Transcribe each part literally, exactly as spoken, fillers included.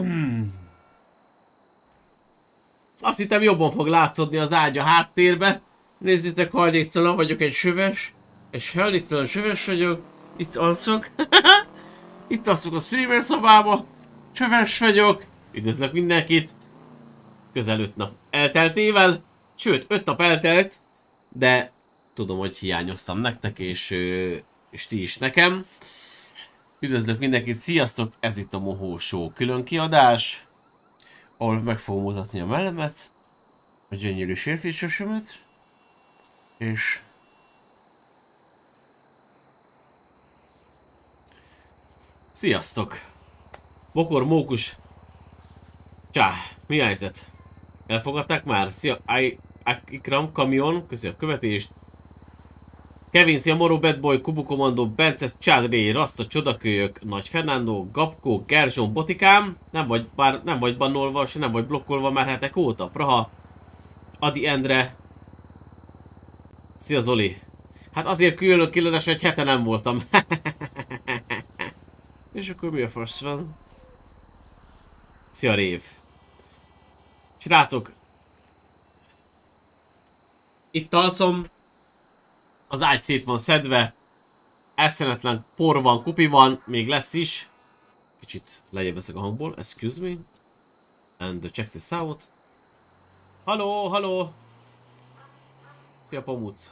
Azt hittem jobban fog látszódni az ágy a háttérbe. Nézzétek, hajléktalan vagyok, egy süves. Egy hajléktalan süves vagyok. Itt alszok. Itt alszok a streamer szobába. Süves vagyok. Üdvözlök mindenkit. Közel öt nap elteltével. Sőt, öt nap eltelt. De tudom, hogy hiányoztam nektek, és, és ti is nekem. Üdvözlök mindenkit, sziasztok! Ez itt a Mohó Show külön kiadás, ahol meg fogom mutatni a mellemet, a gyönyörű sértésösömet, és sziasztok! Bokor, mókus, csá, mi a helyzet? Elfogadták már? Szia, I, Ikram, Kamion, köszi a követést. Kevin, szia, Moró, Bad Boy, Kubu Kommando, Bence, Csádré, Rasta, Csodakölyök, Nagy Fernando, Gabko, Gerzson, Botikám. Nem vagy, bár nem vagy bannolva, se nem vagy blokkolva már hetek óta. Praha, Adi Endre. Szia, Zoli. Hát azért különök kilődés, hogy egy hete nem voltam. És akkor mi a fasz van? Szia, Rév. Srácok. Itt alszom. Az ágy szét van szedve, eszméletlen por van, kupi van, még lesz is. Kicsit lejjebb veszek a hangból, excuse me. And check this out. Halló, halló! Szia, Pomúc!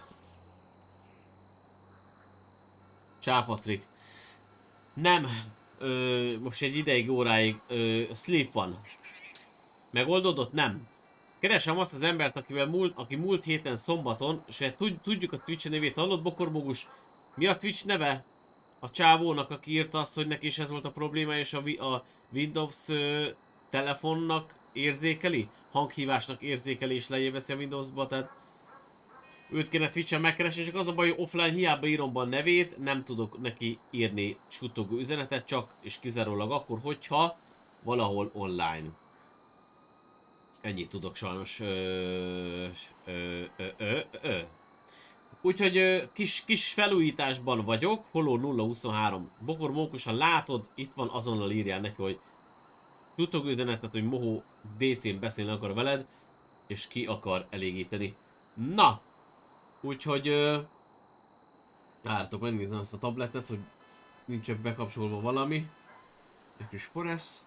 Csá, Patrik. Nem, ö, most egy ideig, óráig ö, sleep van. Megoldódott? Nem. Keresem azt az embert, akivel múlt, aki múlt héten szombaton, és tudjuk a Twitch nevét, hallott, Bokorbogus? Mi a Twitch neve? A csávónak, aki írta azt, hogy neki is ez volt a probléma, és a, a Windows ö, telefonnak érzékeli? Hanghívásnak érzékeli, és lejjebb veszi a Windowsba, tehát őt kéne Twitch-en megkeresni, csak az a baj, hogy offline hiába írom be a nevét, nem tudok neki írni suttogó üzenetet, csak és kizárólag akkor, hogyha valahol online. Ennyit tudok sajnos. Ö, ö, ö, ö, ö. Úgyhogy ö, kis, kis felújításban vagyok. Holó nulla huszonhárom. Bokor, mókusan látod, itt van, azonnal írjál neki, hogy tudtok üzenetet, hogy Mohó dé cén beszélni akar veled, és ki akar elégíteni. Na! Úgyhogy ö, várjátok, megnézem ezt a tabletet, hogy nincs bekapcsolva valami. Egy kis poresz.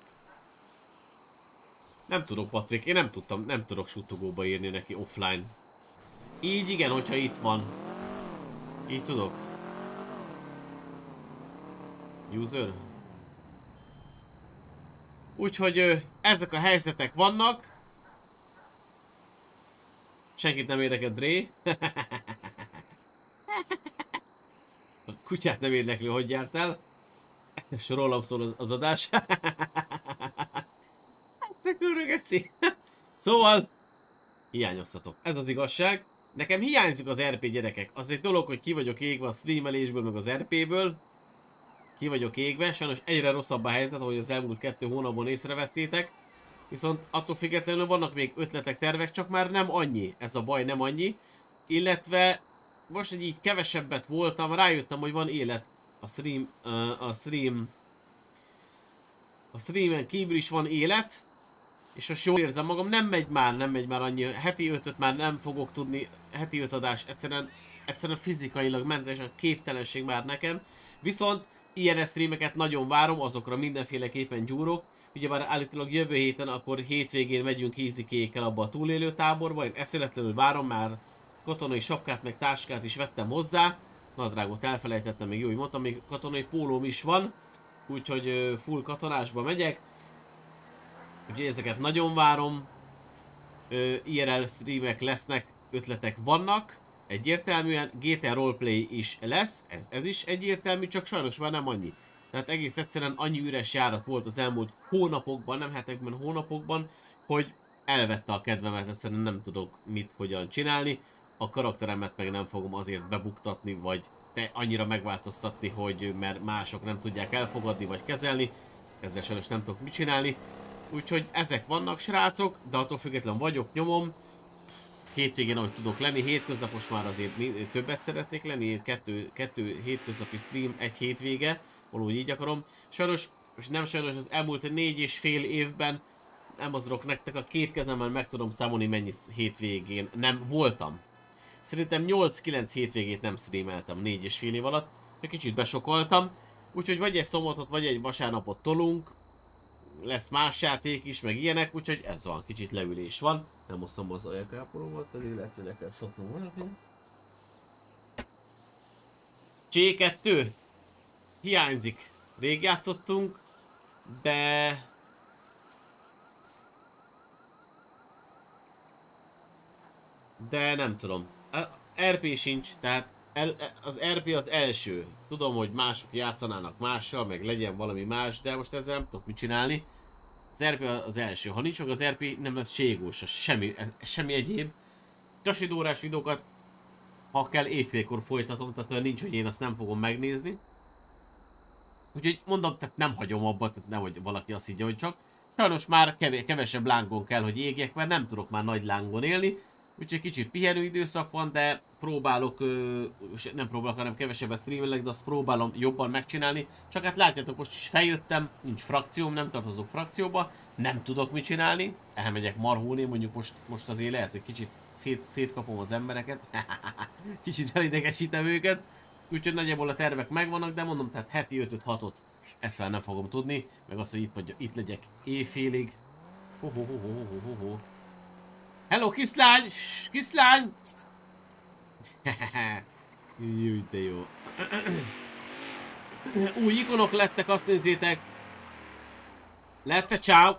Nem tudok, Patrik, én nem tudtam, nem tudok suttogóba írni neki offline. Így igen, hogyha itt van. Így tudok. User. Úgyhogy ezek a helyzetek vannak. Senkit nem érdekel, Dré. A kutyát nem érdekli, hogy jártál. És rólam szól az adás. Szóval hiányoztatok. Ez az igazság. Nekem hiányzik az er pé, gyerekek. Az egy dolog, hogy ki vagyok égve a streamelésből, meg az er pé-ből. Ki vagyok égve. Sajnos egyre rosszabb a helyzet, ahogy az elmúlt kettő hónapban észrevettétek. Viszont attól függetlenül vannak még ötletek, tervek, csak már nem annyi. Ez a baj, nem annyi. Illetve most, hogy így kevesebbet voltam, rájöttem, hogy van élet a stream, a stream a streamen kívül is van élet. És most jól érzem magam, nem megy már, nem megy már annyi, heti ötöt már nem fogok tudni, heti öt adás, egyszerűen, egyszerűen fizikailag mentes, a képtelenség már nekem. Viszont ilyen streameket nagyon várom, azokra mindenféleképpen gyúrok. Ugyebár állítólag jövő héten, akkor hétvégén megyünk hízikékkel abba a túlélő táborba, én eszületlenül várom, már katonai sapkát meg táskát is vettem hozzá. Nadrágot elfelejtettem, még jó, hogy mondtam, még katonai pólóm is van, úgyhogy full katonásba megyek. Úgyhogy ezeket nagyon várom. Ö, i er el streamek lesznek, ötletek vannak. Egyértelműen gé té á roleplay is lesz. Ez, ez is egyértelmű, csak sajnos már nem annyi. Tehát egész egyszerűen annyi üres járat volt az elmúlt hónapokban, nem hetekben, hónapokban, hogy elvette a kedvemet, egyszerűen nem tudok mit, hogyan csinálni. A karakteremet meg nem fogom azért bebuktatni, vagy te annyira megváltoztatni, hogy mert mások nem tudják elfogadni, vagy kezelni. Ezzel sajnos nem tudok mit csinálni. Úgyhogy ezek vannak, srácok, de attól független vagyok, nyomom. Hétvégén, ahogy tudok lenni, hétköznapos már azért többet szeretnék lenni, kettő, kettő hétköznapi stream, egy hétvége, valahogy így akarom. Sajnos és nem sajnos az elmúlt négy és fél évben nem mozdulok nektek, a két kezemmel meg tudom számolni mennyi hétvégén nem voltam. Szerintem nyolc-kilenc hétvégét nem streameltem négy és fél év alatt, de kicsit besokoltam. Úgyhogy vagy egy szombatot, vagy egy vasárnapot tolunk. Lesz más játék is, meg ilyenek, úgyhogy ez van, kicsit leülés van. Nem hoztam az ajakápolómat, pedig lehet, hogy neked szoknom valaki. J kettő hiányzik. Rég játszottunk, de... De nem tudom. er pé sincs, tehát el, az er pé az első. Tudom, hogy mások játszanának mással, meg legyen valami más, de most ezzel nem tudok mit csinálni. Az er pé az első. Ha nincs meg az er pé, nem lesz ségós, semmi, semmi egyéb. Tasidórás videókat, ha kell, éjfélkor folytatom, tehát olyan nincs, hogy én azt nem fogom megnézni. Úgyhogy mondom, tehát nem hagyom abba, tehát nehogy valaki azt higgye, hogy csak. Sajnos már kevesebb lángon kell, hogy égjek, mert nem tudok már nagy lángon élni. Úgyhogy kicsit pihenő időszak van, de próbálok, nem próbálok, hanem kevesebbet streamelek, de azt próbálom jobban megcsinálni. Csak hát látjátok, most is feljöttem, nincs frakcióm, nem tartozok frakcióba, nem tudok mit csinálni. Elmegyek marhulni, mondjuk most, most azért lehet, hogy kicsit szét, szétkapom az embereket. Kicsit felidegesítem őket. Úgyhogy nagyjából a tervek megvannak, de mondom, tehát heti öt-hatot ezt fel nem fogom tudni. Meg azt, hogy itt, vagy, itt legyek éjfélig. Ho, ho, ho, ho, ho, ho, ho. Hello, kislány! Kislány! Júj, de jó. Új ikonok lettek, azt nézzétek. Lette csáv.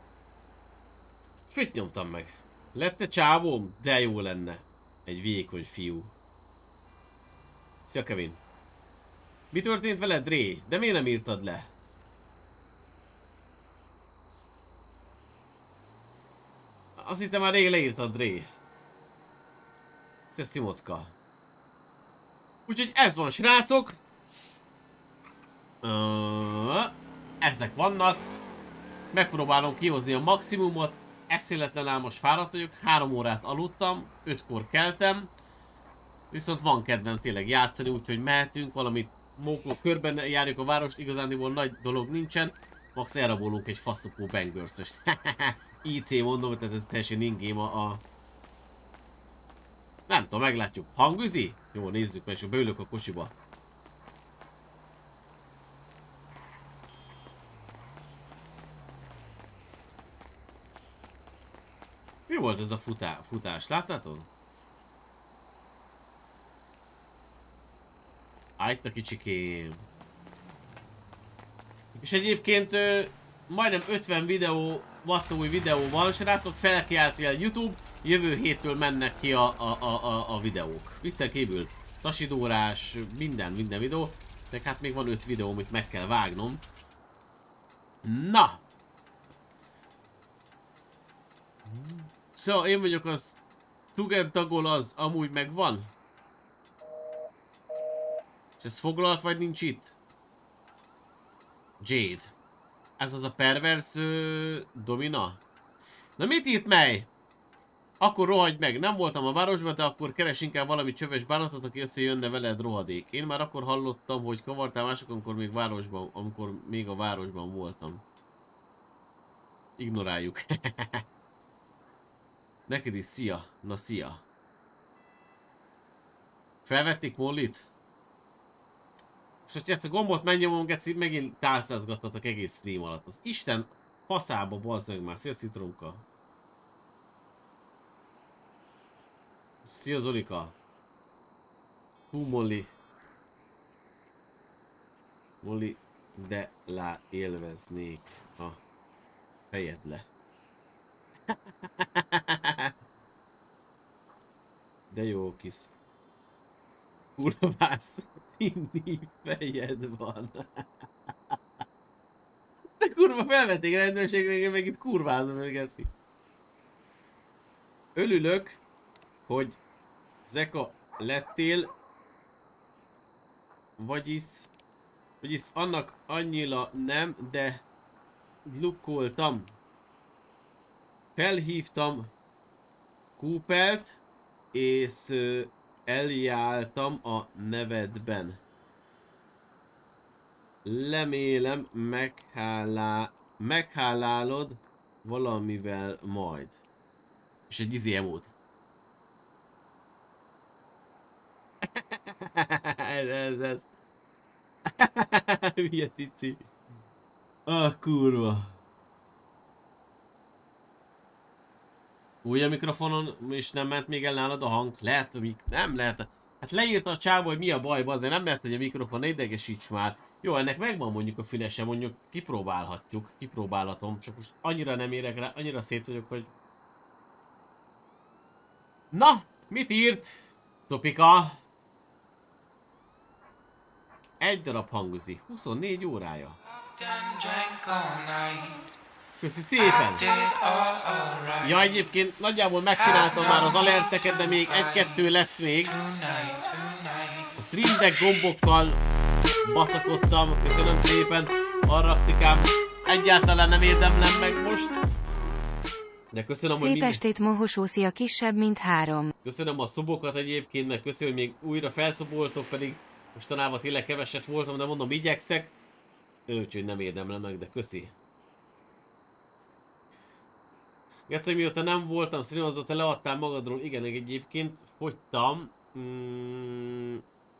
Mit nyomtam meg? Lette csávóm? De jó lenne. Egy vékony fiú. Szia, Kevin. Mi történt veled, Dré? De miért nem írtad le? Azt hittem már rég leírtad, Dré. Szia, Szimotka. Úgyhogy ez van, srácok. Uh, ezek vannak. Megpróbálom kihozni a maximumot. Eszméletlen ám most fáradt vagyok. Három órát aludtam. Ötkor keltem. Viszont van kedvem tényleg játszani, úgyhogy mehetünk. Valamit mókol körben járjuk a várost. Igazándiból nagy dolog nincsen. Max elrabolunk egy faszopó bangers-öst. i cé mondom, tehát ez teljesen ingém a, a... Nem tudom, meglátjuk. Hangüzi? Jó, nézzük meg, és beülök a kocsiba. Mi volt ez a futá futás? Láttátok? Á, itt a kicsikém. És egyébként ö, majdnem ötven videó, vattúj videó van, srácok, felkiáltja a YouTube, jövő héttől mennek ki a, a, a, a, a videók. Viccel kívül, tasidórás, minden, minden videó, de hát még van öt videó, amit meg kell vágnom. Na! Szóval én vagyok az Tugen tagol, az amúgy megvan? És ez foglalt vagy nincs itt? Jade. Ez az a pervers ö, Domina? Na mit írt mely? Akkor rohadj meg, nem voltam a városban, de akkor keres inkább valami csöves bánatot, aki összejönne veled, rohadék. Én már akkor hallottam, hogy kavartál mások, amikor még városban, amikor még a városban voltam. Ignoráljuk. Neked is szia. Na szia. Felvették Mollit? És hogyha ezt a gombot megnyomom, geci, megint tálcázgattatok egész stream alatt. Az Isten faszába bazzeg már. Szia Citromka. Szia Zolika. Hú Molly. Molly, de lá élveznék a fejed le. De jó kis kurvász tini fejed van. De kurva felvették rendőrségre, meg itt kurvázom, meg eszik. Örülök, hogy Zeka lettél, vagyis, vagyis annak annyira nem, de lukkoltam. Felhívtam Coopert, és eljártam a nevedben. Remélem meghálá... meghálálod valamivel majd. És egy izé emót. ez, ez, ez. Milyen tici. Ah, kurva. Új a mikrofonon és nem ment még el nálad a hang? Lehet, hogy nem lehet. Hát leírta a csávó, hogy mi a baj, azért nem lehet, hogy a mikrofon idegesíts már. Jó, ennek megvan mondjuk a fülese, mondjuk kipróbálhatjuk, kipróbálhatom, csak most annyira nem érek rá, annyira szét vagyok, hogy... Na, mit írt? Copika? Egy darab hanguzi, huszonnégy órája. Köszi szépen! Ja, egyébként nagyjából megcsináltam már az alerteket, de még egy-kettő lesz még. A Stream Deck gombokkal baszakodtam, köszönöm szépen, Arraxikám. Egyáltalán nem érdemlem meg most. De köszönöm, Szép hogy minden... estét, Mohosószi, a kisebb, mint három. Köszönöm a szobokat egyébként, meg köszönöm, hogy még újra felszoboltok, pedig mostanában tényleg keveset voltam, de mondom, igyekszek. Úgyhogy nem érdemlem meg, de köszi. Geci, mióta nem voltam stream, azóta leadtál magadról, igen, egyébként fogytam mm,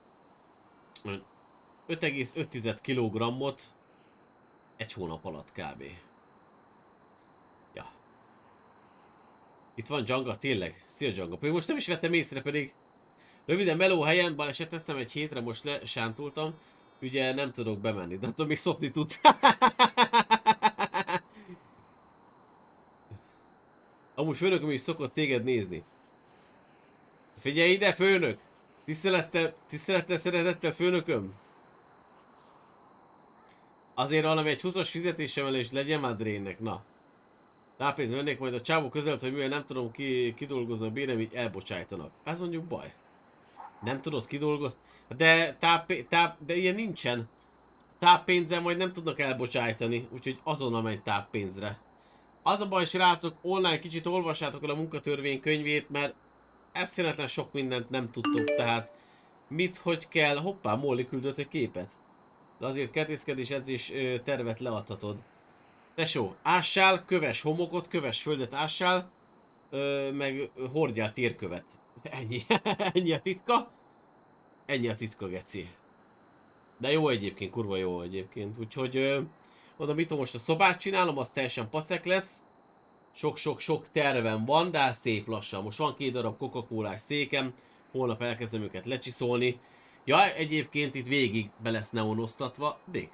öt egész öt kilogrammot egy hónap alatt kb. Ja. Itt van Janga, tényleg? Szia Janga. Pedig most nem is vettem észre, pedig röviden meló helyen baleseteztem egy hétre, most lesántultam. Ugye nem tudok bemenni, de attól még szopni tudsz. Amúgy főnököm is szokott téged nézni. Figyelj ide, főnök! Tisztelettel, tisztelettel, szeretettel, főnököm! Azért valami egy húszas fizetésemelés legyen már Drénnek, na. Rápénzt vennék, majd a csávó közölt, hogy mivel nem tudom ki, kidolgozni a bérem, így elbocsájtanak. Ez mondjuk baj. Nem tudod kidolgozni? De, táp, táp, de ilyen nincsen. Táppénzzel majd nem tudnak elbocsájtani, úgyhogy azonnal menj táppénzre. Az a baj, srácok, online kicsit olvassátok el a munkatörvény könyvét, mert eszméletlen sok mindent nem tudtok, tehát mit, hogy kell, hoppá, Molly küldött egy képet. De azért kertészkedés edzés ö, tervet leadhatod. Tesó, ássál, köves homokot, köves földet ássál, ö, meg hordjál térkövet. Ennyi, ennyi a titka. Ennyi a titka, geci. De jó egyébként, kurva jó egyébként, úgyhogy... Ö, Mondom, mit most a szobát csinálom, az teljesen paszek lesz. Sok-sok-sok tervem van, de szép lassan. Most van két darab Coca-Colás székem, holnap elkezdem őket lecsiszolni. Ja, egyébként itt végig be lesz neonoztatva. Dég.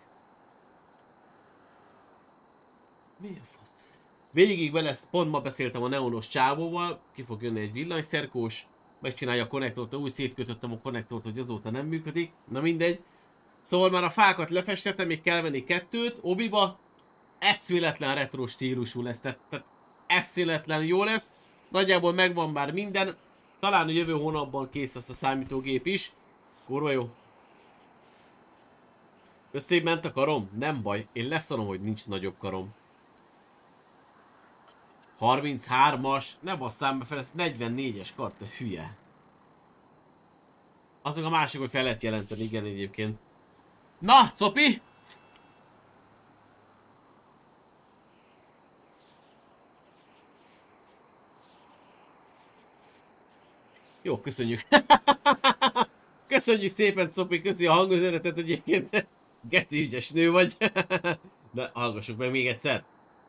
Mi a fasz? Végig be lesz, pont ma beszéltem a neonos csávóval, ki fog jönni egy villanyszerkós, megcsinálja a konnektort, úgy szétkötöttem a konnektort, hogy azóta nem működik. Na mindegy. Szóval már a fákat lefestettem, még kell venni kettőt, obiba. Eszméletlen retro stílusú lesz, tehát, tehát eszméletlen jó lesz. Nagyjából megvan már minden. Talán a jövő hónapban kész lesz a számítógép is. Kurva jó. Összébb ment a karom? Nem baj, én leszarom, hogy nincs nagyobb karom. harminchármas, ne basszám be fel, ez negyvennégyes kar, te hülye. Azok a másik, hogy fel lehet jelenteni, igen egyébként. Na, Copi! Jó, köszönjük. Köszönjük szépen, Copi, köszi a hangüzenetet egyébként. Geci ügyes nő vagy. De hallgassuk meg még egyszer.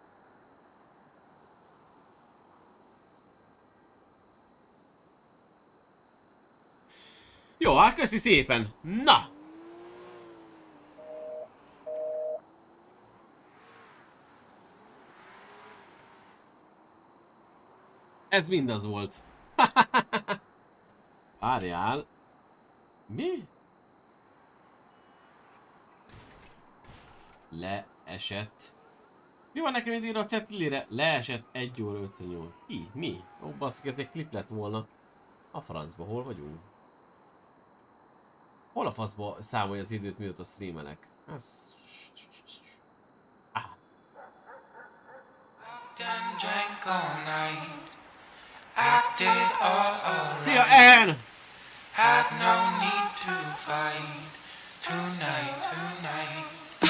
Jó, hát köszi szépen. Na! Ez mindaz volt. Várjál. Mi? Leesett. Mi van nekem írva a cetlire? Leesett egy óra ötvennyolc. Ki? Mi? Ó, basszik, ez egy klip lett volna. A francba, hol vagyunk? Hol a faszba számolja az időt, mióta streamelek? Ez... Ah. Szia, Ann! Had no need to fight tonight, tonight.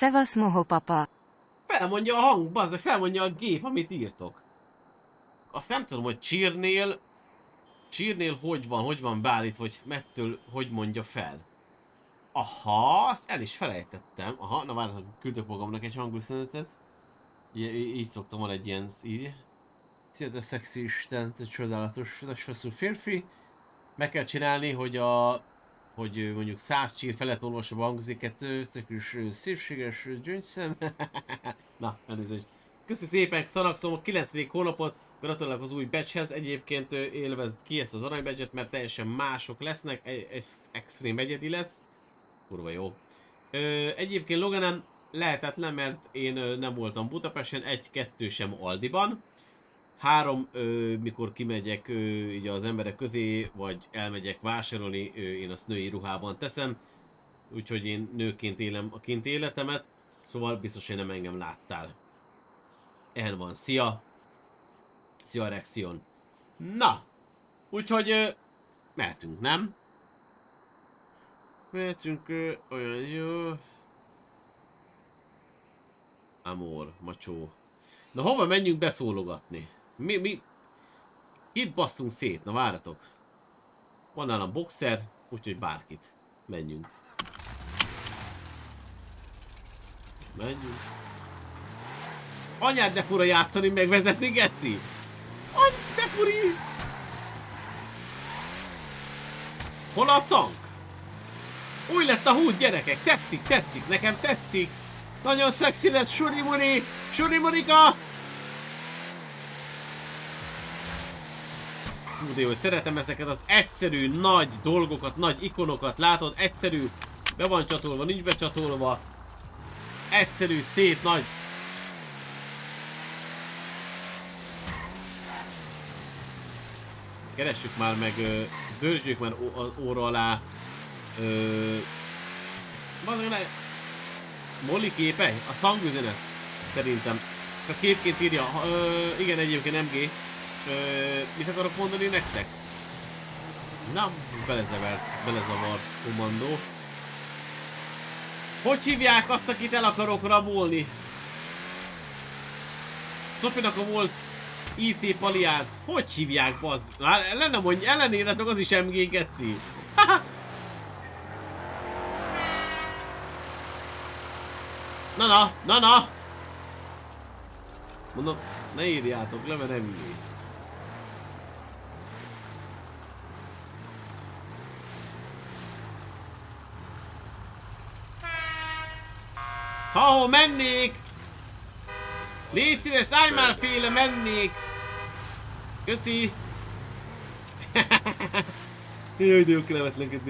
Szevasz mohopapa. Felmondja a hang, bazd, felmondja a gép, amit írtok. Azt nem tudom, hogy csírnél... Csírnél hogy van, hogy van beállítva, hogy mettől hogy mondja fel. Aha, azt el is felejtettem. Aha, na várjátok, küldök magamnak egy hangüzenetet. Így, így szoktam, van egy ilyen így. Szia, te szexi isten, te csodálatos, nagy feszű férfi. Meg kell csinálni, hogy a... Hogy mondjuk száz csír felett olvasom a hangzéket, te kis szépséges gyöngyszem. Na, elnézést. Köszönjük szépen, Xanaxom, a kilencedik hónapot. Gratulálok az új badgehez. Egyébként élvezd ki ezt az arany badget, mert teljesen mások lesznek. Ez extrém egyedi lesz. Kurva jó. Ö, egyébként Loganem lehetetlen, mert én nem voltam Budapesten, egy-kettő sem Aldiban. Három, ö, mikor kimegyek ö, így az emberek közé, vagy elmegyek vásárolni, ö, én azt női ruhában teszem. Úgyhogy én nőként élem a kint életemet, szóval biztos, hogy nem engem láttál. En van, szia! Szia Rexion! Na! Úgyhogy ö, mehetünk, nem? Mehetünk, ö, olyan jó... Amor, macsó. Na hova menjünk beszólogatni? Mi, mi? Kit basszunk szét? Na várjatok. Van nálam boxer, úgyhogy bárkit. Menjünk. Menjünk. Anyád, de fura játszani, megvezetni, Geci! Anyád, de furi! Hol a tank? Új lett a húd, gyerekek! Tetszik, tetszik, nekem tetszik! Nagyon szexi lett, Suri Muri! Suri Murika! Hú, de jó, hogy szeretem ezeket az egyszerű, nagy dolgokat, nagy ikonokat, látod? Egyszerű, be van csatolva, nincs becsatolva. Egyszerű, szép, nagy. Keressük már meg, dörzsjük már az óra alá. Bazdmeg le... Molly képe? A hangüzenet. Szerintem. A képként írja. Ö, igen, egyébként em gé. Ö, mit akarok mondani nektek? Na, belezavert, belezavart kommandó. Hogy hívják azt, akit el akarok rabolni? Szofinak a volt i cé Paliát. Hogy hívják, bazd? Már ellene mondj, ellenére az is em gé geci. Na na, na na! Mondom, ne írjátok le, mert nem ír. Ha, mennék! Légy szíves, szállj már féle, mennék! Köci! Jaj, de jó kellemetlenkedni.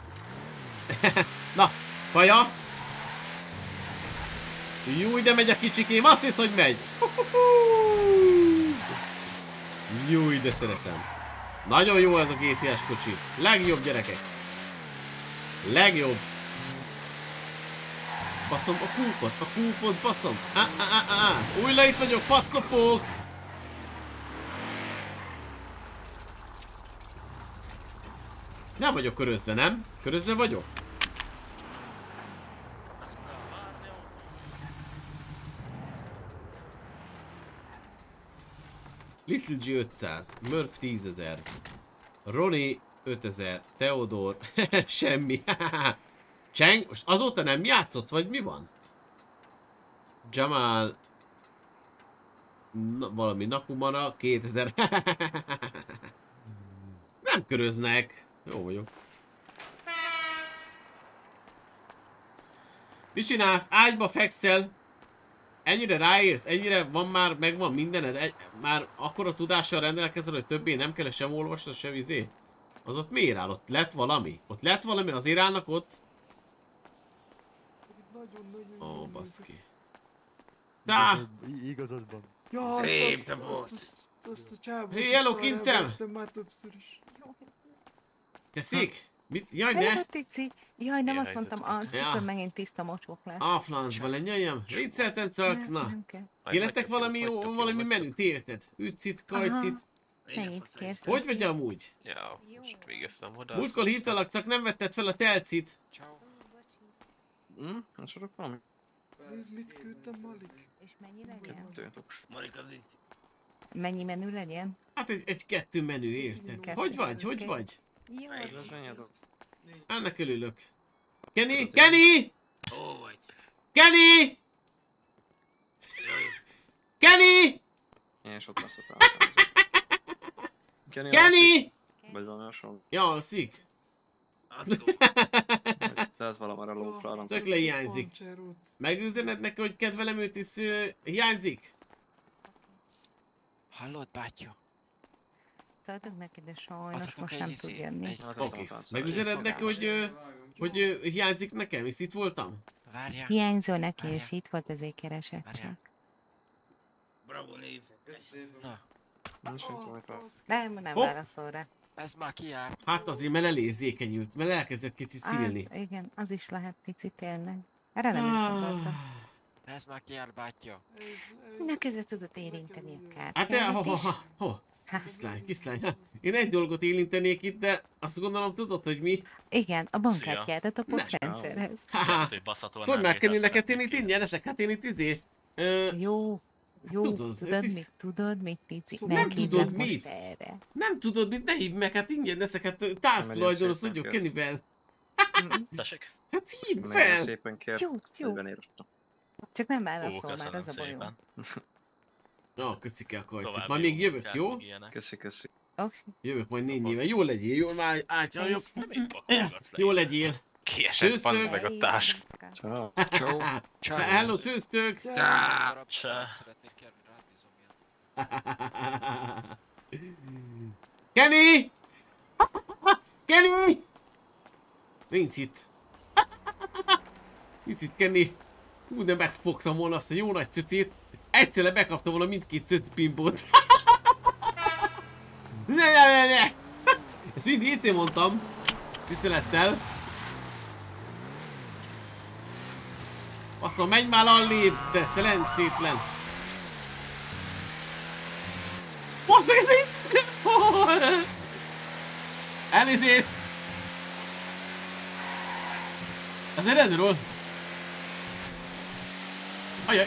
Na, kaja! Jó, de megy a kicsikém, azt hisz, hogy megy! Jó, de szeretem. Nagyon jó ez a gé té es kocsi. Legjobb, gyerekek. Legjobb. Baszom a kúpot, a kúpot baszom. Á, á, á, á. Újra itt vagyok, faszopók. Nem vagyok körözve, nem? Körözve vagyok? Little G ötszáz, Murph tízezer, Ronnie ötezer, Theodor, semmi. Cseng, most azóta nem játszott, vagy mi van? Jamal, na, valami Nakumara, kétezer. Nem köröznek. Jó vagyok. Mit csinálsz? Ágyba fekszel. Ennyire ráérsz, ennyire van már, megvan mindened, egy, már akkora tudással rendelkezel, hogy többé nem kell sem olvasnod, sem izé. Az ott miért áll? Ott lett valami? Ott lett valami, azért állnak ott? Ó, oh, baszki. Tá! Igazad van. Ja, szép te volt! Hé, hello, kincem! Teszik? Mit? Jaj, ne! Hello, Tici! Jaj, nem azt mondtam, a cukor megint tiszta mocsok lesz. A francba lenyeljem? Vicceltem csak, na! Kélettek valami jó, valami menüt, érted? Ücit, kajcit. Mennyit kérsz? Hogy vagy amúgy? Ja, most végeztem oda. Múltkor hívtalak, csak nem vetted fel a telcit. Hm? Nem sorok valami? Nézd, mit küldtem, Malik. És mennyi legyen? Malik az így. Mennyi menü legyen? Hát egy, egy kettő menü, érted? Kettő. Hogy vagy? Hogy Oké. vagy? Jó. Ennek örülök. Kenny? Kenny! Ó, vagy. Kenny! Kenny! Én is ott lesz a Kenny! Kenny! Vagy valami hasonló. Ja, alszik. Az jó. Tehát valamára lófra nem. Tök lehiányzik. Megüzened neki, hogy kedvelem őt is uh, hiányzik? Hallod, bátyja? Szóltok neki, de sajnos Adhatok most egy nem izé- tud jönni. egy- Oké. Megüzened neki, hogy, uh, hogy uh, hiányzik nekem, és itt voltam? Várjál. Hiányzol neki, Várjál. és itt volt, ezért keresett. Várjál. Bravo, név. Na, Nem, nem Hopp. válaszol rá. ez már kijárt. Hát azért, mert elérzékenyült, mert elkezdett kicsit szílni. Hát, igen, az is lehet picit tényleg. Erre nem is Ah, gondoltam. Ez már kijárt, bátyja. Na, közben tudod érinteni a kártyát Hát te, ho, ho, is. ho, ho. Ha, Kiszlány, kiszlány. Ha. Én egy dolgot érintenék itt, de azt gondolom tudod, hogy mi? igen, a bankkártyádat a posztrendszerhez. Haha. Hogy basszatóan Szólj már, nem Kenny, léteznek neked én itt neki. ingyen leszek, hát én itt izé. Ö, Jó, jó, tudod, tudod, ez is- mit, tudod mit, pici? Szóval nem hívlak tudod most mit? erre. nem tudod mit, ne hívd meg, hát ingyen leszek, hát társzulajdonos szépen vagyok kérsz. Kennyvel. Mm, Tessék? Hát hívd Nagyon fel! szépen kér. Jó, jó, negyven értem. csak nem Ó, válaszol már, köszönöm az a bajom. szépen. Na, köszike a kajcit. További Majd még jó jövök, munkát, jó? meg ilyenek. Köszi, köszi. Oké. Jövök majd négy éve. Jó legyél, jó, már átcsaljuk. De még pakolgatsz le. Jó legyél. Kiesett, Sősztök. bazd meg a társ. Ciao. Csó. Csá. Hello, csőztök! Darab Csá. szeretnék kérni, rád bízom ilyen. Kenny! Kenny! Nincs itt. Nincs itt Kenny. Hú, de megfogtam volna azt a jó nagy cöcét. Egyszerre bekaptam volna mindkét cöcpimpót. Ne, ne, ne, ne! Ezt mind í cé mondtam. Tisztelettel. Azt mondom, menj már allébb, te szelencétlen. Basz meg ez így! Elnézést! Az eredről! Ajaj!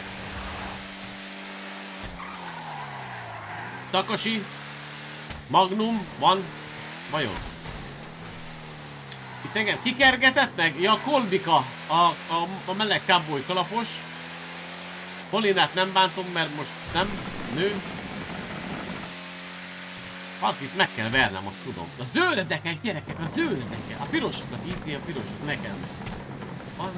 Takashi! Magnum van? Vajon? Itt engem kikergetett meg? Ja, Kolbika! A, a, a meleg cowboy kalapos. Polinát nem bántom, mert most nem nő. Akit meg kell vernem, azt tudom. A zöldekek, gyerekek, a zöldekek. A pirosokat, í cé a pirosok, nekem. Az...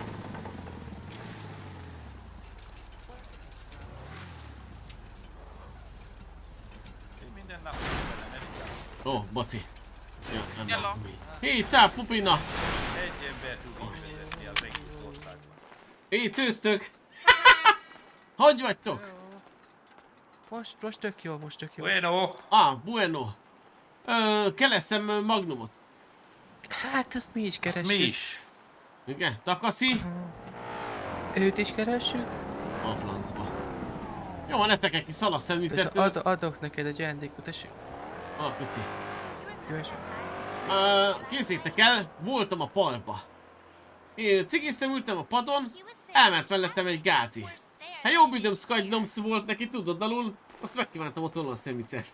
Minden nap vele, ne vigyázz. Ó, boci. Ja, nem Hello. látom így. Hé, cáp, pupina! Egy ember tud így vezetni az egész országban. Hé, cőztök! Hogy vagytok? Most, most tök jó, most tök jó. Bueno, Ah, bueno. Ö, keleszem magnumot. Hát ezt mi is mi keressük. is? Igen, Takasi? Őt is keressük, A francba. Jó, van, eszek egy kis szalag és szendvicset. ad, adok neked egy ajándékot, tessék. Ah, köci. Szívesen. Ö, képzétek el, voltam a palba. Én cigiztem, ültem a padon, elment mellettem egy gáci. Hát jó büdöm Skydnoms volt neki, tudod alul, azt megkívántam ott a szendvicet.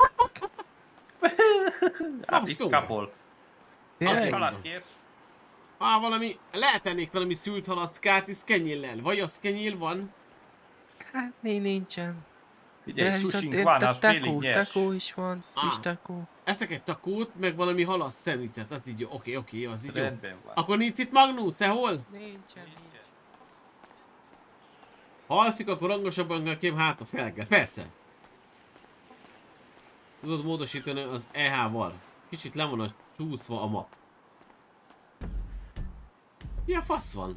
Hát Az itt komoly. kapol. Azért Tényleg? Kalat mondom. kérsz? Ah, valami, lehetennék valami szült halackát is kenyéllel. Vajasz kenyél van? Hát né, nincsen. Figyelj, viszont susink én- van, ta- az félig takó, nyers. takó is van, friss Ah. takó. Eszek egy takót, meg valami halasz szendvicet, az így jó. Oké, oké, az így jó. Rendben van. Akkor nincs itt Magnus, hol? Nincsen, nincs. Ha alszik, akkor hangosabban kell kém, hát a felkel. Persze. Tudod módosítani az é há-val. Kicsit le van a csúszva a map. Mi a fasz van?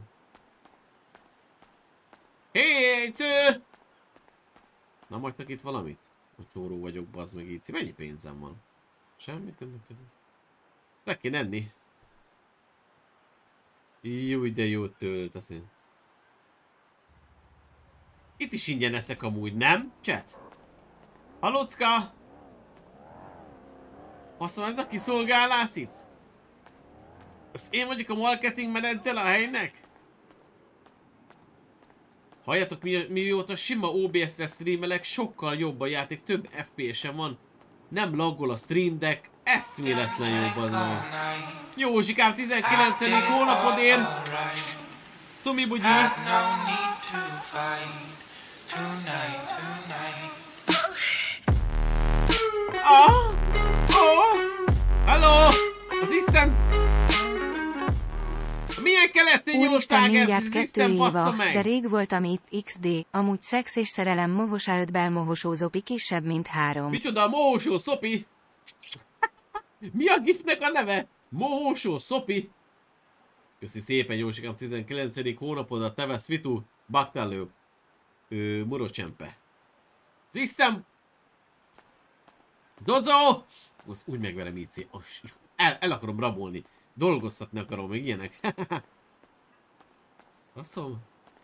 Hé, cő! Nem hagytak itt valamit? A csóró vagyok, bazd meg így. Mennyi pénzem van? Semmit nem tudom. Le kéne enni. Jó, de jó töltesz én. Itt is ingyen eszek amúgy, nem? Chat? Halocka! Faszom, ez a kiszolgálás itt? Azt én vagyok a marketing menedzser a helynek? Halljátok, mi, mióta sima ó bé es-re streamelek, sokkal jobb a játék, több ef pé es-en van. Nem laggol a Stream Deck, eszméletlen jobb az van. Józsikám, tizenkilencedik hónapodért! Cumi bugyi! Ah! Oh! Hello! Az Isten! Milyen kell ezt egy Úristen, jószág ez, mindjárt az kettő Isten éva, bassza meg! de rég voltam itt, iksz dé, amúgy szex és szerelem mohosa öt belmohosó zopi kisebb, mint három. Micsoda, Mohósó Szopi? Mi a gifnek a neve? Mohósó Szopi? Köszi szépen, Jósikám, tizenkilencedik hónapodat, Tevesz Vitu, Baktelő, Murocsempe. Az Isten! Dozó! Most úgy megverem í cé. El, el akarom rabolni. Dolgoztatni akarom, meg ilyenek. Baszom.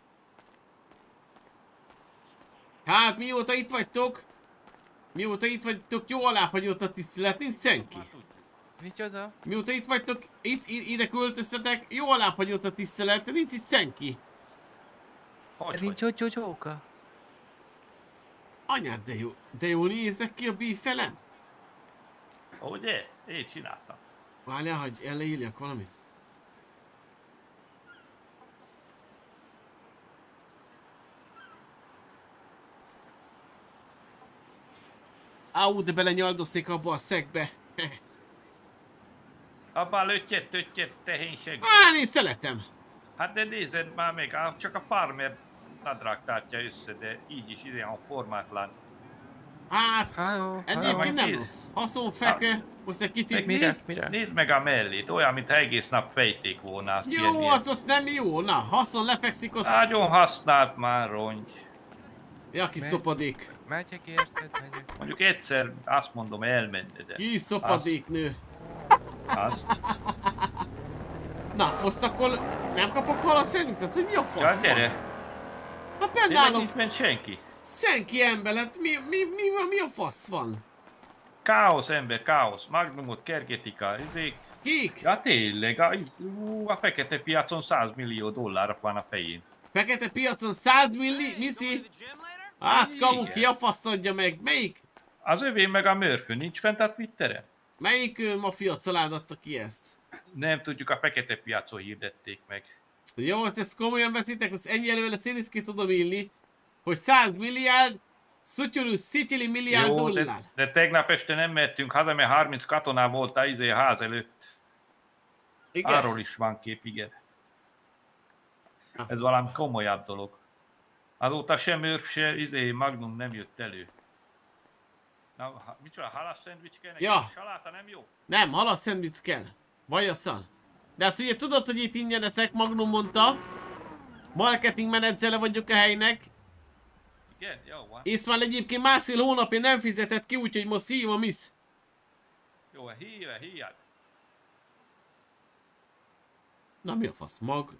Hát mióta itt vagytok? Mióta itt vagytok, jó alábbhagyott a tisztelet, nincs senki. Micsoda? Mióta itt vagytok, itt, ide költöztetek, jó alábbhagyott a tisztelet, nincs itt senki. Hogy Nincs ott Jojóka? Anyád, de jó, de jól nézek ki a bífelen. Ugye? Én csináltam. Várjál, hogy elleírjak valamit. Áú, de belenyaldoznék abba a szegbe. Abba lötyet, lötyet, tehénység. Á, én szeretem. Hát de nézed már meg, á, csak a farmer nadrág tartja össze, de így is ilyen formátlan. Hát, Halló, egyébként nem kész. rossz. Haszonfekve, most egy kicsit... Meg Mire? Mire? Nézd meg a mellét, olyan, mintha egész nap fejték volna azt. ilyen- Jó, ilyen- az az nem jó. Na, haszon lefekszik, az... Nagyon használt már rongy. Ja, kis Me- szopadék. Megyek érted, megyek. Mondjuk egyszer azt mondom elmenne, de Kis szopadék nő. az. Na, most akkor nem kapok hal a szemizet, hogy mi a fasz Ja, van? gyere, Hát tényleg bennálok nincs bent senki. senki ember, hát mi, mi, mi, van, mi a fasz van? Káosz ember, káosz. Magnumot, Kergetika, ezek. Kik? Ja tényleg, a, ú, a fekete piacon száz millió dollár van a fején. Fekete piacon száz milli, miszi? Ász kamu, Igen. ki a fasz adja meg? Melyik? Az övé meg a Murphy nincs fent a Twitteren? Melyik ö, mafia család adta ki ezt? Nem tudjuk, a fekete piacon hirdették meg. Jó, azt ezt komolyan veszitek, most ennyi előle én is ki tudom illni, hogy száz milliárd, szutyurú szicili milliárd Jó, dollár. de, de tegnap este nem mehetünk haza, mert harminc katona volt a izé ház előtt. Igen? Arról is van kép, igen. Ah, Ez valami komolyabb dolog. Azóta sem Murphy, se izé Magnum nem jött elő. Na, ha, micsoda, halas szendvics kell neki? Ja. Saláta nem jó? Nem, halas szendvic kell. Vajasszal. De azt ugye tudod, hogy itt ingyen eszek, Magnum mondta. Marketing menedzsere vagyok a helynek. Igen, jó van. És már egyébként másfél hónapja nem fizetett ki, úgyhogy most szív a misz. Jó, híve, híjad. Na mi a fasz, mag?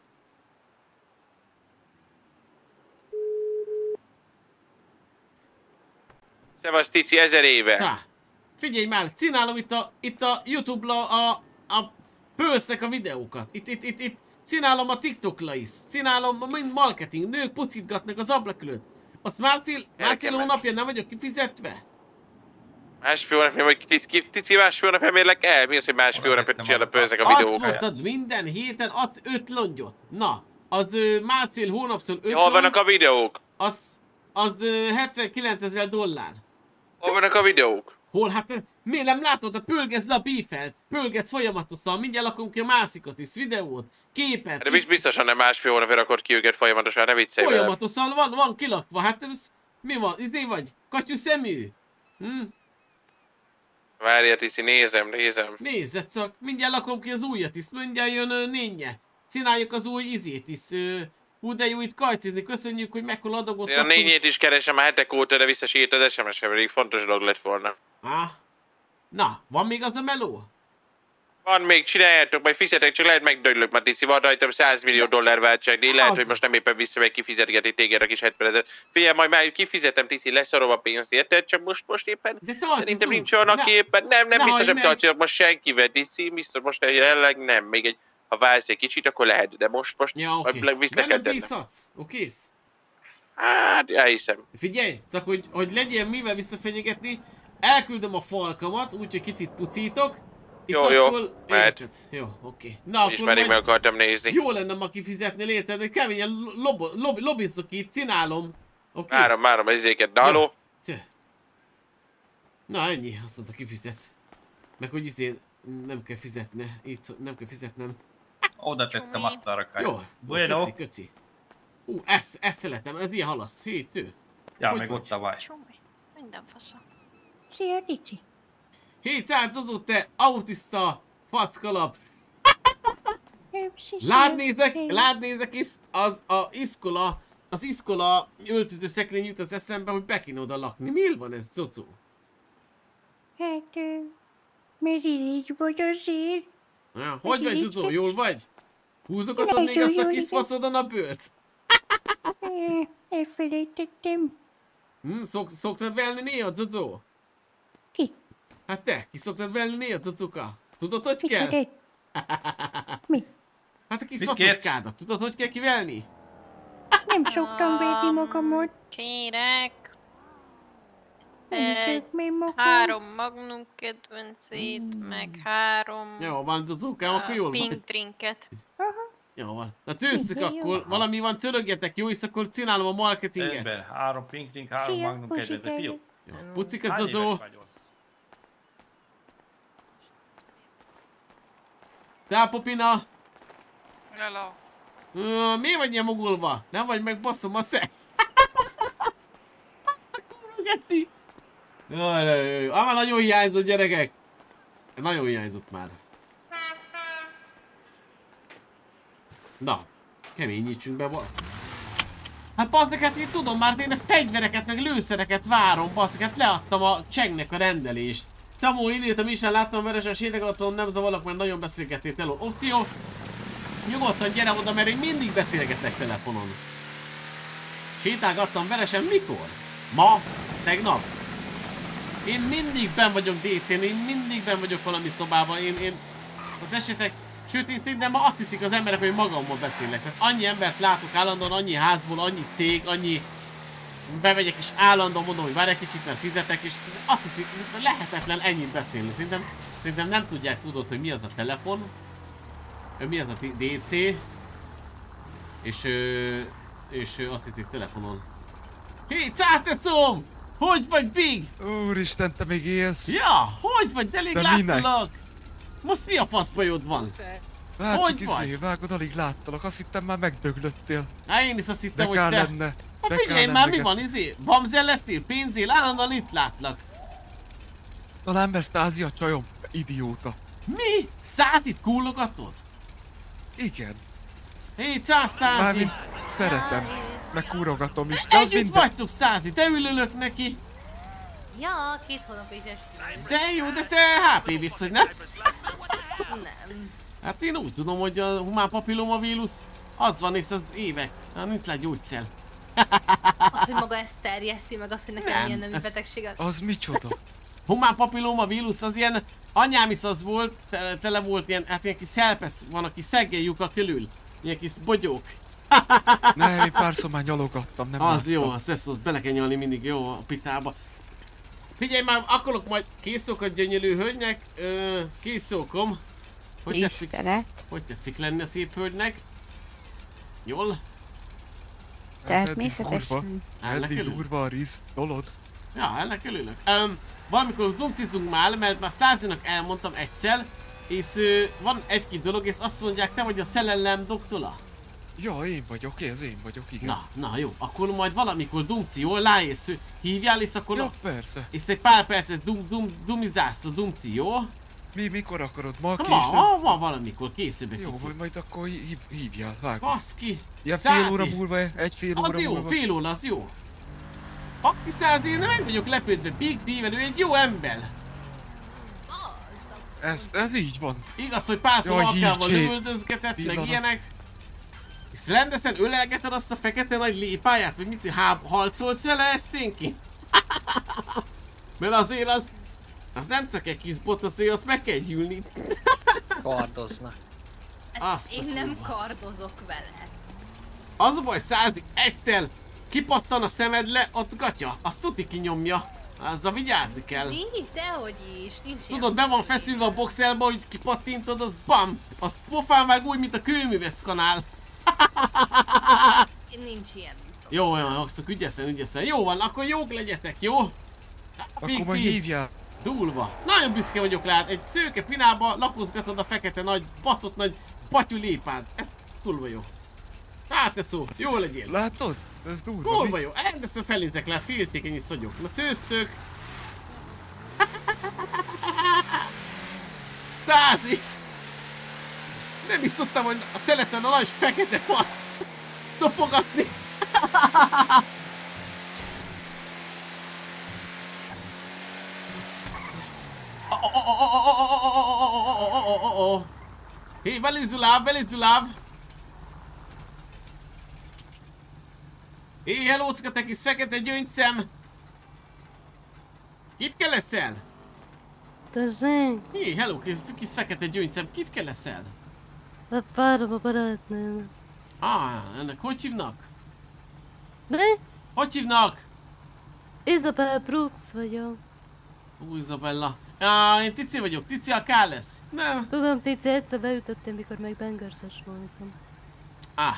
Szevasz Tici, ezer éve. Csá. Figyelj már, csinálom itt a, itt a YouTube-la a, a Pulse-nek a videókat. Itt, itt, itt, itt. Csinálom a TikTok-la is. Csinálom a mind marketing. Nők pucitgatnak az ablak előtt. Azt másfél, másfél hónapja nem vagyok kifizetve? Másfél hónapja, vagy Tici, Tici másfél hónapja mérlek el? Mi az, hogy másfél hónapja nem csinál a a- Pulse-nek a Azt videókat? mondtad, minden héten adsz öt longyot. Na, az ö, másfél hónapszor öt Hol vannak longy, a videók? az, az ö, hetvenkilencezer dollár. Hol vannak a videók? Hol? Hát ö, miért nem látod? A pörgetsz le a bífelt. Pörgetsz folyamatosan. Mindjárt lakom ki a másikat is. Videót, képet. De biz- biztosan nem másfél hónapja rakod ki őket folyamatosan, ne viccelj velem. Folyamatosan van, van kilakva. Hát ez, mi van? Izé vagy? Katyú szemű? Hm? Várjál Tici, nézem, nézem. Nézzed csak, mindjárt lakom ki az újat is. Mindjárt jön ö, nénye. Csináljuk az új izét is. Ö, hú, de jó itt kajcizni. Köszönjük, hogy mekkora adagot Én a nényét is keresem a hetek óta, de visszasírt az es em es-re, pedig fontos dolog lett volna. Á. Na, van még az a meló? Van még, csináljátok, majd fizetek, csak lehet megdöglök, mert Tici, van rajtam száz millió dollár váltságdíj, lehet, Az. hogy most nem éppen vissza meg kifizetgeti téged a kis hetven ezer. Figyelj, majd már kifizetem, Tici, leszarom a pénzt, érted? Csak most, most éppen De tartsd szerintem az nincs út. olyan, Ne- aki éppen, nem, nem ne biztos, hagyd nem meg. tartja most senkivel, Tici, biztos most jelenleg nem, még egy, ha válsz egy kicsit, akkor lehet, de most, most Ja, oké. majd vissza kell Velem tennem. bízhatsz? Okész? Hát, elhiszem. Figyelj, csak hogy, hogy legyen mivel visszafenyegetni, elküldöm a falkamat, úgyhogy kicsit pucítok, és Jó, jó, akkor... mehet. Érted? Jó, oké. Na Úgyis akkor pedig meg majd akartam nézni. jó lenne ma kifizetni, érted? Hogy keményen lob, lob, lobizzok itt, csinálom. Oké? Várom, várom az izéket, de haló? Cseh. Na ennyi, azt mondta kifizet. Meg hogy izé nem kell fizetne, itt nem kell fizetnem. Oda tettem azt a rakályt. Jó, Bueno. köci, köci. Ú, ezt, ezt szeretem, ez ilyen halasz. Hé, tő. Ja, Hogy meg vagy? ott a vaj. Minden faszom. Szia, Ricsi. hétszáz Zozó, te autista faszkalap. Lád nézek, lád nézek is, az a iskola, az iskola öltöző szekrény jut az eszembe, hogy be kéne oda lakni. Mi van ez, Zozó? Hát, mert így vagy azért. Ja, hogy vagy, Zozó? Jól vagy? Húzogatod még azt a kis faszodon a bőrt? Elfelejtettem. Hm, szok, szoktad velni néha, Zozó? Ki? Hát te, ki szoktad velni néha, Zozuka? Tudod, hogy Mit kell? tudod? Mi? Hát a kis Mit faszocskádat, tudod, hogy kell kivelni? Nem szoktam verni magamat. Kérek Nem egy tudok még magam. három Magnum kedvencét, meg három Jó van, Zozukám, akkor jól pink van. drinket. Jó van. Na csőszük Minden jó. akkor, valami van, cörögjetek, jó, és akkor csinálom a marketinget. Ebben három pinkling, három Szia, magnum puszi kedvezet. téged. Jó. Jó, pucika, Hány Zozó. éves vagy az? Szál, Popina. Hello. Ö, miért vagy ilyen mogulva? Nem vagy meg, basszom a szeg. Kurva geci. Jaj, jaj, jaj. Ám már nagyon hiányzott, gyerekek. Nagyon hiányzott már. Na, keményítsünk be val. Hát bazdek, hát én tudom már, én a fegyvereket, meg lőszereket várom, bazdek, hát leadtam a Csengnek a rendelést. Szamó, én írtam is, láttam veresen sétálgatom, nem zavarlak, mert nagyon beszélgettél teló. Opció, nyugodtan gyere oda, mert én mindig beszélgetek telefonon. Sétálgattam veresen mikor? Ma? Tegnap? Én mindig benn vagyok dé cén, én mindig benn vagyok valami szobában, én, én az esetek, sőt én szerintem ma azt hiszik az emberek, hogy magammal beszélek. Tehát annyi embert látok állandóan, annyi házból, annyi cég, annyi bemegyek és állandóan mondom, hogy várj egy kicsit, mert fizetek, és azt hiszik, hogy lehetetlen ennyit beszélni. Szerintem, szerintem nem tudják, tudod, hogy mi az a telefon, mi az a dé cé, és, és azt hiszik telefonon. Hé, Cáteszom! Hogy vagy, Big? Úristen, te még élsz? Ja, hogy vagy? Elég De minek? láttalak! Most mi a faszbajod van? Hát Hogy csak vagy? izé, vágod, alig láttalak, azt hittem már megdöglöttél. Hát én is azt hittem, De hogy kár te... lenne. Hát de figyelj kár már, lenne, mi van, geci. izé? Vamzel lettél? Pénzél? Állandóan itt látlak. Talán Vesztázi a csajom, idióta. Mi? Százit kúlogatod? Igen. Hé, Száz Százi! Mármint szeretem, meg kúrogatom is, de az Együtt minden... vagytok, Százi, te ülülök neki. Ja, két hónap is eső. De jó, de te há pé viszony, nem? Nem. Hát én úgy tudom, hogy a humán papillomavírus az van, és az évek. Hát nincs le gyógyszer. Az, hogy maga ezt terjeszti, meg az, hogy nekem Nem, milyen nemű ez- betegség az. Az micsoda? Humán papillomavírus az ilyen, anyám is az volt, tele, tele volt ilyen, hát ilyen kis helpesz van, aki szeggel lyukak körül. Ilyen kis bogyók. Nem, én párszor már nyalogattam, nem Az láttam. jó, azt ezt ott bele kell nyalni mindig, jó, a pitába. Figyelj már, akarok majd készókat gyönyörű hölgynek, ö, készókom. Hogy tetszik, Tisztelet. hogy tetszik lenni a szép hölgynek? Jól? Ez eddig Természetesen. durva. Ennek Eddig örül? durva a ríz, dolod? Ja, ennek örülök. Um, valamikor dumcizunk már, mert már Százinak elmondtam egyszer, és ö, van egy-két dolog, és azt mondják, te vagy a szerelem doktora. Ja, én vagyok, ez én vagyok, igen. Na, na jó, akkor majd valamikor dumci, jól lájész, hívjál, és akkor... Ja, a- persze. És egy pár perces dum, dum, dumizálsz a dumci, jó? Mi, mikor akarod? Ma Ha, később? ma, ma valamikor, később egy Jó, kicsit. vagy majd akkor hív, hívjál, vágod. Baszki! Ilyen fél Százi! óra múlva, egy fél óra Az jó, múlva. fél óra, az jó. Aki Százi, én meg vagyok lepődve, Big D-vel, ő egy jó ember. Ez, ez így van. Igaz, hogy párszor Jaj, alkával hívcsét. lövöldözgetett, meg Pillanat. ilyenek. És rendesen ölelgeted azt a fekete nagy lépáját, vagy mit há- halcolsz vele esténként? Mert azért az... Az nem csak egy kis bot, azért azt meg kell gyűlni. Kardoznak. Azt Én nem kardozok vele. Az a baj, Százi, egyszer kipattan a szemed le, ott gatya, azt tuti kinyomja. Azzal vigyázni kell. Mi? Dehogy is, nincs ilyen. Tudod, be van feszülve a boxelba, hogy kipattintod, az bam! Az pofán vág úgy, mint a kőművész kanál. Nincs ilyen. Jó, jó, aztok ügyeszen, ügyeszen. Jó van, akkor jók legyetek, jó? Akkor majd hívjál. Dúlva. Nagyon büszke vagyok rád. Egy szőke pinába lapozgatod a fekete nagy, baszott nagy patyú lépád. Ez kurva jó. Hát te szó, jó legyél. Látod? Ez durva. Kurva jó. Elveszem felézek le, féltékenyi szagyok. Na szőztök. Százi. Nem is tudtam, hogy a szeleten a nagy fekete fasz topogatni. Hé, belizulám, belizulám! Hé, helószka, te kis fekete gyöngyszem! Kit kell leszel? Tessék? Hé, hello, kis, kis fekete gyöngyszem, kit kell leszel? A párom a barátnőm. Ah, ennek hogy hívnak? Mi? Hogy hívnak? Isabel Brooks vagyok. Ú, Isabella. Ah, én Tici vagyok, Tici a K lesz. Nem. Tudom, Tici, egyszer beütöttem, mikor még bengerszes voltam. Ah.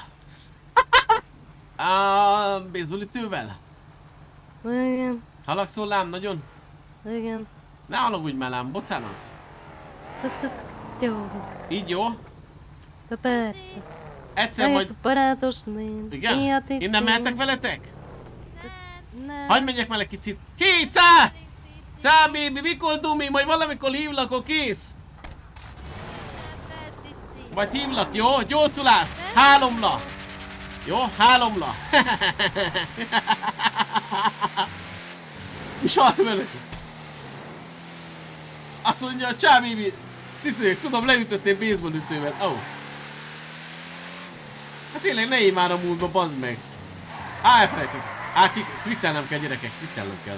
Ah, baseballütővel? Igen. Halakszol lám nagyon? Igen. Ne halagudj már lám, bocsánat. Jó. Így jó? De persze. Egyszer majd... barátos ném. Igen? Én nem mehetek veletek? Nem. Hagyj menjek már egy kicsit. Hé, Cá! Cá, baby, mikor dumi? Majd valamikor hívlak, akkor kész. Majd hívlak, jó? Gyógyulász! Hálomla! Jó? Hálomla! Mi sar velük? Azt mondja, a Csá, baby, tiszteljük, tudom, leütöttél baseball ütővel. Oh. Hát tényleg ne élj már a múltba, bazd meg. Á, elfelejtük. Á, ki... Twittelnem kell, gyerekek, twittelnem kell.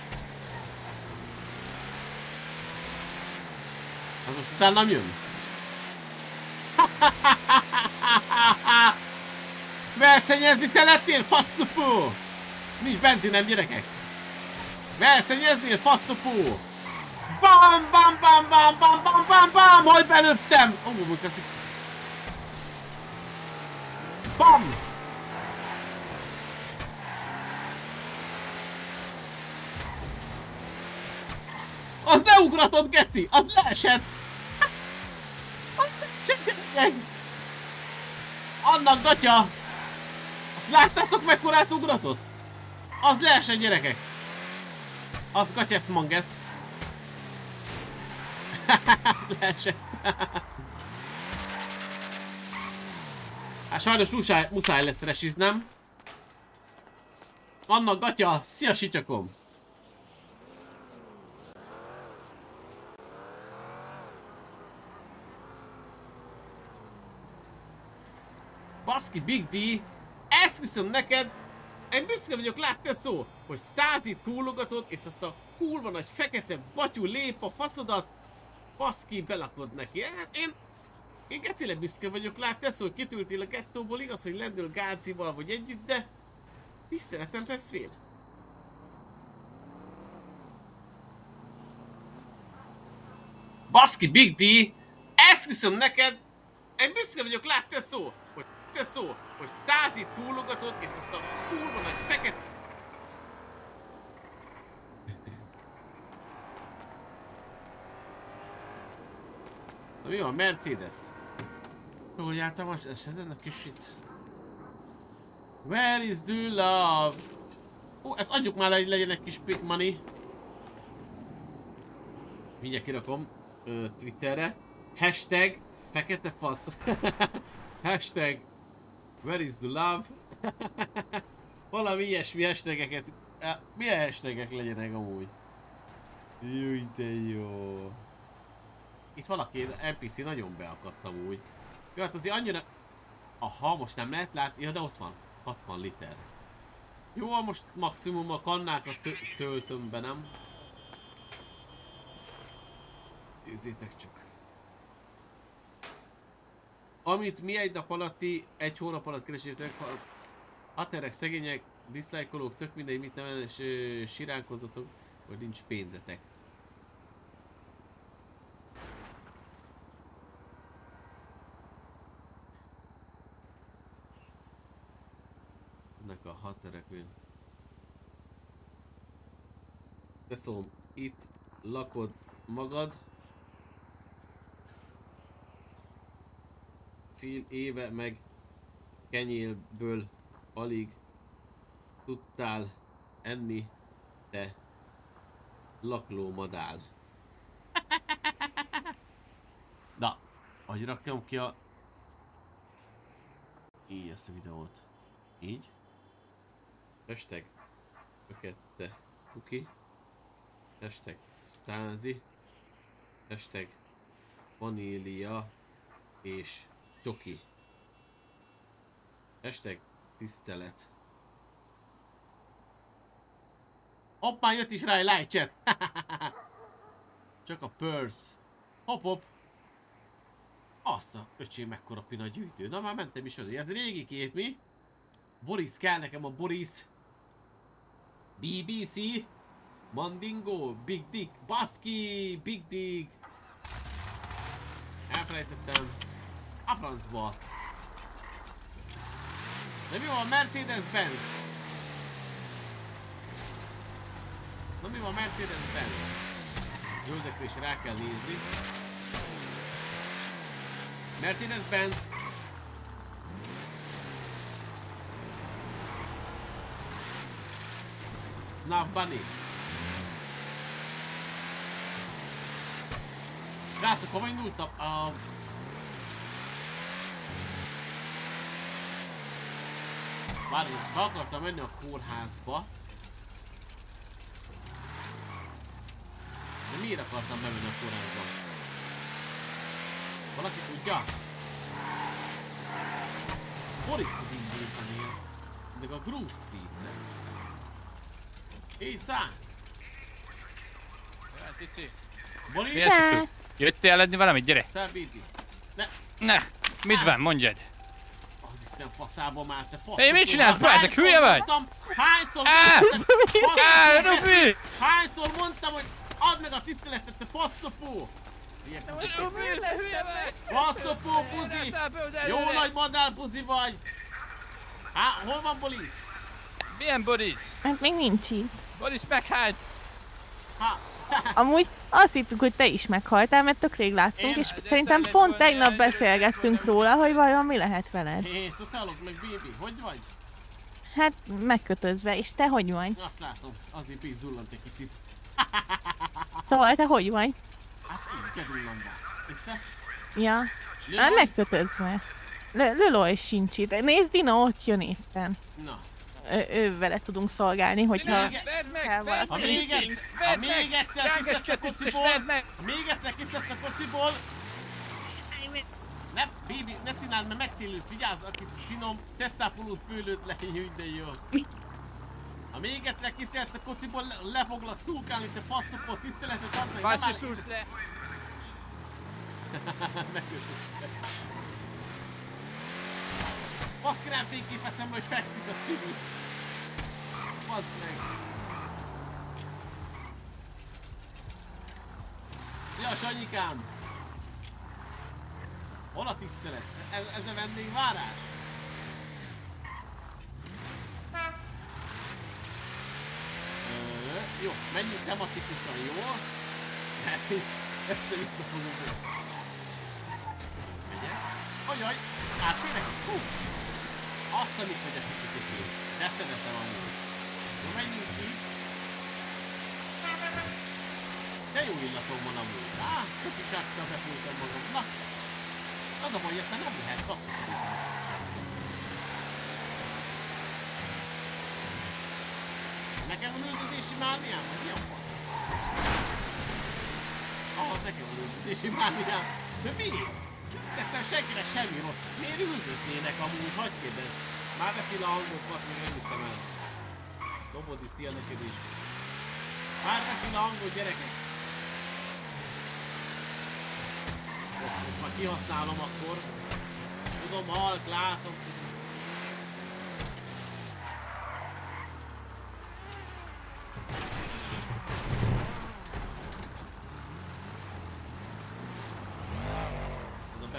Az most utána nem jön? Versenyezni szeretnél, faszopó! Nincs benzinem, gyerekek! Versenyeznél, faszopó! Bam, bam, bam, bam, bam, bam, bam, bam! Hogy belőttem! Ó, oh, köszik! Bam! Az ne ugratott, geci! Az leesett! Az csak annak gatya! Azt láttátok, mekkorát ugratott? Az leesett, gyerekek! Az gatyesz mangesz! Az leesett! Hát sajnos muszáj, muszáj lesz resiznem. Annak gatya! Szia, sityakom! Baszki, Big D, esküszöm neked, én büszke vagyok, láttál szó, hogy Stazit kúlogatod, és azt a kurva nagy fekete batyú lép a faszodat, baszki, belakod neki. Én, én gecile büszke vagyok, láttál szó, hogy kitültél a gettóból, igaz, hogy lendül Gácival vagy együtt, de tiszteletem tesz fél. Baszki, Big D, esküszöm neked, én büszke vagyok, láttál szó, hogy te szó, hogy Stazit kúlogatod, és azt a kurva nagy fekete... Na mi van, Mercedes? Jól jártam az esetben a kis itt. Where is the love? Ó, ezt adjuk már le, hogy legyen egy kis money. Mindjárt kirakom ö, Twitterre. Hashtag fekete fasz. Hashtag where is the love? Valami ilyesmi hashtageket. Milyen hashtagek legyenek amúgy? Júj, de jó. Itt valaki, en pé cé nagyon beakadt amúgy. Jó, hát azért annyira... Aha, most nem lehet látni. Ja, de ott van. hatvan liter. Jó, most maximum a kannákat töltöm be, nem? Nézzétek csak. Amit mi egy nap alatti, egy hónap alatt keresétek, a terek szegények diszlájkolók, tök mindegy, mit nem és ö, siránkozatok, vagy nincs pénzetek. Ennek a hadseregű. Beszóm, itt lakod magad. Fél éve meg kenyélből alig tudtál enni, te laklómadár. Na, ahogy rakjam ki a... Így ezt a videót. Így. Hashtag Ökette Kuki. Hashtag Stázi. Hashtag Vanília és Csoki. Hashtag tisztelet. Hopp, már jött is rá egy like chat. Csak a purse. Hopp, hopp. Azt a öcsém mekkora pina gyűjtő. Na már mentem is oda. Ez régi kép mi? Boris kell nekem a Boris. bé bé cé. Mandingo. Big Dick. Baszki. Big Dick. Elfelejtettem. A francba. De mi van Mercedes-Benz? Na mi van Mercedes-Benz? Zöldekre is rá kell nézni. Mercedes-Benz. Snuff Bunny. Srácok, hova indultam? A... Várjunk, be akartam menni a kórházba. De miért akartam bemenni a kórházba? Valaki tudja? Borishoz indultani. Meg a Groove Street-nek. Kétszám! Tici. Boris? Mi ezt? Jöttél ledni valamit? Gyere! Szerbíti. Ne! Ne! Mit van? Mondjad! Az Isten faszába már, te fasz! Hé, mit csinálsz, bro? Ezek hülye vagy? Hányszor mondtam? Áááá, Rubi! Hányszor mondtam, hogy add meg a tiszteletet, te faszopó! Rubi, ne hülye vagy! Faszopó, puzi! Jó nagy madár puzi vagy! Há, hol van Boris? Milyen Boris? Hát még nincs itt. Boris meghalt! Ha. Amúgy azt hittük, hogy te is meghaltál, mert tök rég láttunk, és szerintem pont tegnap beszélgettünk róla, hogy vajon mi lehet veled. Hé, szociálok meg, baby, hogy vagy? Hát megkötözve, és te hogy vagy? Azt látom, azért így zullant egy kicsit. Szóval te hogy vagy? Hát így kedullamban. És te? Ja, hát megkötözve. Lolo is sincs itt. Nézd, Dina ott jön éppen. Na. Ő, ő vele tudunk szolgálni, hogyha kell valaki. Ha még egyszer, ha még egyszer kiszedsz a kocsiból, ha még egyszer kiszedsz a kocsiból, ne, baby, ne csináld, mert megszélülsz, vigyázz, aki finom, tesszápolós pőlőt lehívj, de jó. Ha még egyszer kiszedsz a kocsiból, le, le foglak szulkálni, te fasztopó, tiszteletet ad meg, nem áll. Szúrsz le! Megkötözte. Basz ki rám fényképeztem, hogy fekszik a szívű. Bazd meg. Ja, Sanyikám! Hol a tisztelet? Ez, ez a vendégvárás? Ö, jó, menjünk tematikusan, jó? Mert ezt vissza fogunk. Megyek. Ajaj! Átférek! Hú! Azt a mit megyek a kicsit. De szeretem amúgy. Jó, menjünk ki. De jó illatom van amúgy. Á, tök is átszal befújtam magam. Na! Az a baj, aztán nem lehet kapni. Nekem van üldözési mániám? Mi a fasz? Ahhoz nekem van üldözési mániám. De miért? Tettem senkire semmi rossz. Miért üldöznének amúgy? Hagyj kérdez. Már veszi le a hangot, fasz, még nem hiszem el. Dobodi, szia neked is. Már veszi le a hangot, gyerekek. Most már kihasználom akkor. Tudom, halk, látom.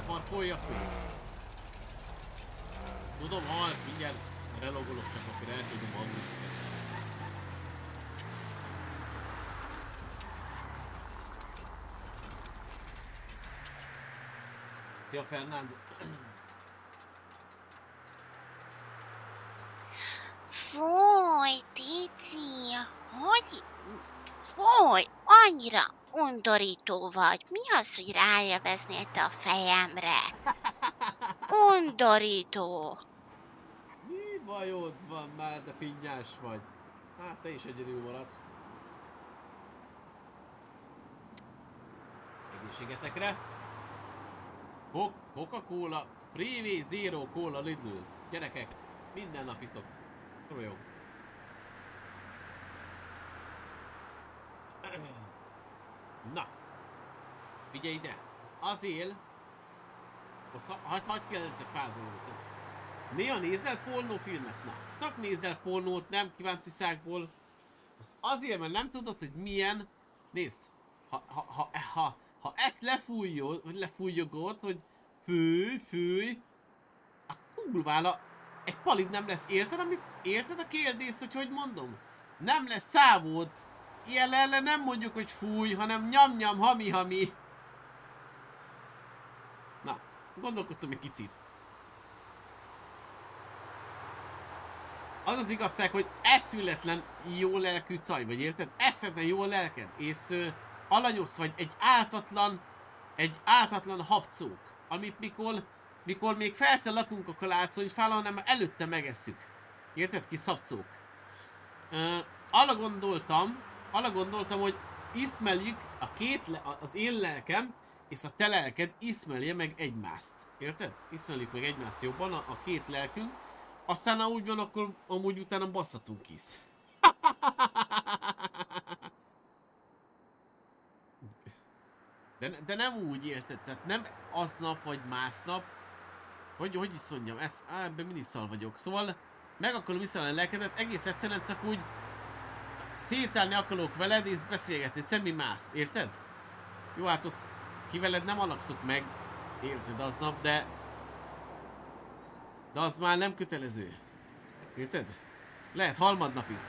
parkoljak még? Tudom, halt, mindjárt relogolok, csak akkor elkezdem a muzsikát. Szia Fernando! Fúj, Tici, hogy... Fúj, annyira undorító vagy. Mi az, hogy rájöveznél te a fejemre? Undorító. Mi bajod van már, de finnyás vagy? Hát te is egyedül maradsz. Egészségetekre. Coca-Cola, Freeway Zero Cola Lidl. Gyerekek, minden nap iszok. Jó. Na, figyelj ide, az él, hagyd hagy kérdezzek pár dolgot. Néha nézel pornófilmet? Na, csak nézel pornót, nem kíváncsi szákból. Az azért, mert nem tudod, hogy milyen. Nézd, ha, ha, ha, ha, ha ezt lefújod, vagy lefújjogod, hogy fúj, fúj, a kurvára egy palid nem lesz, érted, amit, érted a kérdés, hogy hogy mondom? Nem lesz szávod. Ilyen ellen nem mondjuk, hogy fúj, hanem nyam-nyam, hami-hami. Na, gondolkodtam egy kicsit. Az az igazság, hogy eszületlen jó lelkű caj vagy, érted? Eszületlen jó lelked, és ö, alanyos vagy, egy áltatlan, egy áltatlan habcók, amit mikor, mikor még felsze lakunk a kalácsonyfál, hanem előtte megesszük. Érted? Kis habcók. Ö, arra gondoltam, arra gondoltam, hogy ismerjük a két, le, az én lelkem és a te lelked ismerje meg egymást. Érted? Ismerjük meg egymást jobban, a, a két lelkünk. Aztán ha úgy van, akkor amúgy utána basszatunk is. De, de nem úgy, érted? Tehát nem aznap vagy másnap. Hogy, hogy is mondjam, ez, á, ebben mindig szal vagyok. Szóval meg akarom iszolni a lelkedet, egész egyszerűen csak úgy szétálni akarok veled és beszélgetni, semmi más, érted? Jó, hát azt ki veled nem alakszok meg, érted aznap, de... De az már nem kötelező. Érted? Lehet harmadnap is.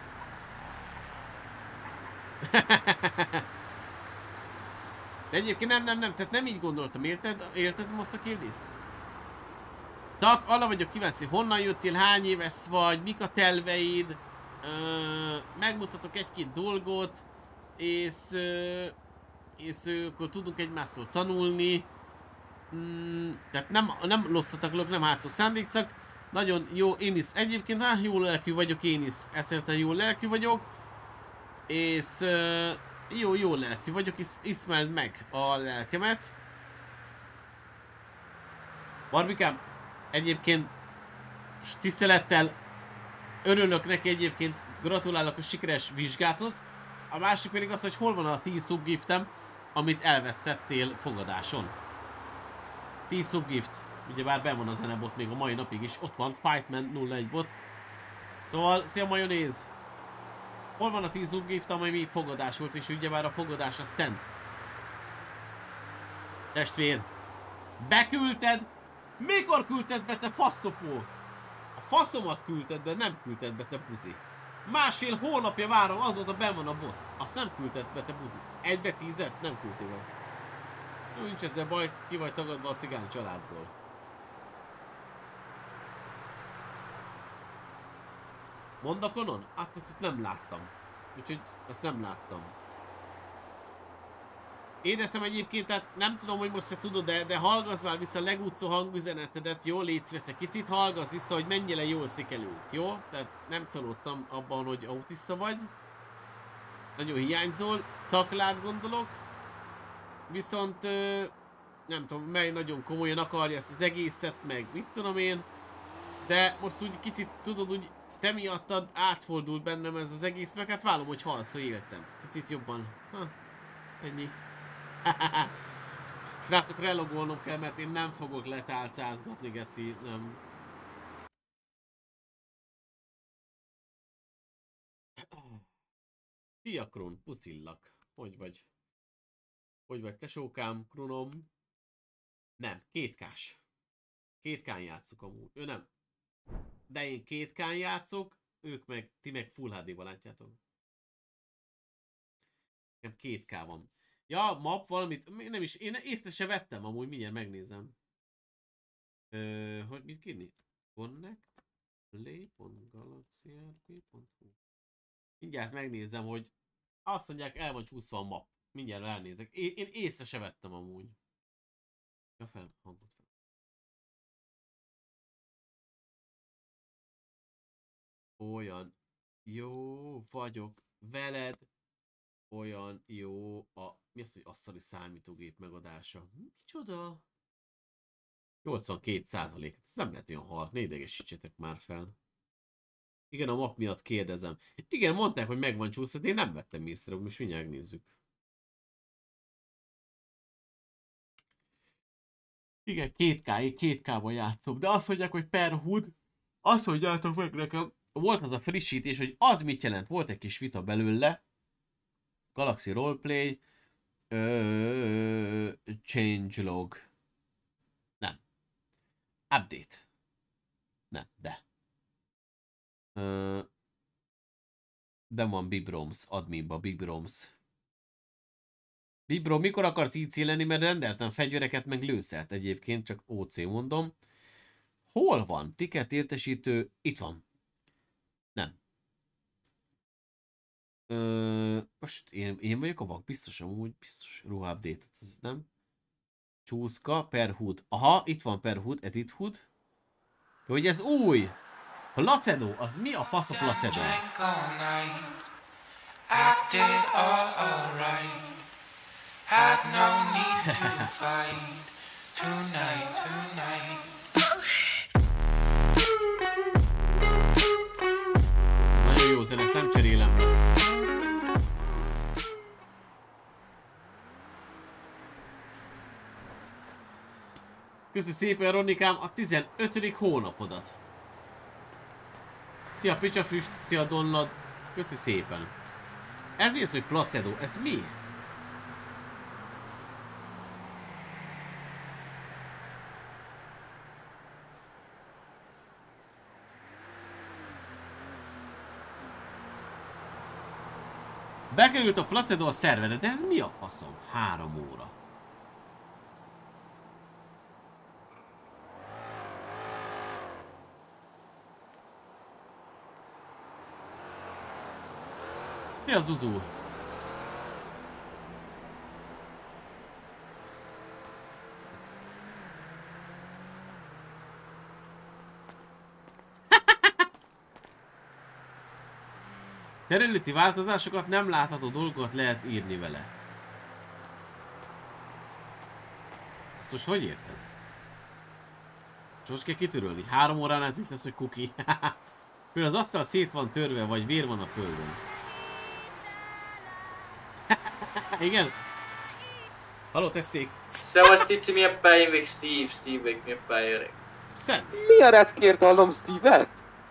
De egyébként nem, nem, nem, tehát nem így gondoltam, érted? Érted most a kérdést? Csak arra vagyok kíváncsi, honnan jöttél, hány éves vagy, mik a terveid, ö, megmutatok egy-két dolgot, és, ö, és ö, akkor tudunk egymásról tanulni. Mm, tehát nem, nem losszatak, nem hátszó szándék, csak nagyon jó, én is egyébként, hát jó lelkű vagyok, én is eszéleten jó lelkű vagyok, és ö, jó, jó lelkű vagyok, és ismerd meg a lelkemet. Barbikám, egyébként tisztelettel örülök neki, egyébként gratulálok a sikeres vizsgáthoz. A másik pedig az, hogy hol van a tíz subgiftem, amit elvesztettél fogadáson. tíz subgift, ugyebár benn van a zenebot még a mai napig is, ott van Fightman nulla egy bot. Szóval, szia majonéz! Hol van a tíz subgift, amely még fogadás volt, és ugyebár a fogadás a szent. Testvér, beküldted? Mikor küldted be, te faszopó? A faszomat küldted be, nem küldted be, te buzi. Másfél hónapja várom, azóta benn van a bot. Azt nem küldted be, te buzi. Egybe tízet? Nem küldtél be. Jó, nincs ezzel baj, ki vagy tagadva a cigány családból. Mondakonon? Hát azt nem láttam. Úgyhogy ezt nem láttam. Édeszem egyébként, tehát nem tudom, hogy most te tudod, de, de hallgass már vissza a legutszó hangüzenetedet, jó? Légy vesz egy kicsit, hallgass vissza, hogy mennyire jól szikerült, jó? Tehát nem csalódtam abban, hogy autista vagy. Nagyon hiányzol, caklád gondolok. Viszont ö, nem tudom, mely nagyon komolyan akarja ezt az egészet, meg mit tudom én. De most úgy kicsit tudod, úgy te miattad átfordult bennem ez az egész, meg hát vállom, hogy halsz, hogy éltem. Kicsit jobban. Ha, ennyi. Srácok, relogolnom kell, mert én nem fogok letálcázgatni, geci, nem. Szia, Kron, puszillak. Hogy vagy? Hogy vagy, tesókám, Kronom? Nem, kétkás. Kétkán játszok amúgy. Ő nem. De én kétkán játszok, ők meg, ti meg Full há dé-ban látjátok. Nekem két ká van. Ja, map valamit, nem is, én észre se vettem amúgy, mindjárt megnézem. Ö, hogy mit kírni? Connect play pont galaxy er pé pont hu. Mindjárt megnézem, hogy azt mondják, el van csúszva a map. Mindjárt elnézek. Én, én észre se vettem amúgy. Ja, fel, hangot fel. Olyan jó vagyok veled. Olyan jó a... Mi az, hogy asszali számítógép megadása? Micsoda? nyolcvankét százalék. Ez nem lehet olyan hal. Ne idegesítsetek már fel. Igen, a map miatt kérdezem. Igen, mondták, hogy meg van csúszva, de én nem vettem észre, most mindjárt nézzük. Igen, két ká, két ká-ban játszom, de azt mondják, hogy per hud, azt mondjátok meg nekem, volt az a frissítés, hogy az mit jelent, volt egy kis vita belőle, Galaxy Roleplay, ö, changelog, nem, update, nem, de, ö, de van Bibroms, adminba, Bibroms. Bibro, mikor akarsz í cé lenni, mert rendeltem fegyvereket, meg lőszert egyébként, csak ó cé mondom. Hol van? Ticket értesítő, itt van. Nem. Ö, most én, én vagyok a vak, biztos amúgy, biztos ruha update, ez nem? Csúszka, per hood. Aha, itt van per hood, edit hood. Hogy ez új! Placedo, az mi a fasz a Placedo? Had no need to fight tonight, tonight. Nagyon jó zene, ezt nem cserélem. Köszi szépen, Ronikám, a tizenötödik hónapodat. Szia Picsafüst, szia Donlad. Köszi szépen. Ez mi az, hogy Placedo? Ez mi? Bekerült a Placedo a szerverre, de ez mi a faszom? Három óra. Mi az Zuzu? Területi változásokat, nem látható dolgokat lehet írni vele. Ezt most hogy érted? És most kell kitörölni. Három óránál itt lesz, hogy kuki. Például az asztal szét van törve, vagy vér van a földön. Igen? Halló, tesszék! Szevasz Tici, milyen pályán vég Steve? Steve vég milyen pályán? Szem! Mi a retkért hallom Steve-et?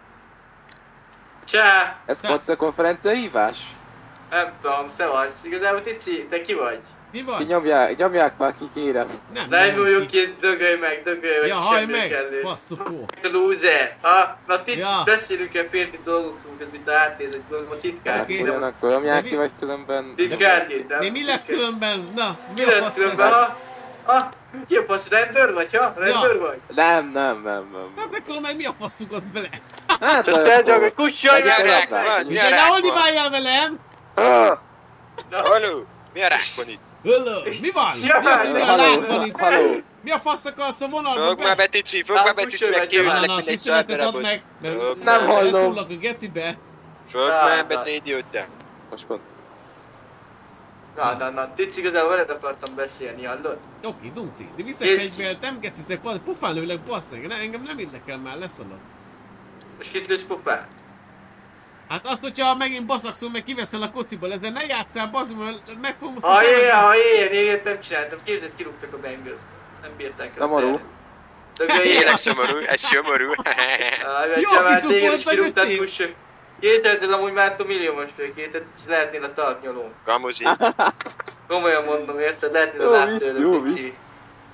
Csá! Ez kocka konferencia hívás? Nem tudom, szevasz. Igazából Tici, te ki vagy? Mi vagy? Ki nyomják, nyomják már ki, kérem. Nem, nem nyomjuk ki, dögölj meg, dögölj meg. Ja, hajj meg, faszopó. A lúzer, ha? Na Tici, ja. Beszélünk el férfi dolgokról, ez mit átnéz, hogy dolgok a titkár. Okay. Ugyanakkor nyomják ki, vagy különben... Titkárnyit, nem? Mi, mi lesz különben? Na, mi, mi a fasz különben, lesz? ha? Ha? Ki a fasz, rendőr vagy, ha? Rendőr ja. vagy? Nem, nem, nem, nem. Hát akkor meg mi a faszunkat bele? Hát, te gyakor, kussolj meg! Igen, ne oldibáljál velem! Halló, mi a rák van itt? Halló, mi van? Mi az, hogy mi a rák van itt? Mi a fasz akarsz a vonalba? Fogd már be, Tici, fogd már be, Tici, meg kívánlak minden tiszteletet add meg, mert nem hallom. beszúrlak a gecibe. Fogd már be, te idióta. Most pont. Na, na, na, Tici, igazából veled akartam beszélni, hallod? Oké, Dunci, de viszek fegyvert, nem geciszek, pufán lőlek, basszeg, engem nem érdekel már, leszalad. És kit lősz pufán? Hát azt, hogyha megint baszakszol, meg kiveszel a kociból, ezzel ne játsszál, bazd, mert meg fogom azt a szemedbe. Ha ilyen, ha ilyen, én nem csináltam, képzeld, kirúgtak a bengőzt. Nem bírták el. Szomorú. Tényleg szomorú, ez szomorú. Jó, kicukoltak, öcém! Képzeld, ez amúgy már milliómos főként, tehát lehetnél a talpnyoló. Kamuzi. Komolyan mondom, érted? Lehetnél a láttörő, Tici.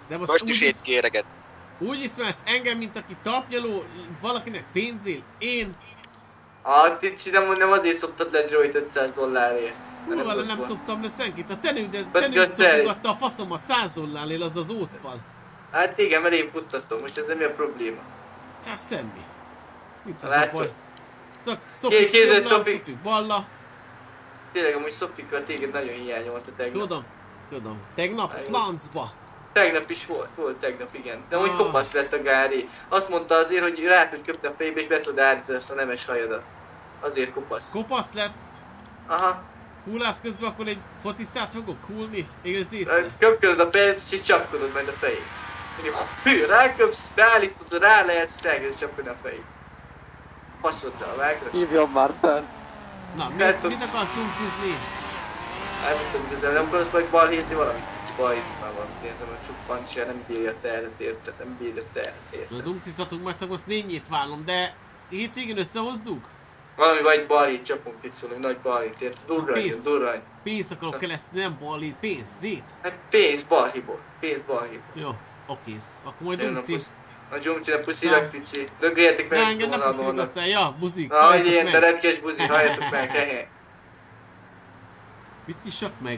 De most, Most úgy is isz, egy kéreget. úgy ismersz engem, mint aki tapnyaló, valakinek pénzél, én... Ah, Tici, nem, nem azért szoptad le Joey-t ötszáz dollárért. Kurva le nem szoptam le senkit, a tenőd, But tenőd just szopogatta a faszom a száz dollárnél, az az ótval. Hát igen, mert én futtatom, most ez nem mi a probléma. Hát semmi. Nincs az a Látod? baj. Szopik Képzeld, jobbra, Szopik. szopik balla. Tényleg amúgy Szopika téged nagyon hiányolta tegnap. Tudom, tudom. Tegnap Aj, flancba. Tegnap is volt, volt tegnap, igen. De úgy Ah. kopasz lett a Gári. Azt mondta azért, hogy rá tud köpni a fejébe és be tud állítani azt a nemes hajadat. Azért kopasz. Kopasz lett? Aha. Hulász közben akkor egy focisztát fogok kulni? Élsz észre? Köpködöd a fejét és így csapkodod majd a fejét. Hű, ráköpsz, beállítod, rá lehet, és elkezd csapkodni a fejét. Faszoddal, vágod? Hívjon már fel. Na, Hát, mit, mit akarsz tuncizni? Hát nem tudom, igazából nem akarsz majd balhézni valamit? Kicsi balhézni már valamit, értem, hogy csak pancsia nem bírja a terhet, érted? Nem bírja a terhet, érted? Na, dumcizhatunk majd szakos nényét vállom, de hétvégén összehozzuk? Valami vagy balhét csapunk itt szólni, nagy balhét, érted? Durrany, Pénz. durrany. Pénz akarok kereszni, nem balét, pénz, zét. Hát pénz balhiból, pénz balhiból. Jó, okész. Akkor majd Jön a dumci. pusz- A Dzsumcsi, a puszilak, Tici. Dögöljetek meg, Ne, engem ne puszilok vonalon. aztán, ja, buzik. Na, hogy halljátok ilyen meg. te retkes buzi, halljátok meg, hehe. Mit is sok meg?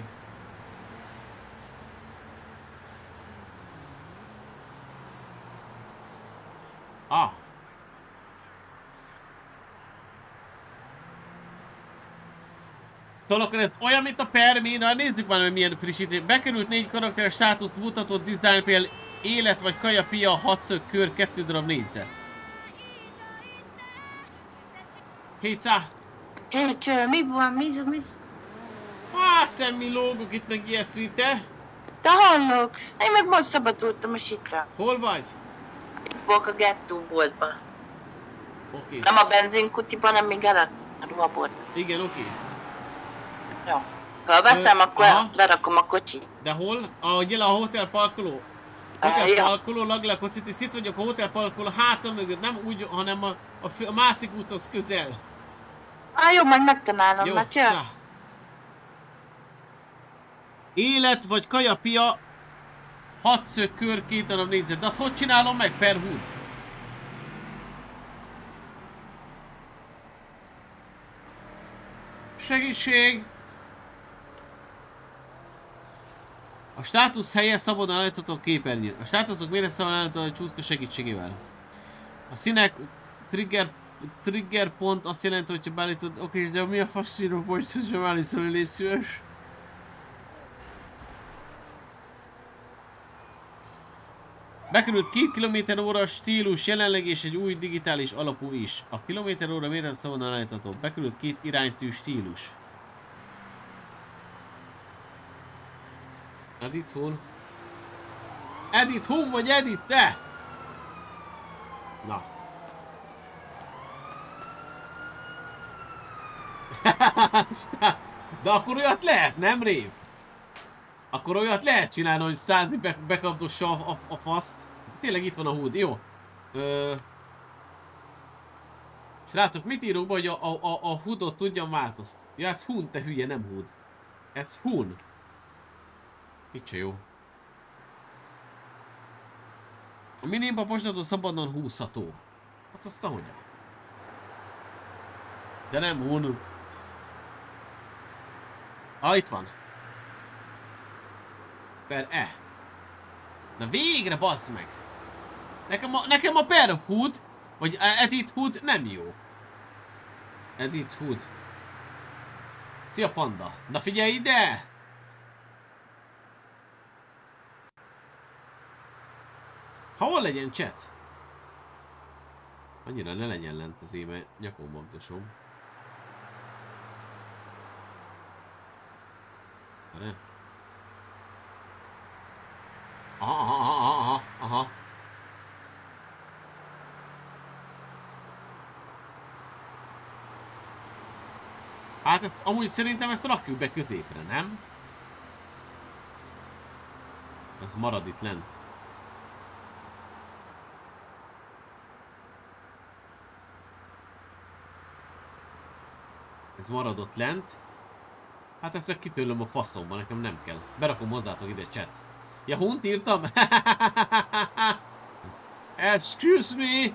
Ah. Szóval akkor ez olyan, mint a Permi, na nézzük már, hogy milyen frissítés. Bekerült négy karakteres státuszt mutatott design, például élet vagy kaja pia, hatszög kör, kettő darab négyzet. Hétszá! Hé, cső, mi van, mi, mi? Á, semmi lógok itt meg ilyesmi, te? Te hallok? Én meg most szabadultam a sitra. Hol vagy? Itt volok a gettó boltban. Oké. Nem a benzinkutiban, hanem még el a ruhabolt. Igen, okész. Jó. Ha veszem, Ö, akkor aha. lerakom a kocsit. De hol? A, gyere a hotel parkoló. Hotel parkoló, lag le a kocsit, és itt vagyok a hotel parkoló háta mögött, nem úgy, hanem a, a, fő- a másik úthoz közel. Á, jó, majd megtanálom, Jó, na cső. csá. Élet vagy kaja pia, hatszög kör, két darab négyzet. De azt hogy csinálom meg per hood? Segítség! A státusz helye szabadon állítható a képernyőn. A státuszok mire szabadon állítható a csúszka segítségével. A színek trigger, trigger pont azt jelenti, hogyha beállítod. Oké, de mi a faszírok most, hogy sem állítszol, hogy légy szíves. Bekerült két kilométer óra stílus jelenleg és egy új digitális alapú is. A kilométer óra mérete szabadon állítható. Bekerült két iránytű stílus. Edit hol? Edit hol vagy Edit te? Na. De akkor olyat lehet, nem Rév? Akkor olyat lehet csinálni, hogy százi be bekapdossa a, a, a faszt. Tényleg itt van a hood, jó? Ö... Srácok, mit írok be, hogy a, a, a, a hoodot tudjam változtatni? Ja, ez hun, te hülye, nem hood. Ez hun. Itt se jó. A minimpa postától szabadon húzható. Hát azt ahogy. De nem hun. Ah, itt van. Per E. Na végre, bassz meg! Nekem a, nekem a per hood, vagy edit hood nem jó. Edit hood. Szia panda. Na figyelj ide! Ha hol legyen chat? Annyira ne legyen lent az éme nyakon magdosom. Erre? Aha, aha, aha, aha, aha. Hát ezt, amúgy szerintem ezt rakjuk be középre, nem? Ez marad itt lent. Ez marad ott lent. Hát ezt meg kitőlöm a faszomba, nekem nem kell. Berakom hozzátok ide chat. Ja, hunt írtam? Excuse me!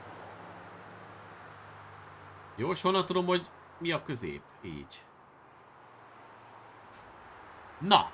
Jó, és honnan tudom, hogy mi a közép? Így. Na!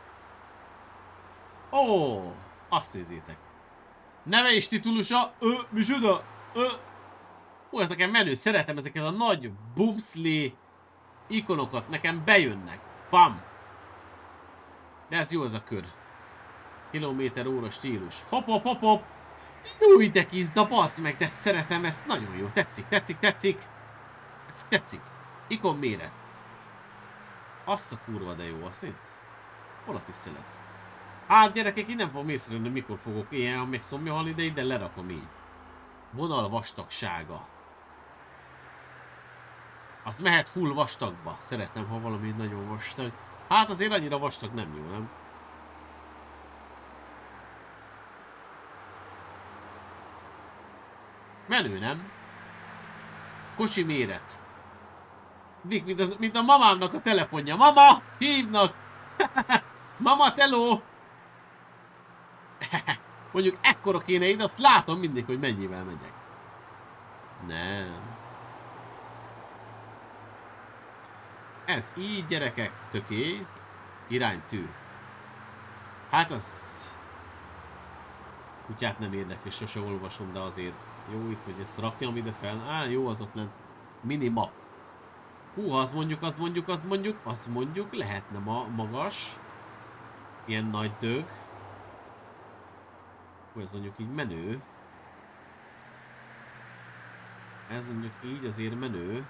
Ó, azt nézzétek. Neve és titulusa, ö, micsoda, ö. Ó, ez nekem menő, szeretem ezeket a nagy bumszli ikonokat, nekem bejönnek. Pam! De ez jó ez a kör. Kilométer óra stílus. Hop, hop, hop, hop! Új, de kizda, bassz meg, de szeretem, ezt nagyon jó. Tetszik, tetszik, tetszik. Ez tetszik. Ikon méret. Azt a kurva, de jó, azt nézd. Hol a tisztelet? Hát gyerekek, én nem fogom észrevenni, mikor fogok ilyen, még szomja halni, de ide lerakom így. Vonal vastagsága. Az mehet full vastagba. Szeretem, ha valami nagyon vastag. Hát azért annyira vastag nem jó, nem? Menő, nem? Kocsi méret. Dik, mint, az, mint a mamámnak a telefonja. Mama! Hívnak! Mama, teló! Mondjuk ekkora kéne ide, azt látom mindig, hogy mennyivel megyek. Nem. Ez így, gyerekek. Töké. Iránytű. Hát az... Kutyát nem érdekli, sose olvasom, de azért jó itt, hogy ezt rakjam ide fel. Á, jó, az ott lent. Minimap. Hú, azt mondjuk, azt mondjuk, azt mondjuk, azt mondjuk, lehetne ma magas. Ilyen nagy dög. Hú, ez mondjuk így menő. Ez mondjuk így azért menő.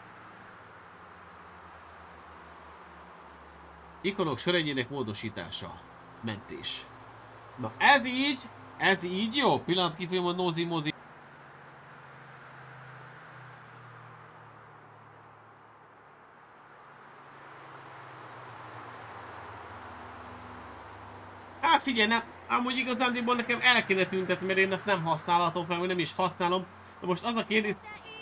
Ikonok sorrendjének módosítása. Mentés. Na ez így, ez így jó. Pillanat kifolyom a nózi mozi. Hát figyelj, nem, amúgy igazándiból nekem el kéne tüntetni, mert én ezt nem használhatom fel, vagy nem is használom. De most az a kérdés...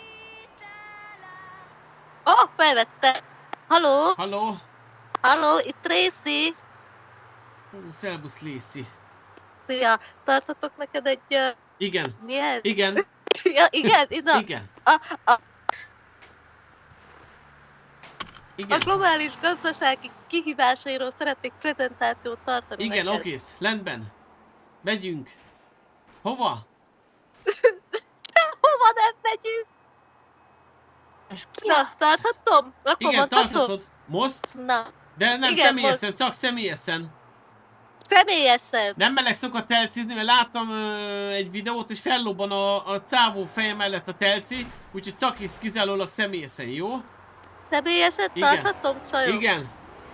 Ó, oh, felvette! Halló? Halló? Halló, itt Tracy. Ó, szerbusz Lacey. Szia, tarthatok neked egy... Uh, igen. Mi ez? Igen. Ja, igen, ide. Igen. A, a... Igen. A globális gazdasági kihívásairól szeretnék prezentációt tartani. Igen, okész, rendben. Megyünk. Hova? Hova nem megyünk? Na, tarthatom? Akkor igen, mondhatom? tarthatod. Most? Na. De nem igen, személyesen, most... csak személyesen. Személyesen? Nem meleg szokott telcizni, mert láttam ö, egy videót, és fellobban a, a cávó feje mellett a telci, úgyhogy csak is kizárólag személyesen, jó? Személyesen tarthatom, csajok? Igen.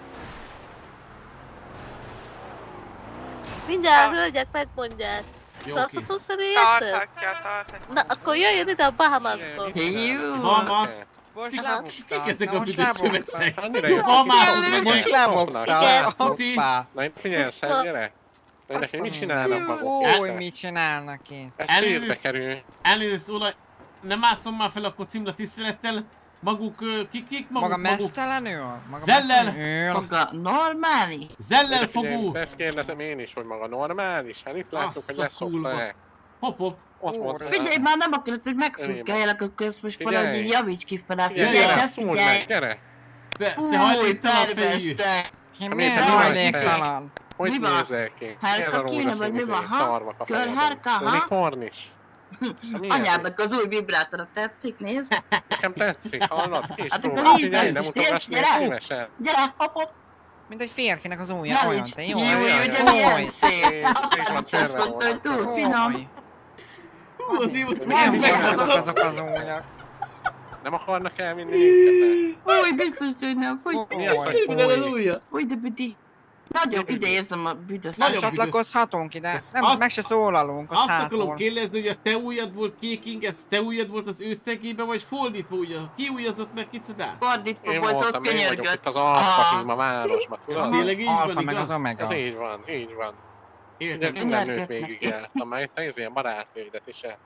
Mindjárt a hölgyek megmondják. Jó, tarthatom kész. személyesen? Tarthatja, tarthatja. Na, akkor jöjjön ide a Bahamasból. Bahamas? Kik ezek a büdös csöveszek? Bahamashoz megyek. Puci. Na itt figyelsz, gyere. Nekik mit csinálnak maguk? Fúj, mit csinálnak itt? Ez pénzbe kerül. Elnézést, Ola, nem ásszom már fel akkor címre tisztelettel. Maguk, kik, kik, maguk, Maga maguk. mesztelenül? Maga Zellel. mesztelenül? Maga normális? Zellel fogú. Ezt kérdezem én is, hogy maga normális. Hát itt látjuk, hogy leszokta-e. Hopp, hopp. Ott volt. Figyelj, már nem akarod, hogy megszokjálják a közmos valahogy így javíts ki fel a Figyelj, figyelj, szúrd meg, gyere. Te, te hajlítalan fejű. Miért hajléktalan? Hogy nézel ki? Hárka kéne, vagy mi van, ha? Körhárka, ha? Unikornis. Anyádnak az új vibrátora tetszik, nézd. Nekem tetszik, hallod? Kis Hát akkor túl. nézd, Figyelj, nem utogass még gyere! szívesen. Gyere, hopp, hopp! Mint egy férfinek az ujja, Na, olyan, így, te jó? jó, Olyan, ugye jó. milyen szép. És van Azt törve mondta, hogy túl Fúj. finom. Hú, a divat Nem meg vannak meg azok az ujjak. Nem akarnak elvinni minket? Fúj, biztos, hogy nem. Fúj, Mi az, hogy Minden az ujja. fúj, de büdi. Nagyon ide érzem a büdös. Nem csatlakozhatunk ide, nem, Azt- meg se szólalunk a Azt hátról. akarom kérdezni, hogy a te ujjad volt kéking, ez te ujjad volt az ő szegélyben, vagy fordítva ujja? Ki ujjazott meg kicsodál? Fordítva Én volt, ott voltam, én vagyok itt könyörgött. az alfa a városban, Ez tudod? tényleg így Alfa van, meg az igaz? omega. Ez így van, így van. Ugye Értem. minden nőt Nyergetnek. végigjártam, már itt az ilyen barátnőidet is el.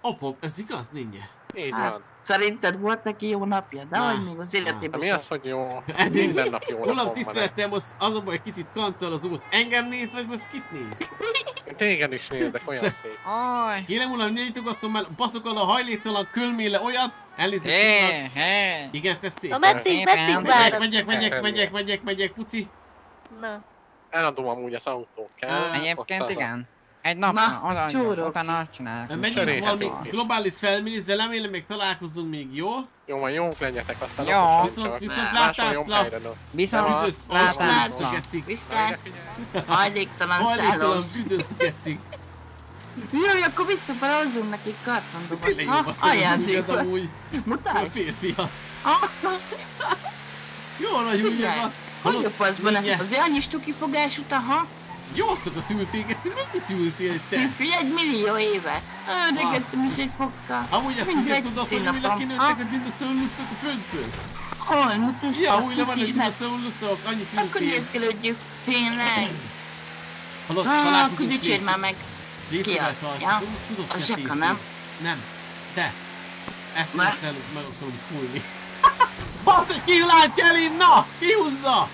Hopp, ez igaz, ninja? Így Hát, van. szerinted volt neki jó napja? De hogy még az életében Mi sem. az, hogy jó? Minden nap jó napom Uram, van. tiszteletem, az az a baj, kicsit kancol az úsz. Engem néz, vagy most kit néz? Téged is nézdek, olyan szép. Aj. Kérem uram, ne nyitogasszon már, baszok alá a hajléktalan kölméle olyat, elnézést Hé, szólnak. hé. Igen, te szép. Na, meddig, meddig Megyek, várod? megyek, megyek, megyek, megyek, megyek, puci. Na. Eladom amúgy az autót, kell. Egyébként igen. Egy nap, Na, oda, csórok. utána csináljuk. Megyünk valami Cserélhetünk is. globális felmérés, de remélem még találkozunk még, jó? Jó, majd jók legyetek, aztán Jó. okosan Viszont, csak. viszont Máshol jobb látásra. helyre, no. Viszont Büdös, látásra. gecik. Viszlát. Hajléktalan Hajléktalan szállós. büdös gecik. Jaj, akkor visszaparozzunk nekik kartondobozt. Tényleg Ha, jobb a szemem ajándékba. amúgy. A Mutáj. férfi az. Ah, Jó nagy úgy figyelj. van. Hogy a faszban? Mindjárt. Az annyi stukifogás után, ha? Jó szokat ültél, Geci, mennyit ültél te? Figyelj, egy millió éve. Öregettem is egy fokkal. Amúgy azt Mindegy, ugye tudod, hogy újra színapom. kinőttek a dinoszauruszok a földből? Hol? Mutasd Ja, meg, újra van egy mutasd meg. dinoszauruszok, annyit Akkor ültél. nézkelődjük. Tényleg. Hallod, Ah, találkozunk akkor dicsérd Rész- már meg. Részével Ki az? találkozunk, Ja, tudod, a ki zseka, Rész? nem? Nem. De. Ezt Már? most el, meg akarom fújni. Basz, ki látja elém, na! Ki húzza?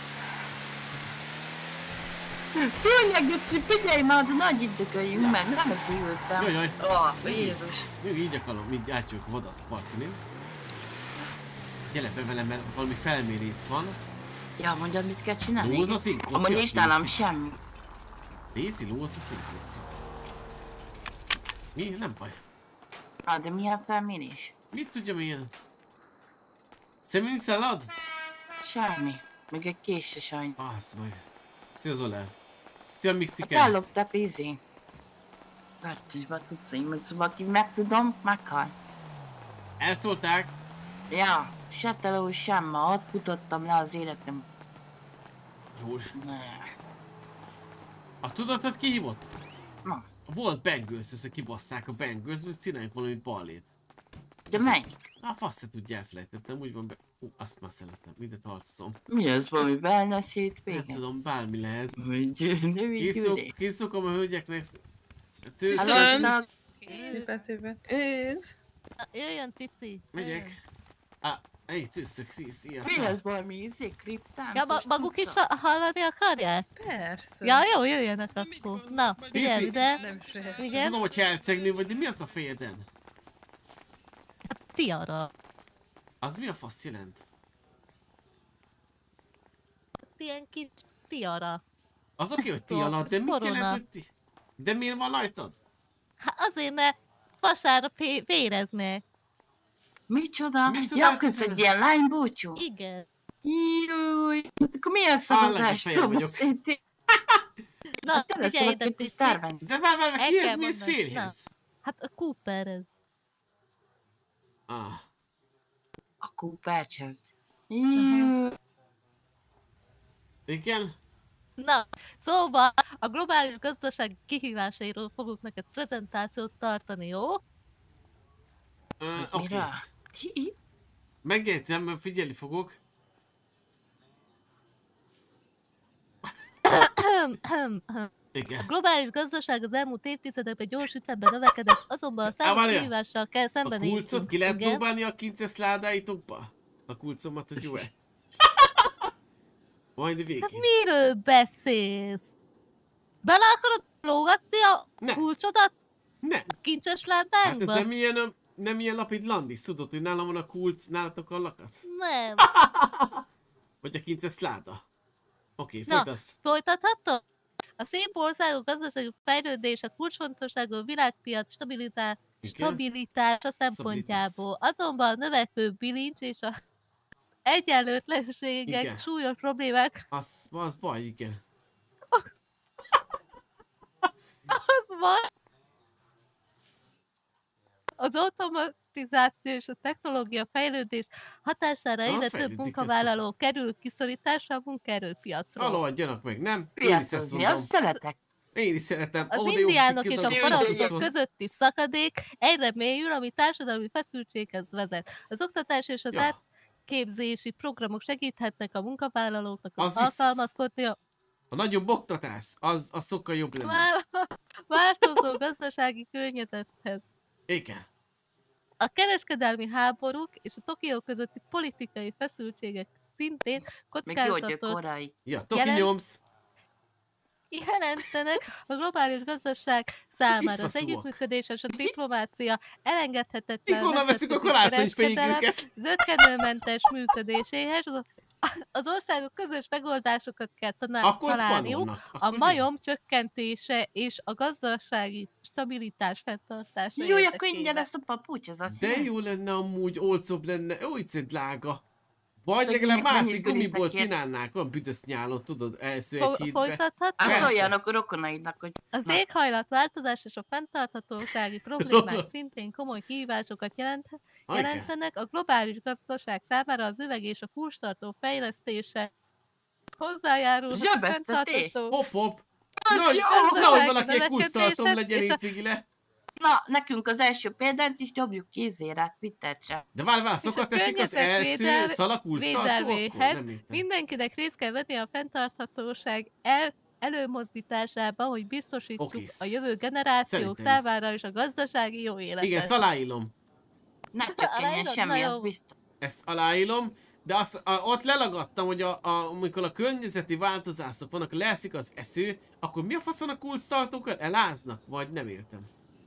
Tényleg, Göci, figyelj már, de nagy idegöljünk meg, nem az ültem. Jajjaj. Ó, Jézus. Még így akarom, így átjövök a vadászparti, nem? Gyere be velem, mert valami felmérés van. Ja, mondjad, mit kell csinálni? Lózva szinkócia? Amúgy nincs nálam semmi. Részi lózva szinkócia. Mi? Nem baj. Ah, de milyen felmérés? Mit tudja milyen? Szemünk szalad? Semmi. Még egy kés se sajnos. Azt majd. Szia Zolel. Szia Hát Mixikán. elloptak izé. Börtönbe a cuccaimat, szóval aki megtudom, meghal. Elszólták? Ja, se teló, sem ma, ott futottam le az életem. Jós. Ne. A tudatot kihívott? Na. Volt Bengals, össze kibasszák a Bengals, most csináljunk valami ballét. De melyik? Na, fasz se tudja, elfelejtettem, úgy van be... Ú, azt már szeretem, mindet harcozom. Mi az, valami wellness hétvége? Nem tudom, bármi lehet. Hogy ne vigyülé. Kiszokom a hölgyeknek. Hello. Szépen, szépen. Őz. Jöjjön, Tici. Megyek. Ah, egy cüsszök, szia, szia. Mi az valami izé, kriptám? Ja, ma maguk is ha- hallani akarják? Persze. Ja, jó, jöjjenek akkor. Na, figyelj ide. Nem is lehet. Igen? Tudom, hogy hercegnő vagy, de mi az a fejeden? Tiara. Az mi a fasz jelent? Ilyen kis tiara. Az oké, hogy ti Tudom, alatt, de ez mit korona. jelent, hogy ti? De miért van rajtad? Hát azért, mert vasárnap vé- vérezni. Micsoda? Mi Ja, csodálkozol? kösz egy ilyen lánybúcsú? Igen. Júj, akkor milyen Állnak a szavazás? fejem vagyok. Na, Te lesz figyelj valaki ide, a kis Tici. sztárban. De várj, várj, El kihez kell mész mondani. férjhez? Na, Hát a Cooper ez. Ah. A kúpácshoz. Júj. Igen? Na, szóval a globális gazdaság kihívásairól fogok neked prezentációt tartani, jó? Uh, Oké. Mire? Ki? Megjegyzem, mert figyelni fogok. Igen. A globális gazdaság az elmúlt évtizedekben gyors ütemben növekedett, azonban a számos várjál. kihívással kell A szembenézni. kulcot ki lehet Igen? próbálni a kinces ládáitokba? A kulcomat, hogy jó-e? Majd Hát végén. miről beszélsz? Bele akarod lógatni a Ne. kulcsodat? Ne. Kincses Hát ez ládánkba? nem ilyen, ö, nem ilyen lapid landis, tudod, hogy nálam van a kulc, nálatok a lakac? Nem. Vagy a kinces láda? Oké, Na, folytasz. folytathatom? A szép országok gazdasági fejlődése kulcsfontosságú a világpiac stabilizá... Igen. stabilitása szempontjából. Azonban a növekvő bilincs és a egyenlőtlenségek Igen. súlyos problémák Az, az baj, igen. az van. Az automatizáció és a technológia fejlődés hatására Az egyre több fejlődik, munkavállaló kerül kiszorításra a munkaerőpiacról. Haladjanak meg, nem? Én is Piac ezt az mi? mondom. Azt szeretek. Én is szeretem. Az Ó, de jó, indiánok kicsit és a oda- parancsnok oda- közötti szakadék egyre mélyül, ami társadalmi feszültséghez vezet. Az oktatás és az Ja. átképzési programok segíthetnek a munkavállalóknak Az visz- alkalmazkodni a A nagyobb oktatás, az, az sokkal jobb lenne. vál- változó gazdasági környezethez. Igen. A kereskedelmi háborúk és a Tokió közötti politikai feszültségek szintén Még jó, hogy kockázatot korai. Ja, Toki nyomsz. jelentenek a globális gazdaság számára. Az Iszfaszúak. együttműködés és a diplomácia elengedhetetlen Mikor veszük a karácsony fejükünket? zökkenőmentes működéséhez. Az- Az országok közös megoldásokat kell tanál- Akkor találniuk, spanolnak. a Akkor majom csökkentése és a gazdasági stabilitás fenntartása Jó, akkor érdekében. ingyen lesz a papucs, ez azt De jelenti. jó lenne amúgy, olcsóbb lenne, úgy szép drága. Vagy Hogy legalább minek másik mennyit gumiból görítek ilyet? csinálnák, olyan büdös nyálon, tudod, első egy Fo- hídbe. folytathatod? Azt Persze. szóljanak a rokonaidnak, hogy... Az Na. éghajlatváltozás és a fenntarthatósági problémák szintén komoly kihívásokat jelent, Ajká. jelentenek. A globális gazdaság számára az üveg és a kulcstartó fejlesztése hozzájárul a Zsebeztetés. fenntartható Hopp, hopp. Az Nehogy, jó! nehogy valaki egy növekedéshez kusztartom és legyen a- itt végile. Na, nekünk az első példát is dobjuk kézére, Twittert sem. De várj, várj, és szokat a teszik az első környezetvédelmi- szalakulsztartó, akkor védelméhez nem értem. mindenkinek részt kell venni a fenntarthatóság el, előmozdításába, hogy biztosítsuk Okész. a jövő generációk Szerintem is. számára is a gazdasági jó életet. Igen, ezt aláírom. Ne csökkenjen Aláírod? semmi, Na az jó. biztos. Ezt aláírom, de azt, a, ott lelagadtam, hogy a, a, amikor a környezeti változások vannak, leeszik az esző, akkor mi a faszon a kulcstartókat eláznak? Vagy nem értem.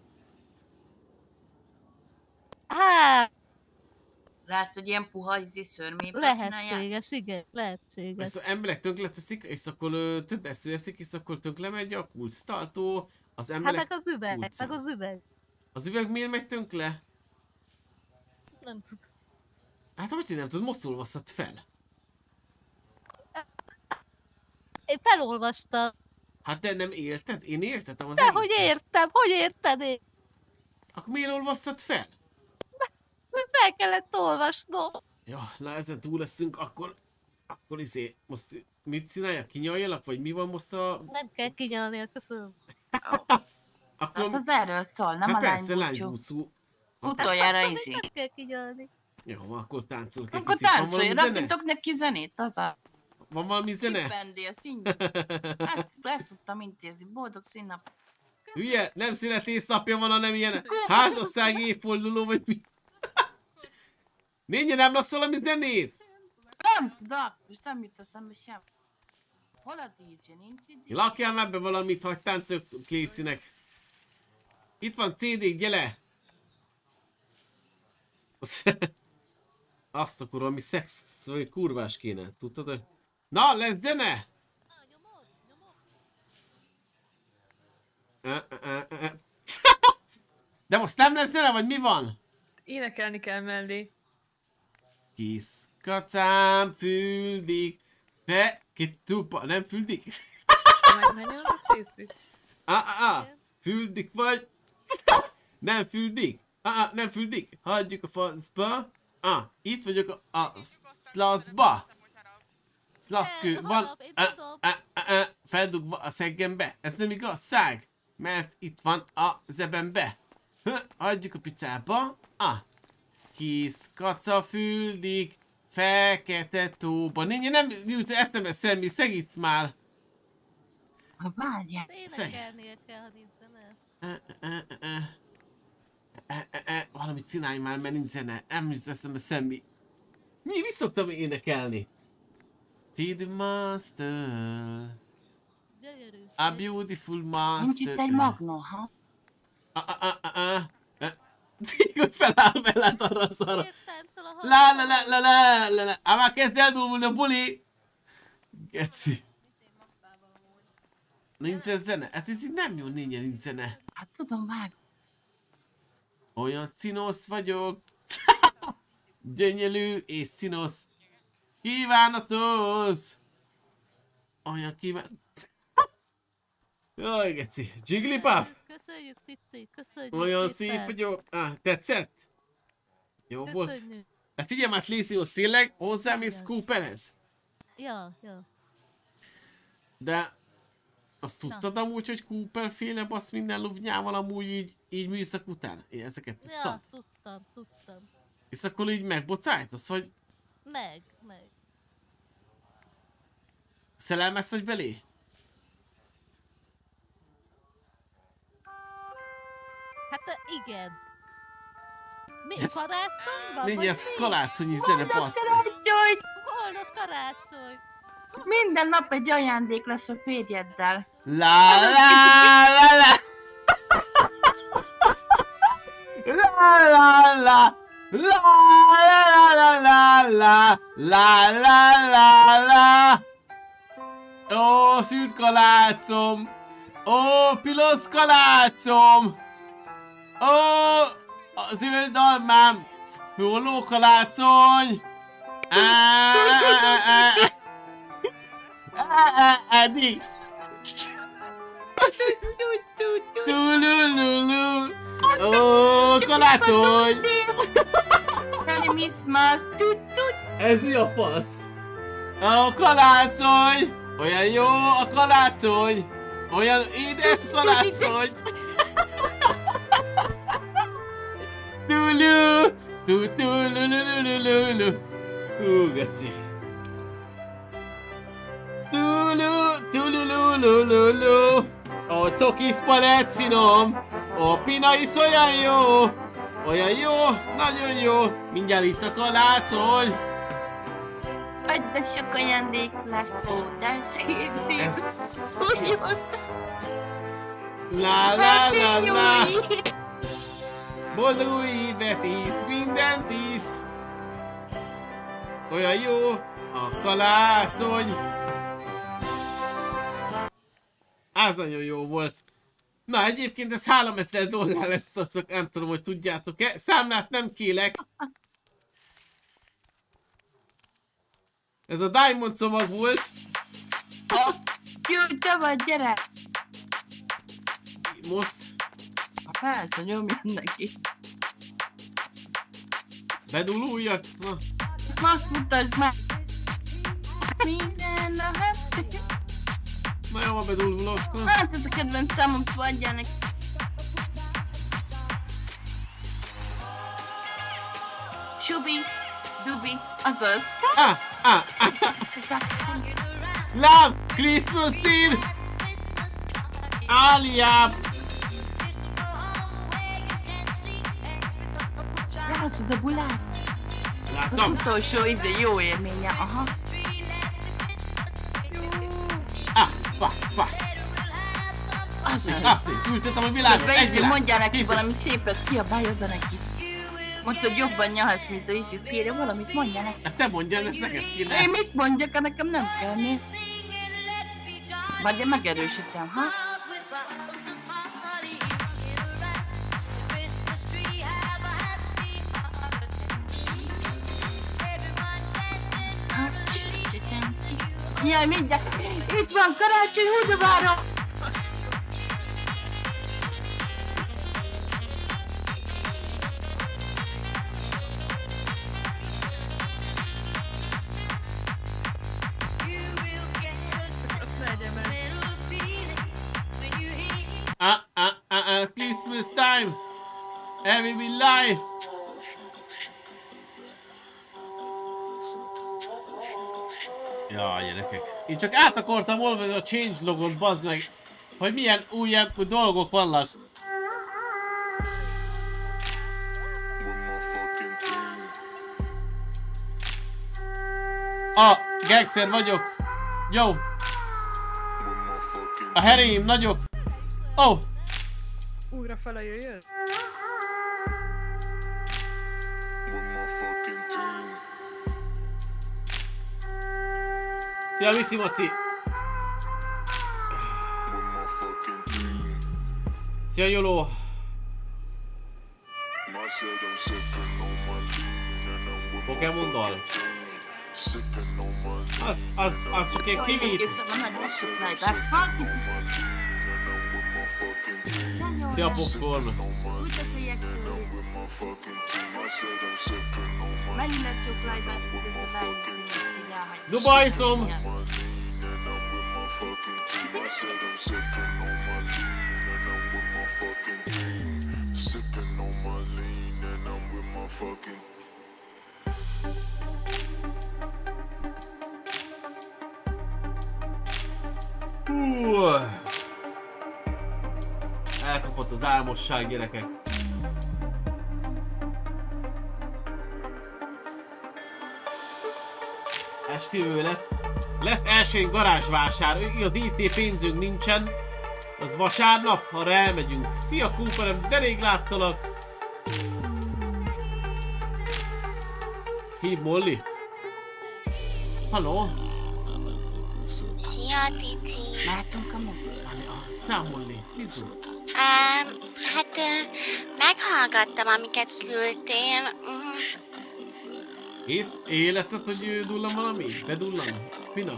Hát, Lehet, hogy ilyen puha izé szörméből csinálják. lehetséges, igen, lehetséges. Ezt emberek tönkleteszik, és akkor ö, több esző eszik, és akkor tönkle megy a kulcstartó, az Hát emberek... meg az üveg, kulcsa. meg az üveg. Az üveg miért megy tönkle? Nem tudom. Hát hogy én nem tudod, most olvasztad fel. Én felolvastam. Hát de nem érted? Én értettem az De hogy egészet. értem, hogy érted én? Akkor miért olvasztad fel? Fel kellett olvasnom. Ja, na ezen túl leszünk, akkor... Akkor izé, most mit csináljak? Kinyaljalak? Vagy mi van most a... Nem kell kinyalni a köszönöm. Akkor... Hát az erről szól, nem Hát a persze, lánybúcsú. lánybúcsú. Utoljára izé. Nem kell kinyalni. Jó, akkor táncolok egy Akkor kicsit. Van táncolj, valami zene? rakjatok neki zenét, az a... Van valami zene? Csipendél, színjük. Ezt lesz tudtam intézni, boldog színnap. Hülye, nem születésnapja van, hanem ilyen házassági évforduló, vagy mi? Nénye, nem laksz valami zenét? Nem tudok, most nem jut eszembe sem. Hol a dé dzsé? Nincs itt? Lakjál már be valamit, hagyj táncolok Claysynek. Itt van cé dé, gyere! Azt akkor valami szex, vagy kurvás kéne, tudtad? hogy- Na, lesz zene! Ö, ö, ö, ö. De most nem lesz zene, vagy mi van? Énekelni kell mellé. Kis kacám füldik, fe, ki tupa, nem füldik? Menjen a részét. Ah, ah, ah, füldik vagy? Nem füldik? Ah, ah, nem füldik? Hagyjuk a faszba. Ah, itt vagyok a, a szlaszba. Szlaszkő van. Ah, ah, ah, ah, feldugva a szeggembe. Ez nem igazság? Mert itt van a zebembe. Hö, hagyjuk a picába. Ah, kis kaca füldik, fekete tóba. Nincs, nem, ezt nem lesz semmi, segíts már. Várjál. Énekelnie kell, ha nincs zene. E, e, e, e, e, e, valamit csinálj már, mert nincs zene. Nem jut eszembe semmi. Mi, mit szoktam énekelni? See the master. Gyönyörű. A beautiful Nincs master. itt egy magnó, ha? A, a, a, a, a. Hogy feláll mellett arra a szarra. La la la la la la la. Ám már kezd eldululni a buli. Geci. Nincs ez zene? Hát ez így nem jó, nincs, nincs zene. Hát tudom, vág. Olyan színosz vagyok. Gyönyörű és színosz. Kívánatos. Olyan kíván... Jaj, geci. Jigglypuff. Köszönjük, Tici, köszönjük. Olyan szépen. szép vagyok. Ah, tetszett? Jó volt? Köszönjük. De figyelj már, Lizzyhoz, tényleg hozzám és Scooperhez? Ja, ja. De azt tudtad amúgy, hogy Cooper féle basz minden luvnyával amúgy így, így műszak után? Én ezeket tudtad? Ja, tudtam, tudtam. És akkor így megbocájtasz, vagy Meg, meg. szerelmes vagy belé? Hát igen. Mi? Karácsonyban? Nincs ez karácsonyi zene, passz. Karácsony! Hol a karácsony? Minden nap egy ajándék lesz a férjeddel. La la la la. La la la. La la la la la. La la la la. Ó, szűrt kalácom. Ó, pilosz kalácom. Ó, a zöld almám. Forró kalácony. Eddig! Tulululu! Ó, kalácony! Merry Christmas! Ez mi a fasz? A kalácony! Olyan jó a kalácony! Olyan édes kalácony! Tulu! Tutulululululu! Hú, geci! Tulu! Tulululululu! A cokis palett finom! A pina is olyan jó! Olyan jó! Nagyon jó! Mindjárt itt a kalácony! Hogy de sok ajándék lesz, ó, de szép, szép! Ez... La la la la! Boldog új évet isz, mindent isz! Olyan jó a kalácony! Az nagyon jó volt! Na egyébként ez háromezer dollár lesz, szaszok, nem tudom, hogy tudjátok-e. Számlát nem kélek. Ez a Diamond csomag volt. Jó, te vagy, gyere! Most. Persze, nyomjam neki. Bedululjak? Na. Most mutasd meg! Minden a happy. Na jó, bedululok. Hát ez a kedvenc számom, adjál neki. Subi, dubi, azaz. Ah, ah, ah. Love, Christmas Eve! Aliab! Látszod a bulát? Látszom. Az utolsó ide jó élménye, aha. Ah, pa, pa. Azaz. Azt is, ültetem a világot, egy világ. Mondjál neki valami szépet, kiabálj oda neki. Mondta, hogy jobban nyalsz, mint a ízű férje, valamit mondjál neki. Hát te mondjál, ezt neked kéne. Én mit mondjak, nekem nem kell nézni. Majd én megerősítem, ha? Jaj, mindjárt! Itt van karácsony, Hudavára! Ah, ah, ah, ah, Christmas time! Every will lie! Jaj, gyerekek. Én csak át akartam olvani a changelogon, bazd meg, hogy milyen újabb dolgok vannak. A Gangster vagyok. Jó. A herém nagyok. Ó. Oh. Újra fele jöjjön? Szia, Vici Maci! Szia, Joló! Pokémon dal. Az, az, az csak egy kivít. Szia, Popcorn! Dubajszom! Hú. Elkapott az álmosság, gyerekek. Esküvő lesz. Lesz elsőn garázsvásár. Az í té pénzünk nincsen. Az vasárnap, arra elmegyünk. Szia Cooperem, de rég láttalak. Hív Molly. Halló? Szia, Tici. Látunk a munkat. Ciao Molly, bizu. Um, hát uh, meghallgattam, amiket szültél. Mm. Ész, éleszed, hogy dullam valami? Bedullam? Pina?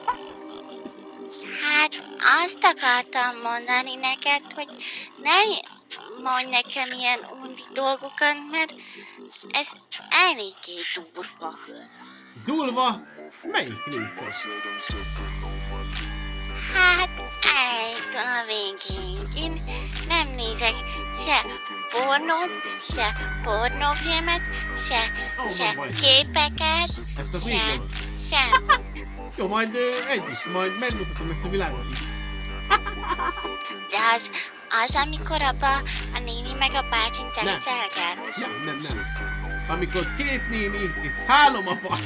Hát azt akartam mondani neked, hogy ne mondj nekem ilyen undi dolgokat, mert ez eléggé durva. Durva? Melyik része? Hát eltől a végéig. Én nem nézek se pornót, se pornófilmet, se, Ó, se baj. képeket, Ezt a se, végén? sem. Jó, majd ö, együtt, majd megmutatom ezt a világot is. De az, az amikor abba a néni meg a bácsin telicelget. Nem, nem, nem. Amikor két néni és három apa.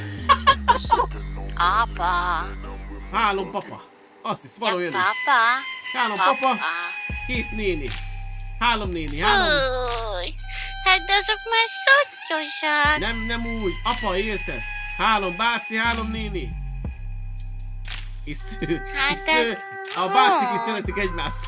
Apa. Három papa. Azt hisz, való olyan is. Papa. Három papa, két néni. Három néni, három... Új, hát de azok már szottyosak. Nem, nem úgy. Apa, érted? Három báci, három néni. És, Hát és ez- a bácik is szeretik egymást.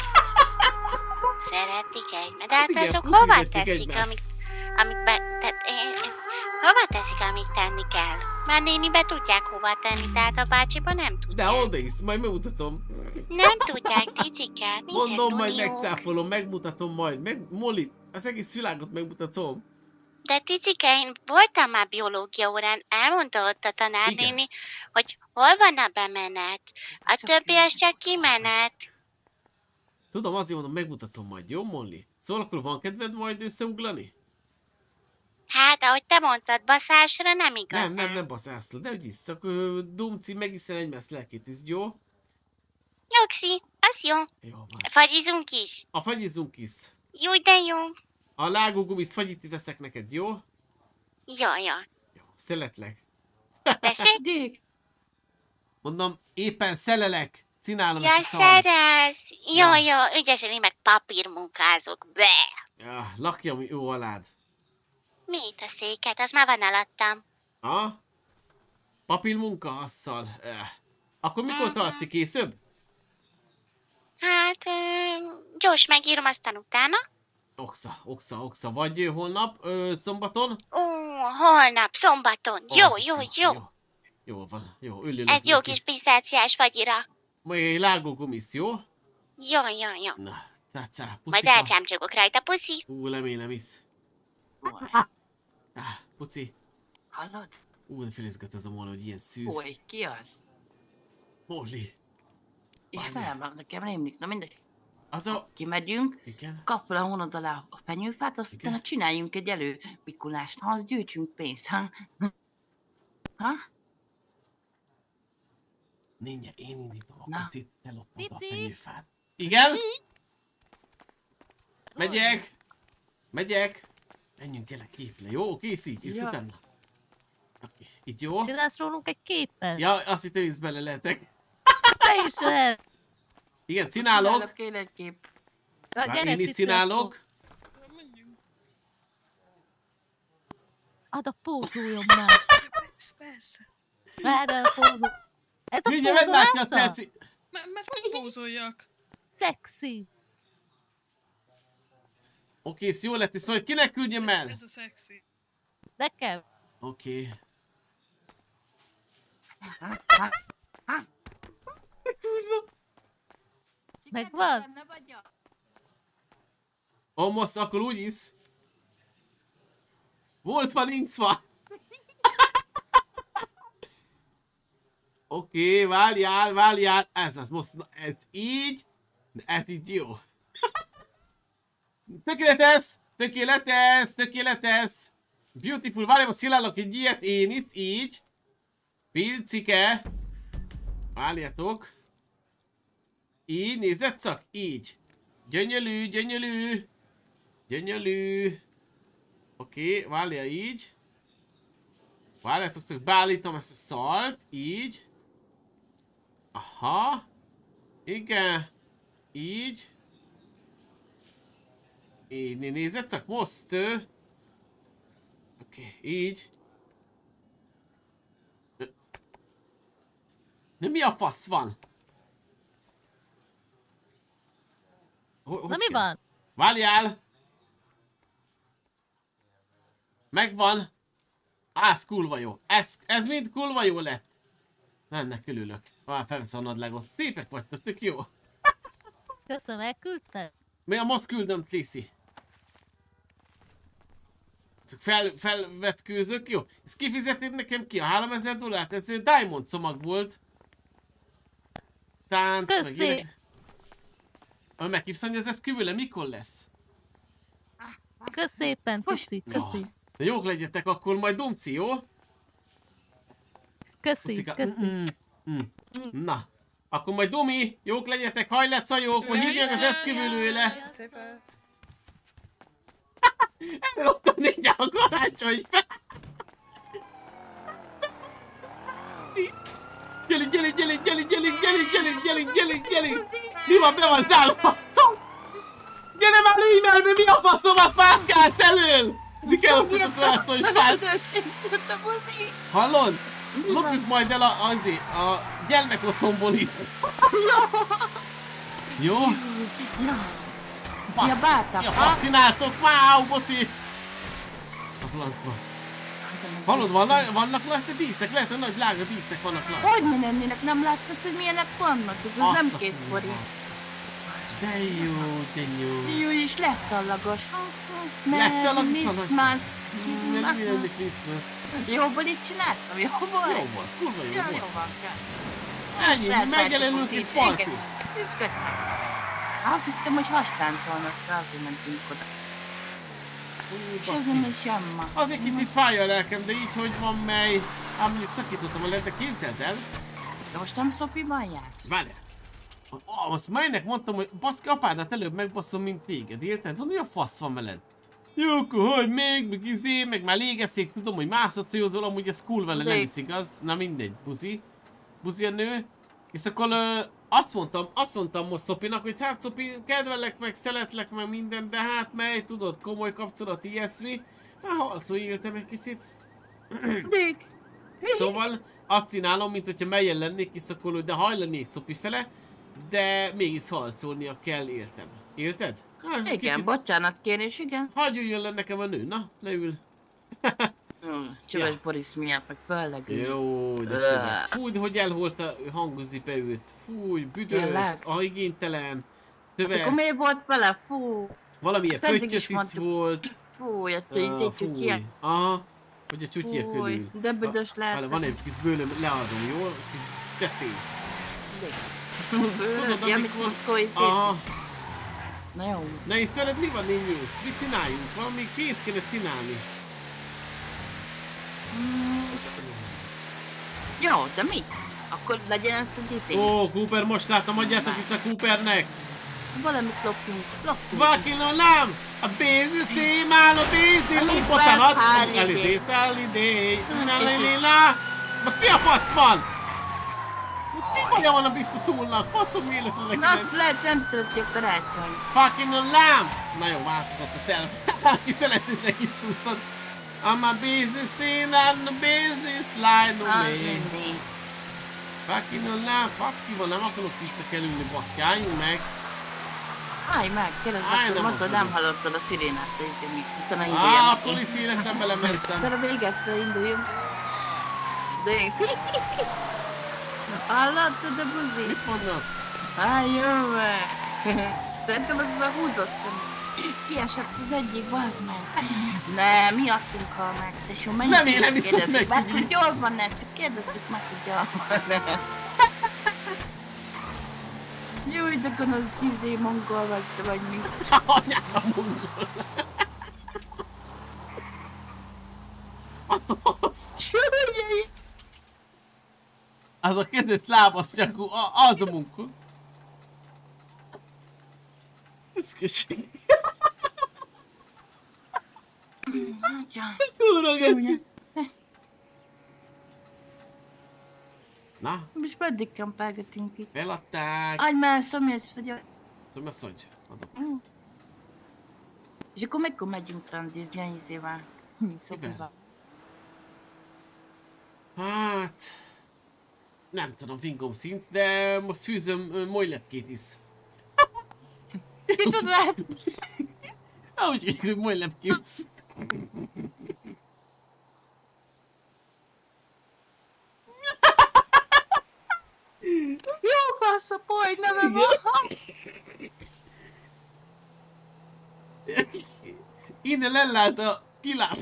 Szeretik egymást. De hát igen, azok hova puszigatjuk teszik, egymást. amik, amik be, tehát, én, én, hova teszik, amit tenni kell? Már nénibe tudják hova tenni, tehát a bácsiba nem tudják. De oda is, majd megmutatom. Nem tudják, Ticikát, nincsen Mondom, majd uniók. megcáfolom, megmutatom majd. Meg, Molly, az egész világot megmutatom. De Ticike, én voltam már biológia órán, elmondta ott a tanárnéni, hogy hol van a bemenet. A többi az csak kimenet. Tudom, azért mondom, megmutatom majd, jó Molly? Szóval akkor van kedved majd összeuglani? Hát, ahogy te mondtad, baszásra nem igazán. Nem, nem, nem baszászla, de hogy is, akkor Dumci megiszel egymás lelkét, ez jó? Nyugszi, az jó. Jó van. Fagyizunk is. A fagyizunk is. Jó, de jó. A lágógumis fagyit veszek neked, jó? Jó, jó. Szeretlek. Tessék? Mondom, éppen szelelek. Csinálom Ja, is a szart. szerez. Jó, jó, ügyesen én meg papírmunkázok. Be. Ja, lakjam jó alád. Mit a széket? Az már van alattam. Ha? Papírmunka asszal. Eh. Akkor mikor Mhm. tartsz később? Hát, ö, gyors megírom, aztán utána. Oxa, oxa, oxa. Vagy ö, holnap, ö, szombaton? Ó, holnap, szombaton. Jó, Az jó, hiszem, jó. jó. Jó van, jó, ülülök Egy jó neki. kis pisztáciás fagyira. Majd egy lágógumis, jó? Jó, jó, jó. Na, cácá, Majd pucika. elcsámcsogok rajta, puszi. Ú, remélem is. Á, puci. Hallod? Ú, de felizgat ez a Molly, hogy ilyen szűz. Oly, ki az? Molly. Ismerem, nekem rémlik, na mindegy. Az a... Kimegyünk, Igen. kap le a honod alá a fenyőfát, azt utána csináljunk egy előmikulást, ha az gyűjtsünk pénzt, ha? Ha? Ninja, én indítom a Na. pucit, te lopod a fenyőfát. Igen? Megyek! Megyek! Menjünk, gyere képre, jó? Kész így, és Ja. utána. Oké, itt jó? Csinálsz rólunk egy képet? Ja, azt hittem, hogy bele lehetek. Te is lehet. Igen, csinálok. Csinálok én egy kép. Na, Már gyere, én is Cici, csinálok. Add a pózoljon már. Persze, persze. Merre a pózol? Ez a Mindjárt meglátja a pózolása? teci. Mert, mert hogy pózoljak? Szexi. Oké, ez jó lett, és majd kinek küldjem el? Ez a szexi. Nekem. Oké. Megvan? Almost, akkor úgy is. Volt van, nincs van. Oké, okay, várjál, várjál. Ez az, most, ez így. Ez így jó. Tökéletes, tökéletes, tökéletes. Beautiful, várjál, most csinálok egy ilyet, én is, így. Pilcike. Várjátok. Így, nézed csak, így. Gyönyörű, gyönyörű. Gyönyörű. Oké, okay, várja így. Várjátok, csak beállítom ezt a szalt, így. Aha. Igen. Így. Így, nézed csak, most. Oké, okay, így. Na mi a fasz van? Hogy Na mi kell? Van? Várjál! Megvan! Ász kurva jó. Ez, ez mind kurva jó lett. Nem, ne külülök. Már felvesz a nadlágot. Szépek vagytok, tök jó. Köszönöm, elküldtem. Mi a most küldöm, Triszi? Csak fel, felvetkőzök, jó? Ezt kifizeted nekem ki? A háromezer dollárt? Ez egy Diamond csomag volt. Tánc, Köszi. meg ilyenek. Ami meghívsz, hogy ez, ez kívüle mikor lesz? Kösz szépen, Puszi, köszi. De jók legyetek, akkor majd Domci, jó? Köszi, Pucika. köszi. Mm, mm, mm. Na, akkor majd Domi, jók legyetek, hajletszajok, hogy hívják az eszkívülőle. Elrottam négy a karácsony fel. Gyerünk, gyerünk, gyerünk, gyerünk, gyerünk, gyerünk, gyerünk, gyerünk, gyerünk, gyerünk. Mi van, be van zárva? Gyere már e-mailbe, mi a faszomat pászkálsz elől? Mi kell ott a karácsony fát? Hallod? Lopjuk majd el a, azért, a gyermek otthonból is. Jó? Ja, bátak, ja, faszináltok, wow, boci! A flaszba. Hallod, vannak, vannak rajta díszek? Lehet, hogy nagy drága díszek vannak rajta. Hogy ne lennének? Nem láttad, hogy milyenek vannak? Ez az nem két forint. De jó, de jó. Jó, és leszallagos. Leszallagos? Christmas. Nem mindenki Christmas. Jóból itt csináltam? Jóból? Jóból, kurva jó volt. Jó van, ennyi, megjelenünk és parti. Azt hittem, hogy hastáncolnak, de azért mentünk oda. És azért még semma. Azért kicsit fáj a lelkem, de így, hogy van mely. Ám mondjuk szakítottam a lent, képzeld el. De most nem Szopiban játsz? Várjál. Oh, azt melynek mondtam, hogy baszki apádat előbb megbasszom, mint téged, érted? Hogy a fasz van veled? Jó, akkor hogy még, meg izé, meg már légeszik, tudom, hogy másodszorozol, amúgy ez cool vele, nem is igaz. Na mindegy, buzi. Buzi a nő. És akkor ö, azt mondtam, azt mondtam most Szopinak, hogy hát Szopi, kedvelek meg, szeretlek meg minden, de hát mely, tudod, komoly kapcsolat, ilyesmi. Hát halszó éltem egy kicsit. Szóval azt csinálom, mint hogyha melyen lennék, és akkor de hajlanék Szopi fele, de mégis harcolnia kell, értem. Érted? Hát, igen, kicsit... bocsánat kérés, igen. Hagyjon le nekem a nő, na, leül. Csöves ja. Boris miatt, meg föllegül. Jó, de csöves. Fúj, de hogy elholt a hangozipe őt. Fúj, büdös, a igénytelen. Csöves. Akkor miért volt vele? Fú. Valamilyen pöttyös is volt. Fúj, a tűzé csütyek. Aha, hogy a csütyek körül. De büdös lehet. Van egy kis bőlöm, leadom, jó? Kis cseppénz. Bőlöm, amit most szép. Aha. Na jó. Na és veled mi van, Nényész? Mit csináljunk? Valami pénzt kéne csinálni. Mm. Jó, de mi? Akkor legyen ez, hogy itt. Ó, Cooper, most láttam, adjátok vissza Coopernek! Valamit lopjunk, lopjunk. Vakilolám! A business szém áll a business! Bocsánat! Elizé, szállidéj! Nalilila! Most mi a fasz van? Most mi bajja van a visszaszúrnak? Faszom véletlenek! Na, azt lehet, nem szereti a karácsony. Vakilolám! Na jó, változott a tel. Ki szeretnék neki túszod. I'm a business scene and a business line away. Fucking online, faszki van, nem akarok visszakerülni, baszki, álljunk meg. Állj meg, kérdezd meg, mondtad, nem hallottad a szirénát, de így még utána induljon. Á, akkor is életem belementem. Utána végetre induljunk. De én... Hallottad a buzi? Mit mondnak? Állj, jön meg. Szerintem ez a húzottam. Kiesett az egyik, bazd meg. Ne, miattunk hal meg, tesó, menjünk. Nem élem, viszont meg. Mert hogy jól van, ne, csak kérdezzük meg, hogy jól van. Jó, de gonosz tízé mongol vagy, te vagy mi. Anyára mongol. Az a kedves lábaszjakú, az a munka. Ez köség. Kurva geci. Na? Most meddig kempelgetünk itt? Eladták. Adj már, szomjas vagyok. Szomjas vagy? Adok. Mm. És akkor mikor megyünk randizni a izével? Mi szobival? Hát... Nem tudom, fingom szint, de most fűzöm uh, molylepkét is. Kicsodál? Ahogy így, hogy molylepkét. Jó fasz a poly, neve van! Innen ellát a kilát.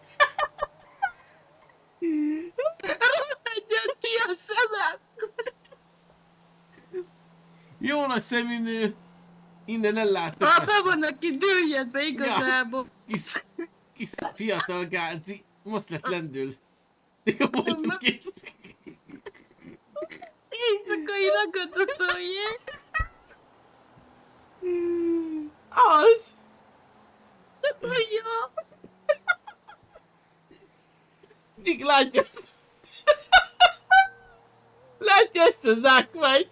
Rossz egyet ki a szemem! Jó nagy szemű innen elláttak. Ha be vannak ki dőljedbe igazából. Ja, kis, kis fiatal gázi. Most lett lendül. Jó, mondjuk kész. Éjszakai ragadozójé. Az. Jó. Dik, látja ezt. Látja ezt a zsákmányt.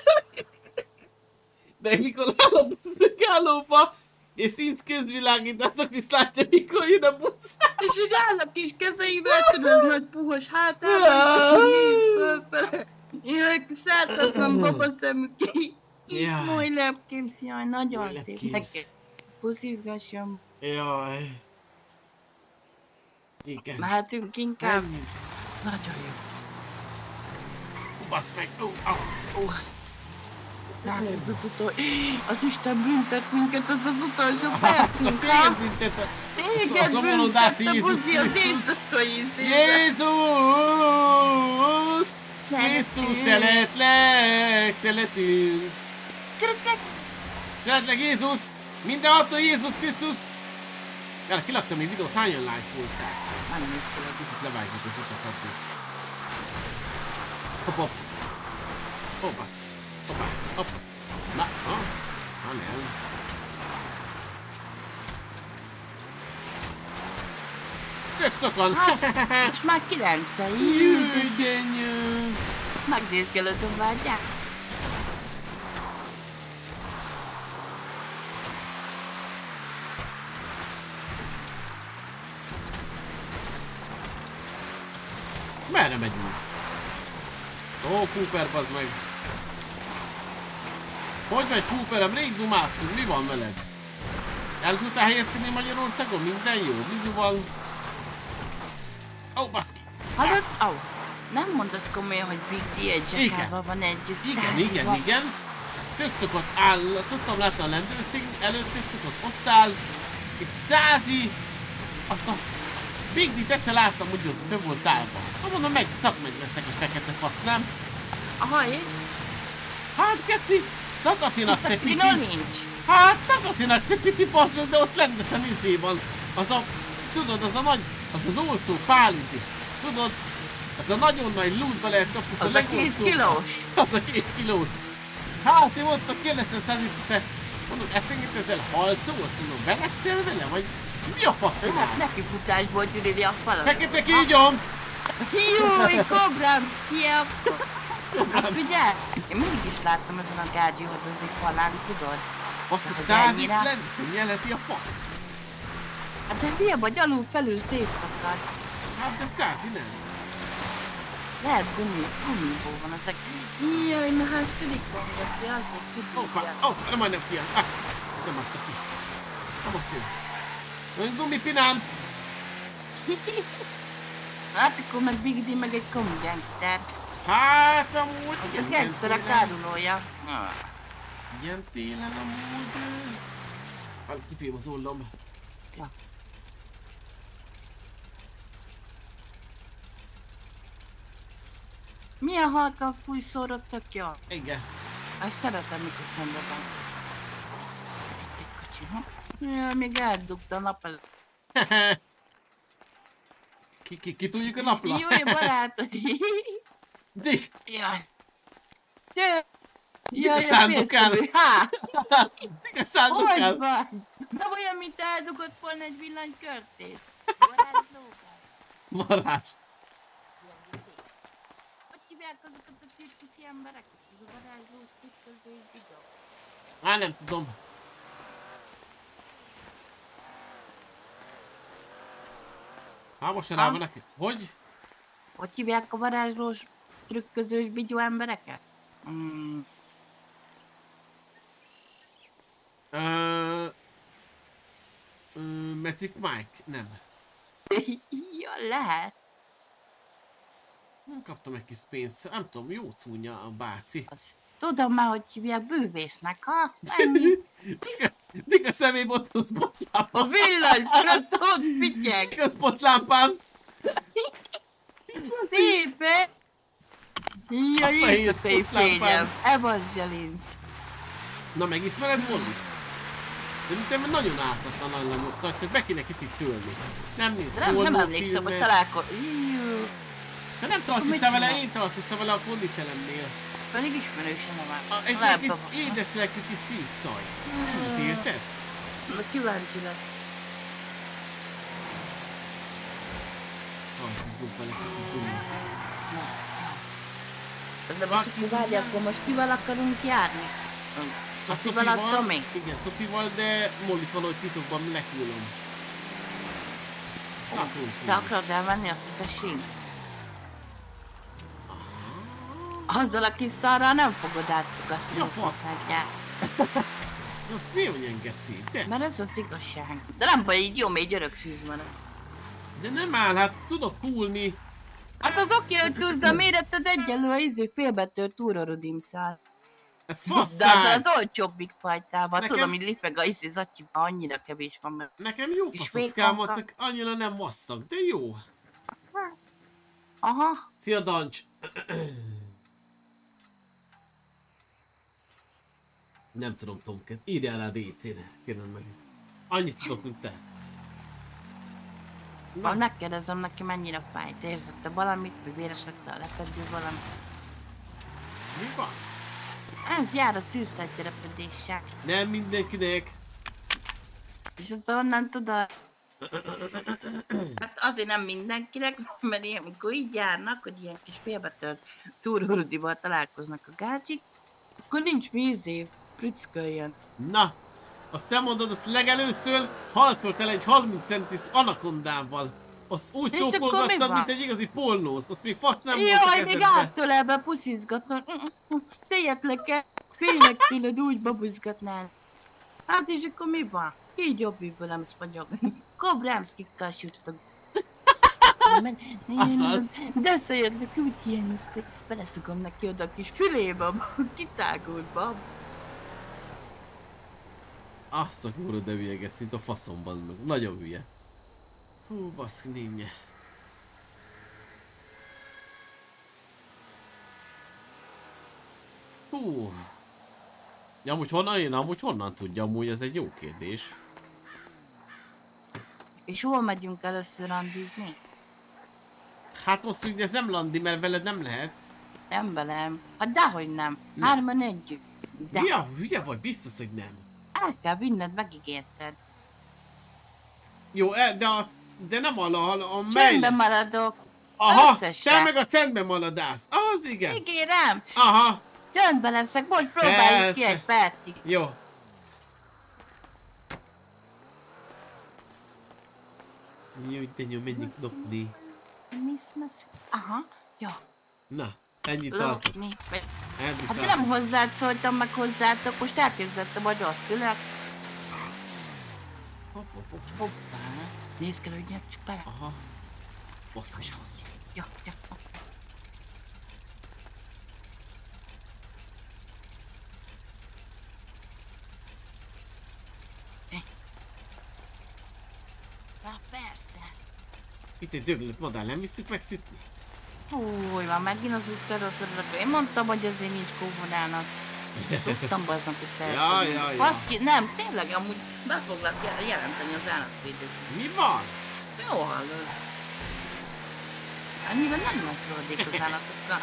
Meg mikor áll a buszmegállóba, és színsz közvilágítátok, és látja, mikor jön a busz. És úgy állnak kis kezeivel, tudod, nagy puhos hátában, és néz fölfele. Jaj, száltatlan babaszemű ki. Jaj. Moly lepkémsz, jaj, nagyon Moly szép. lepkémsz. Neked puszizgassam. Jaj. Igen. Mehetünk inkább. Nem. Nagyon jó. Basz meg. Ó, ó, ó. Látod az utol... Az Isten büntet minket, az az utolsó percünk, ha? Téged büntet a... Téged büntet a buzi az éjszakai szépen. Jézus! Krisztus, szeretlek, szeretünk. Szeretlek. Szeretlek, Jézus! Minden attól Jézus Krisztus! Jár, kilaktam még videót, hányan like voltál? Nem néztelek. Kicsit levágjuk az utat addig. Hopp, hopp. Hopp, basz. Hoppá, hopp. Na, ha? Na nem. Tök szokan. Hát, most már kilencen. Jügenyő. Megnézgelődöm, várjál. Merre megyünk? Ó, Cooper, bazd meg! Hogy megy Cooperem? Rég dumáztunk, mi van veled? El tudtál helyezkedni Magyarországon? Minden jó? Bizu van? Ó, oh, baszki! Hallod? Ó, oh, nem mondod komolyan, hogy Big D egy Jackával van együtt. Igen, igen, van. igen. Tök szokott áll, tudtam látni a lendőszék előtt, tök szokott ott áll, és százi, azt a Big D-t egyszer láttam, úgy az be volt állva. Ha mondom, meg szakmegy leszek a fekete fasz, nem? Aha, és? Hát, keci, Takatinak szepiti. Tino nincs. Hát, Takatinak szepiti fasz, de ott rendesen izében. Az a, tudod, az a nagy, az az olcsó pálizi. Tudod, az a nagyon nagy lootba lehet kapni. Az a két kilós. Az a két kilós. Hát, én mondtam, kérdeztem Szazit, te, mondom, ezt engedted el halcolsz, mondom, belegszél vele, vagy mi a fasz csinálsz? Hát neki futásból gyűlöli a falat. Fekete kígyomsz! Júj, Kobramszki, akkor... Hát figyelj, én mindig is láttam ezen a Gárgyi hordozik falán, tudod? Azt, hogy százit lenni, jelenti a fasz. Hát de hülye vagy, alul felül szétszakad. Hát de százi nem. Lehet gumi, gumiból van ezek. Jaj, na hát tudik vangatni, az még tudja. Hoppá, hoppá, nem majdnem kijön. Ah, nem adta ki. Nem azt jön. Olyan gumipinámsz. Hát akkor meg Big D meg egy komi gangster. Hát amúgy... Az a gangsterek árulója. Ilyen télen amúgy... Hát kifém az ollom. Ja. Milyen halkan fúj szórod, tök jó. Igen. Azt szeretem, mikor szembe van. Egy kocsi, ha? Jaj, még eldugta a nap előtt. Ki, ki, ki tudjuk a napla? Júj, barátok! Dik! Jaj! Jaj! Dik a szándokán! Há! Dik a szándokán! Hogy van? Nem olyan, mint eldugott volna egy villanykörtét. Varázs! Hogy hívják hívják azokat a cirkuszi embereket? Ez a varázsló trükköző és videó. Á, nem tudom. Há, most rá van neki. Hogy? Hogy hívják a varázslós trükközős bigyó embereket? Mm. Ö... Ö... Magic Mike? Nem. Ja, lehet. Nem kaptam egy kis pénzt. Nem tudom, jó cúnya a báci. Tudom már, hogy hívják bűvésznek, ha? Ennyi. Dik a személybothoz botlámpám. A villanypratot figyelj! Az botlámpám. Szépen! Ja, éjszakai fényem. Evangelinsz. Na, megismered Mollit? Szerintem nagyon ártatlan lenne, szóval csak be kéne kicsit tölni. Nem néz nem, nem emlékszem, hogy találkozom. Ha nem tarts vissza vele, én tarts vissza vele a konditelemnél. Pedig ismerősen nem áll. Egy kis édeslelkű kis szűz szaj. Szűz, érted? Na kíváncsi lesz. Harcizzunk vele kicsit dumni. De most, hogy várj, akkor most kivel akarunk járni? Szofival adtam még? Igen, Szofival, de Mollit valahogy titokban lekülöm. Te akarod elvenni azt a tessék? Azzal a kis szarral nem fogod átfogaszni a szociáját. Azt mi olyan geci? De? Mert ez az igazság. De nem baj, így jó, még örök szűz marad. De nem áll, hát tudok kúlni. Hát az oké, hogy tudsz, de méretted egyenlő a izé félbetört túrorodím szál. Ez fasz. De az az olcsóbbik fajtával, Nekem... tudom, hogy lifeg a izé zacsiban annyira kevés van, mert... Nekem jó faszockám, csak annyira nem vasszak, de jó. Aha. Szia, Dancs. Nem tudom, Tomket. Írjál rá dé cére, kérem meg. Annyit tudok, mint te. Na. Megkérdezem neki, mennyire fájt. Érzette valamit, vagy véres lett a lepedő valami. Mi van? Ez jár a szűrszegyterepedéssel. Nem mindenkinek. És azt onnan tudod? Hát azért nem mindenkinek, mert ilyen, amikor így járnak, hogy ilyen kis félbetört túrhurudival találkoznak a gácsik, akkor nincs vízé, prücköljen. Na, azt nem mondod, azt legelőször haltolt el egy harminc centis anakondával. Azt úgy csókolgattad, mint egy igazi pornósz, azt még fasz nem volt a kezedbe. Jaj, még áttölelve puszizgatom. Tejetleg kell, félnek tőled, úgy babuzgatnál. Hát és akkor mi van? Így jobb nem spagyog. Kobrámszkikkal süttök. De szélyednek úgy hiányoztak, beleszugom neki oda a kis fülébe, kitágult bab. Azt a kurva, de hülyeges, mint a faszomban meg. Nagyon hülye. Hú, baszk, nénye. Hú. Ja, amúgy honnan jön? Amúgy honnan tudja? Amúgy ez egy jó kérdés. És hol megyünk először randizni? Hát most ugye ez nem landi, mert veled nem lehet. Nem velem. Hát dehogy nem. nem. Hárman együtt. De. Mi a hülye vagy? Biztos, hogy nem. El kell vinned, megígérted. Jó, de, a, de nem a, a, a Csendben maradok. Aha, összesen. te meg a csendben maradász. Az igen. Ígérem. Aha. Csendben leszek, most próbáljuk ki egy percig. Jó. Jó, de nyom, menjünk lopni. Aha, jó. Na, ennyit tartott. Hát nem hozzád szóltam, meg hozzátok, most elképzeltem, hogy azt ülök. Hopp, hopp, hopp. Hoppá. Nézd kell, hogy nyert csak bele. Aha. Basz, basz, basz. Jó, jó. Na persze. Itt egy döglött madár, nem visszük megszütni? Húj, van megint az utcáról szorulok. Én mondtam, hogy azért nincs kóvodának. Tudtam bazdnak, hogy te ja, ja, ja. Baszki, nem, tényleg amúgy be foglak jelenteni az állatvédőt. Mi van? Jó hallod. Annyira nem nagyszorodik az állatokkal.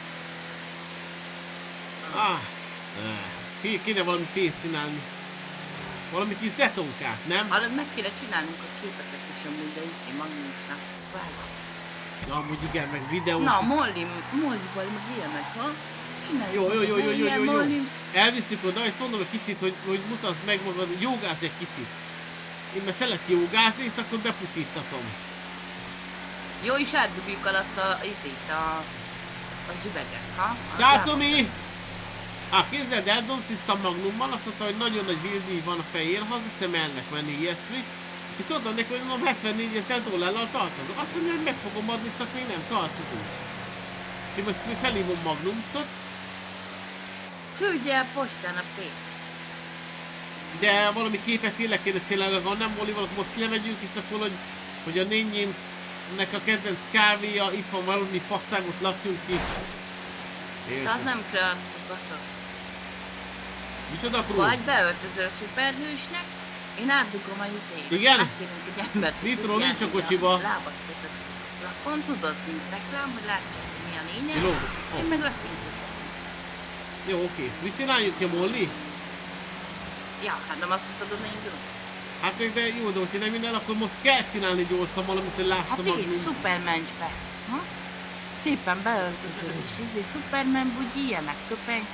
Ah, ki, kéne valami pénzt csinálni. Valami kis zetonkát, nem? Hallod, meg kéne csinálnunk a képeket is amúgy, de iszi magnunknak. Na, amúgy igen, meg videó. Na, Molly, Molly-val meg ilyenek, ha? Csináljuk Jó, jó, jó, jó, jó, jó, jó. Molly. Elviszük oda, és mondom egy kicsit, hogy, hogy mutasd meg magad, hogy jogász egy kicsit. Én mert szeret jogászni, és akkor bepucítatom. Jó, és átdugjuk alatt a, izét, a, a zsüveget, ha? Cácomi! Hát képzeld el, Doncista Magnumban azt mondta, hogy nagyon nagy vízdíj van a fején, hazahiszem elnek menni ilyesmi. És mondtam neki, hogy mondom hetvennégy ezer dollállal tartozom. Azt mondja, hogy meg fogom adni, csak még nem tartozunk. Én most még felhívom Magnumot. Küldje el postán a pénzt. De valami képet tényleg kéne célálni, ha nem Molly, valaki most lemegyünk, és akkor, hogy, hogy a Nényémsnek a kedvenc kávéja, itt van valami fasszágot lakjunk ki. De az nem kreatív, baszok. Micsoda pró? Vagy beöltözöl szuperhősnek, én átdugom a izét. Igen? Átkérünk egy embert. Nitro nincs a kocsiba. Lábat között. Lakon tudod, mint reklám, hogy lássák, hogy mi a lényeg. Jó. Én meg lakintot. Jó, kész. Mit csináljuk ki, Molly? Ja, hát nem azt mondtad, hogy indulunk. Hát még de jó, de hogyha nem innen, akkor most kell csinálni gyorsan valamit, hogy lássa Hát Magnum. így, Superman be. Ha? Szépen beöltözöl, és így Superman bugyi ilyenek, köpeny.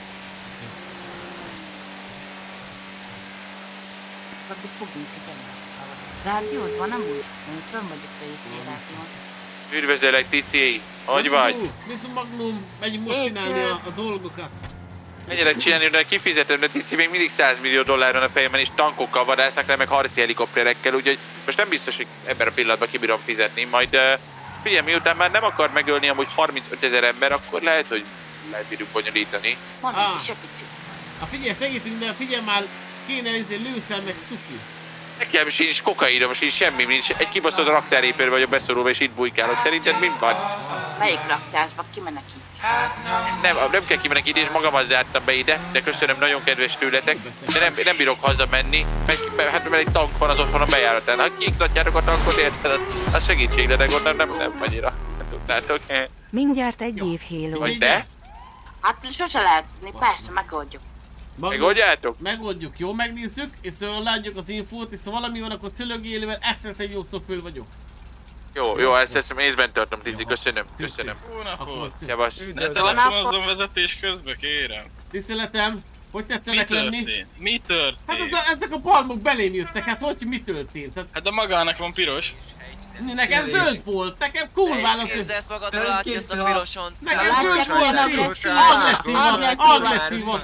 Akkor fogunk ide. Rádiód van amúgy? Én fönn vagyok a éjszéráton. Üdvözöllek, Tici! Hogy vagy? Nézzük Magnum, megyünk most csinálni a, a dolgokat. Menjenek csinálni, de kifizetem, de Tici még mindig száz millió dollár van a fejemben, és tankokkal vadásznak le, meg harci helikopterekkel, úgyhogy most nem biztos, hogy ebben a pillanatban kibírom fizetni, majd uh, figyelj, miután már nem akar megölni amúgy harmincöt ezer ember, akkor lehet, hogy lehet bírjuk bonyolítani. Ah, ah, figyelj, segítünk, de figyelj már, kéne ezért lőszel meg Stuki. Nekem sincs kokainom, sincs semmi, nincs egy kibaszott raktárépőre vagyok beszorulva, és itt bujkálok. Szerinted mind van? Melyik raktásba kimenekít? Nem, nem kell kimenekíteni, és magamat zártam be ide, de köszönöm, nagyon kedves tőletek. De nem, nem bírok hazamenni, mert, hát, mert egy tank van az otthon a bejáratán. Ha kiiktatjátok a tankot, érted, az, az segítség, de gondolom nem, nem annyira. Tudnátok? Mindjárt egy év Halo. Vagy te? Hát sose lehet tudni, persze, megoldjuk. Megoldjátok? Megoldjuk, jó, megnézzük, és szóval látjuk az infót, és ha valami van, akkor cölögélővel eszent egy jó szofőr vagyok. Jó, jó, ezt ezt észben tartom, Tizi, köszönöm, köszönöm. Jó napot! Javasz. Ne telefonozom vezetés közben, kérem. Tiszteletem, hogy tetszenek lenni? Mi történt? Hát az, ezek a palmok belém jöttek, hát hogy mi történt? Hát, hát a magának van piros. Nekem zöld volt, nekem kurván az... Te is képzelsz magadra, látsz a piroson. Nekem zöld volt, agresszívan, agresszívan.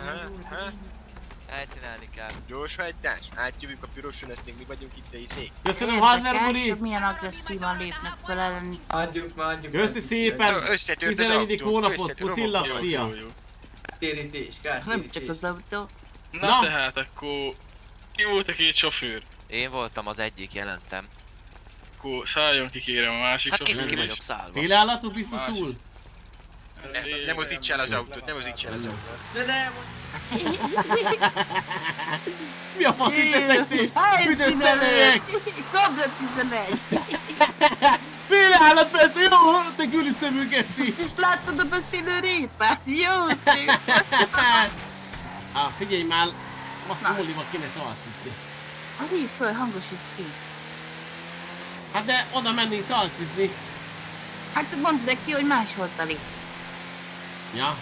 Elszínálni kell. Gyors hajtás, átjövünk a piroson, ezt még mi vagyunk itt a izék. Köszönöm, Harner Muri! Milyen agresszívan lépnek fel elleni. Adjuk már, adjuk. Köszi szépen! tizenegyedik hónapot, puszillak, szia! Térítés, kártérítés. Nem csak az autó. Na, Na tehát akkor... Ki volt a két sofőr? Én voltam az egyik, jelentem. Akkor szálljon ki, kérem, a másik hát sofőr. Hát ki vagyok szállva. Félállatot biztosul? Ne, nem mozdíts el az autót, nem mozdíts el az autót. De nem! Mi a fasz itt detektív? Büdös személyek! Kobra tizenegy! Félállat persze, jó, te güli szemű geci! És láttad a beszélő répát? Jó szép! Á, figyelj már, azt Mollival kéne talcizni. Hát így föl, hangosít ki. Hát de oda mennénk talcizni. Hát mondd neki, hogy máshol talít. Ja.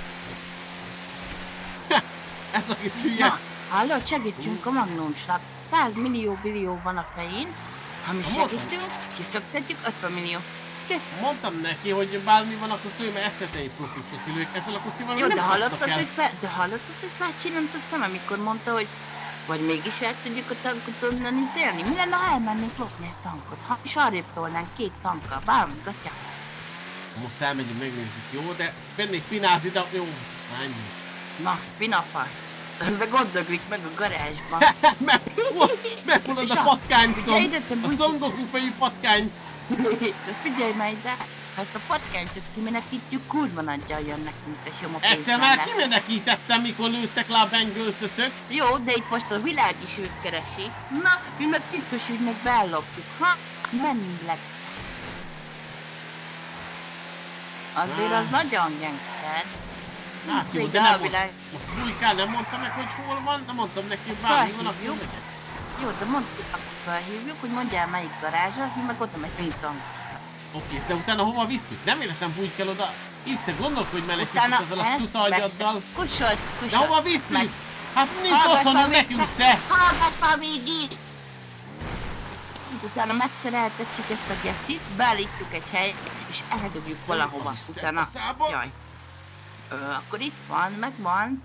Ez a kis hülye. Na, hallod, segítsünk a Magnumsnak. száz millió billió van a fején. Ha mi segítünk, kiszöktetjük ötven millió. Kész. Mondtam neki, hogy bármi van, akkor szólj, mert eszete egy profisztot ülők. Ezzel a kocsival jó, nem de hallottad, el. hogy fel, de hallottad, hogy felcsillant a szem, amikor mondta, hogy vagy mégis el tudjuk a tankot onnan ítélni? Mi lenne, ha elmennénk lopni egy tankot? Ha is arrébb tolnánk két tankkal, bármi, gatyák. Most elmegyünk, megnézzük, jó? De vennék pinázni, de jó, ennyi. Na, pinafasz. Meg gondoglik meg a garázsban. Megfulad a patkányszom. A Son Goku fejű patkánysz. De figyelj már ide, ha ezt a patkányszot kimenekítjük, kurva nagyjal jön nekünk, te soma pénz. Egyszer már kimenekítettem, mikor lőttek le a bengőszöszök. Jó, de itt most a világ is őt keresi. Na, mi meg titkos ügynek beellopjuk, ha? Menjünk lesz. Azért az nagyon gangster. Hát jó, de nem most, most bujkál, nem mondtam meg, hogy hol van, de mondtam neki, hogy bármi van, akkor megyek. Jó, de mondtuk, akkor felhívjuk, hogy mondjál melyik garázs az, mi meg oda megyünk tank. Oké, de utána hova visztük? Nem véletlen úgy kell oda. Itt te gondolkodj mellé kicsit Utána ezzel a tutalgyaddal. Kussolsz, kussolsz. De hova visztük? Meg- Hát nincs Hallgass otthonunk már nekünk végig. se! Hallgass már végig! Utána megszereltetjük ezt a gecit, beállítjuk egy helyre, és eldobjuk valahova. Utána... Jaj. Ö, akkor itt van, megvan.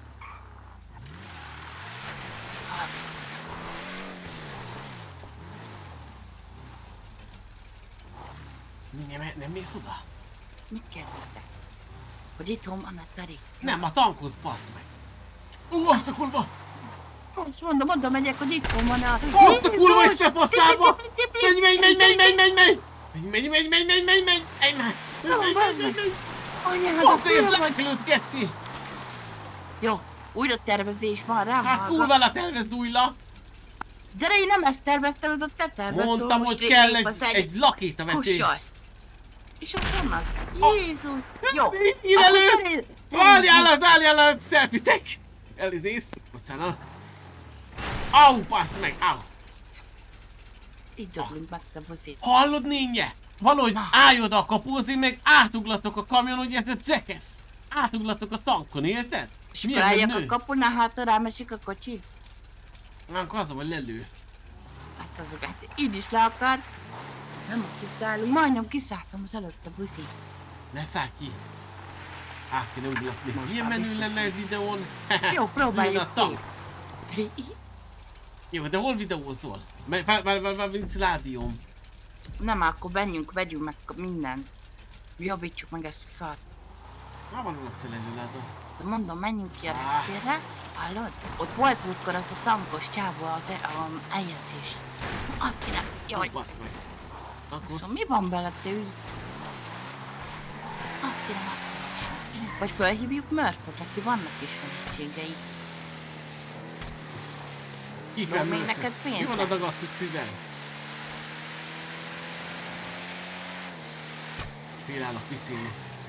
Nem, nem mész oda? Mit kérdeztek? Hogy itthon van a Tari? Nem, a tankhoz, bassz meg! Ú, azt a kurva! Azt mondom, mondom, megyek, hogy itthon van a... Ott a kurva is a faszába! Menj, menj, menj, menj, menj, menj, menj! Menj, menj, menj, menj, menj, menj! Menj már! Menj, menj, menj, menj! Anyád, Ott a egy kurva! lekülött, geci! Jó, újra tervezés van rám. Hát hallgat. kurvára tervezd újra! Gyere, én nem ezt terveztem, ez a te tervezted. Mondtam, hogy kell egy, egy lakétavetés. Kussolj! És azt van az? Jézus! Jó! Így akkor elő! szerint- Várjál, várjál a selfie-stek! Elnézést! Bocsánat! Au, bassz meg! Au! Így doblunk meg te bozit. Hallod, nénye? Valahogy állj oda a kapózni, meg átuglatok a kamion, hogy ez a zekesz! Átuglatok a tankon, érted? És Mi akkor ez a álljak a nő? kapunál, hát rám esik a kocsi? Nem, akkor az, hogy lelő. Hát azok, hát így is le akar. Nem kiszállunk, majdnem kiszálltam az előtte buzi. Ne szállj ki! Át kéne uglatni. Milyen menő lenne egy videón? Jó, próbáljuk Fülön a tank. Jó, de hol videózol? Már, már, már, már nincs rádióm. Nem, akkor menjünk, vegyünk meg mindent. Javítsuk meg ezt a szart. Már van a szelelőládó. De mondom, menjünk ki a reptérre. Hallod? Ott volt múltkor az a tankos csávó az e- um, eljegyzés. Azt kéne... Jaj. Bassz meg. Akkor... Szóval mi van bele, te ügy? Azt kéne meg... Vagy felhívjuk Murphy-ot, aki vannak is segítségei. Ki Jó, kell még Murphy? neked Mi van pénzed? a dagadsz civel? Például a piszin.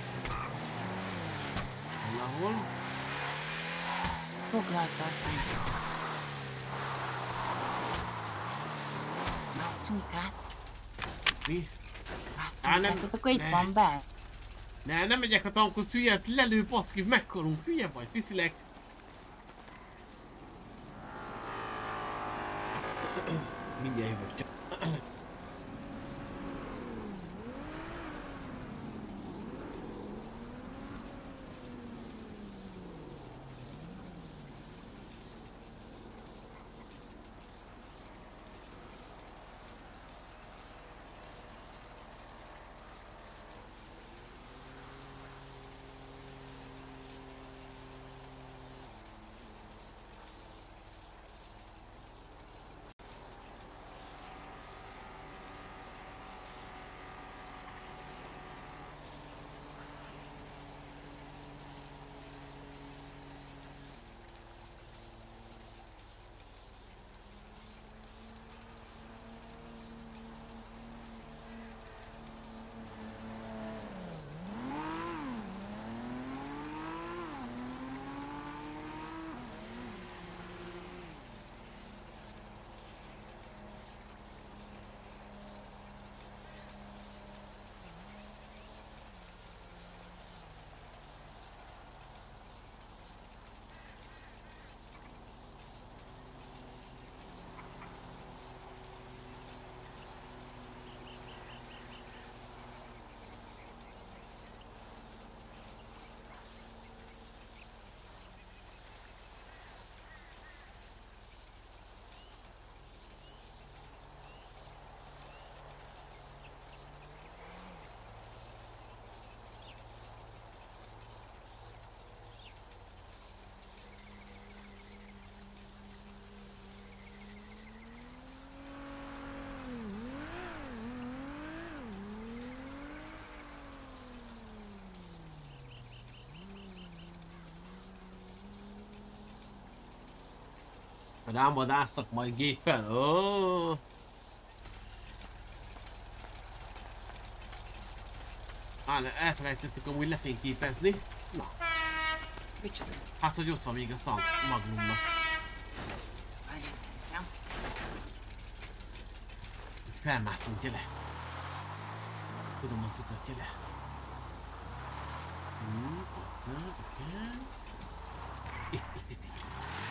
Valahol. Foglalta aztán. Másszunk át. Mi? Másszunk át, ott akkor itt van be. Ne, nem megyek a tankhoz, hülye, lelő, baszki, meghalunk, hülye vagy, piszilek. Mindjárt jövök csak. Rám vadásztak majd géppel. Oh. Á, elfelejtettük amúgy lefényképezni. Na. Hát, hogy ott van még a tank Magnumnak. Felmászunk, gyere. Nyomkodom az utat, gyere. Hmm, ott, igen. Itt, itt, itt, itt.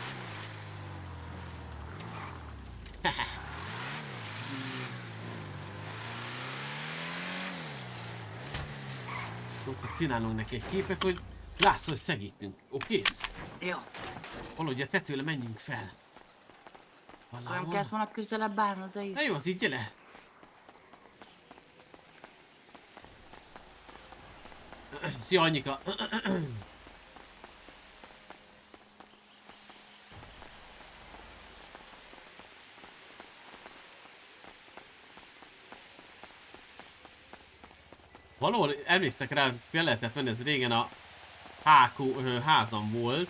Ott csak csinálunk neki egy képet, hogy láss, hogy segítünk. Oké? Jó. Valahogy a tetőre menjünk fel. Valahol. Nem kellett volna közelebb állnod, de így. Na jó, az így gyere. Szia, Anyika. Valahol emlékszek rá, fel lehetett menni, ez régen a Hákó házam volt.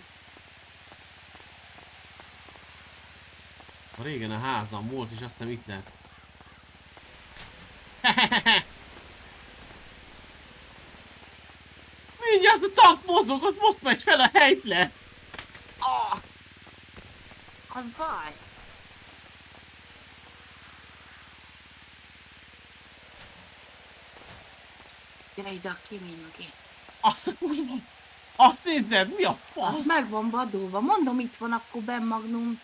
Régen a házam volt, és azt hiszem itt lehet. Mindjárt a tank mozog, az most megy fel a helyt le! Oh, az baj. Gyere ide a kémény mögé. Azt a kurva! Azt nézd, mi a fasz? Az meg van vadulva. Mondom, itt van akkor Ben Magnum.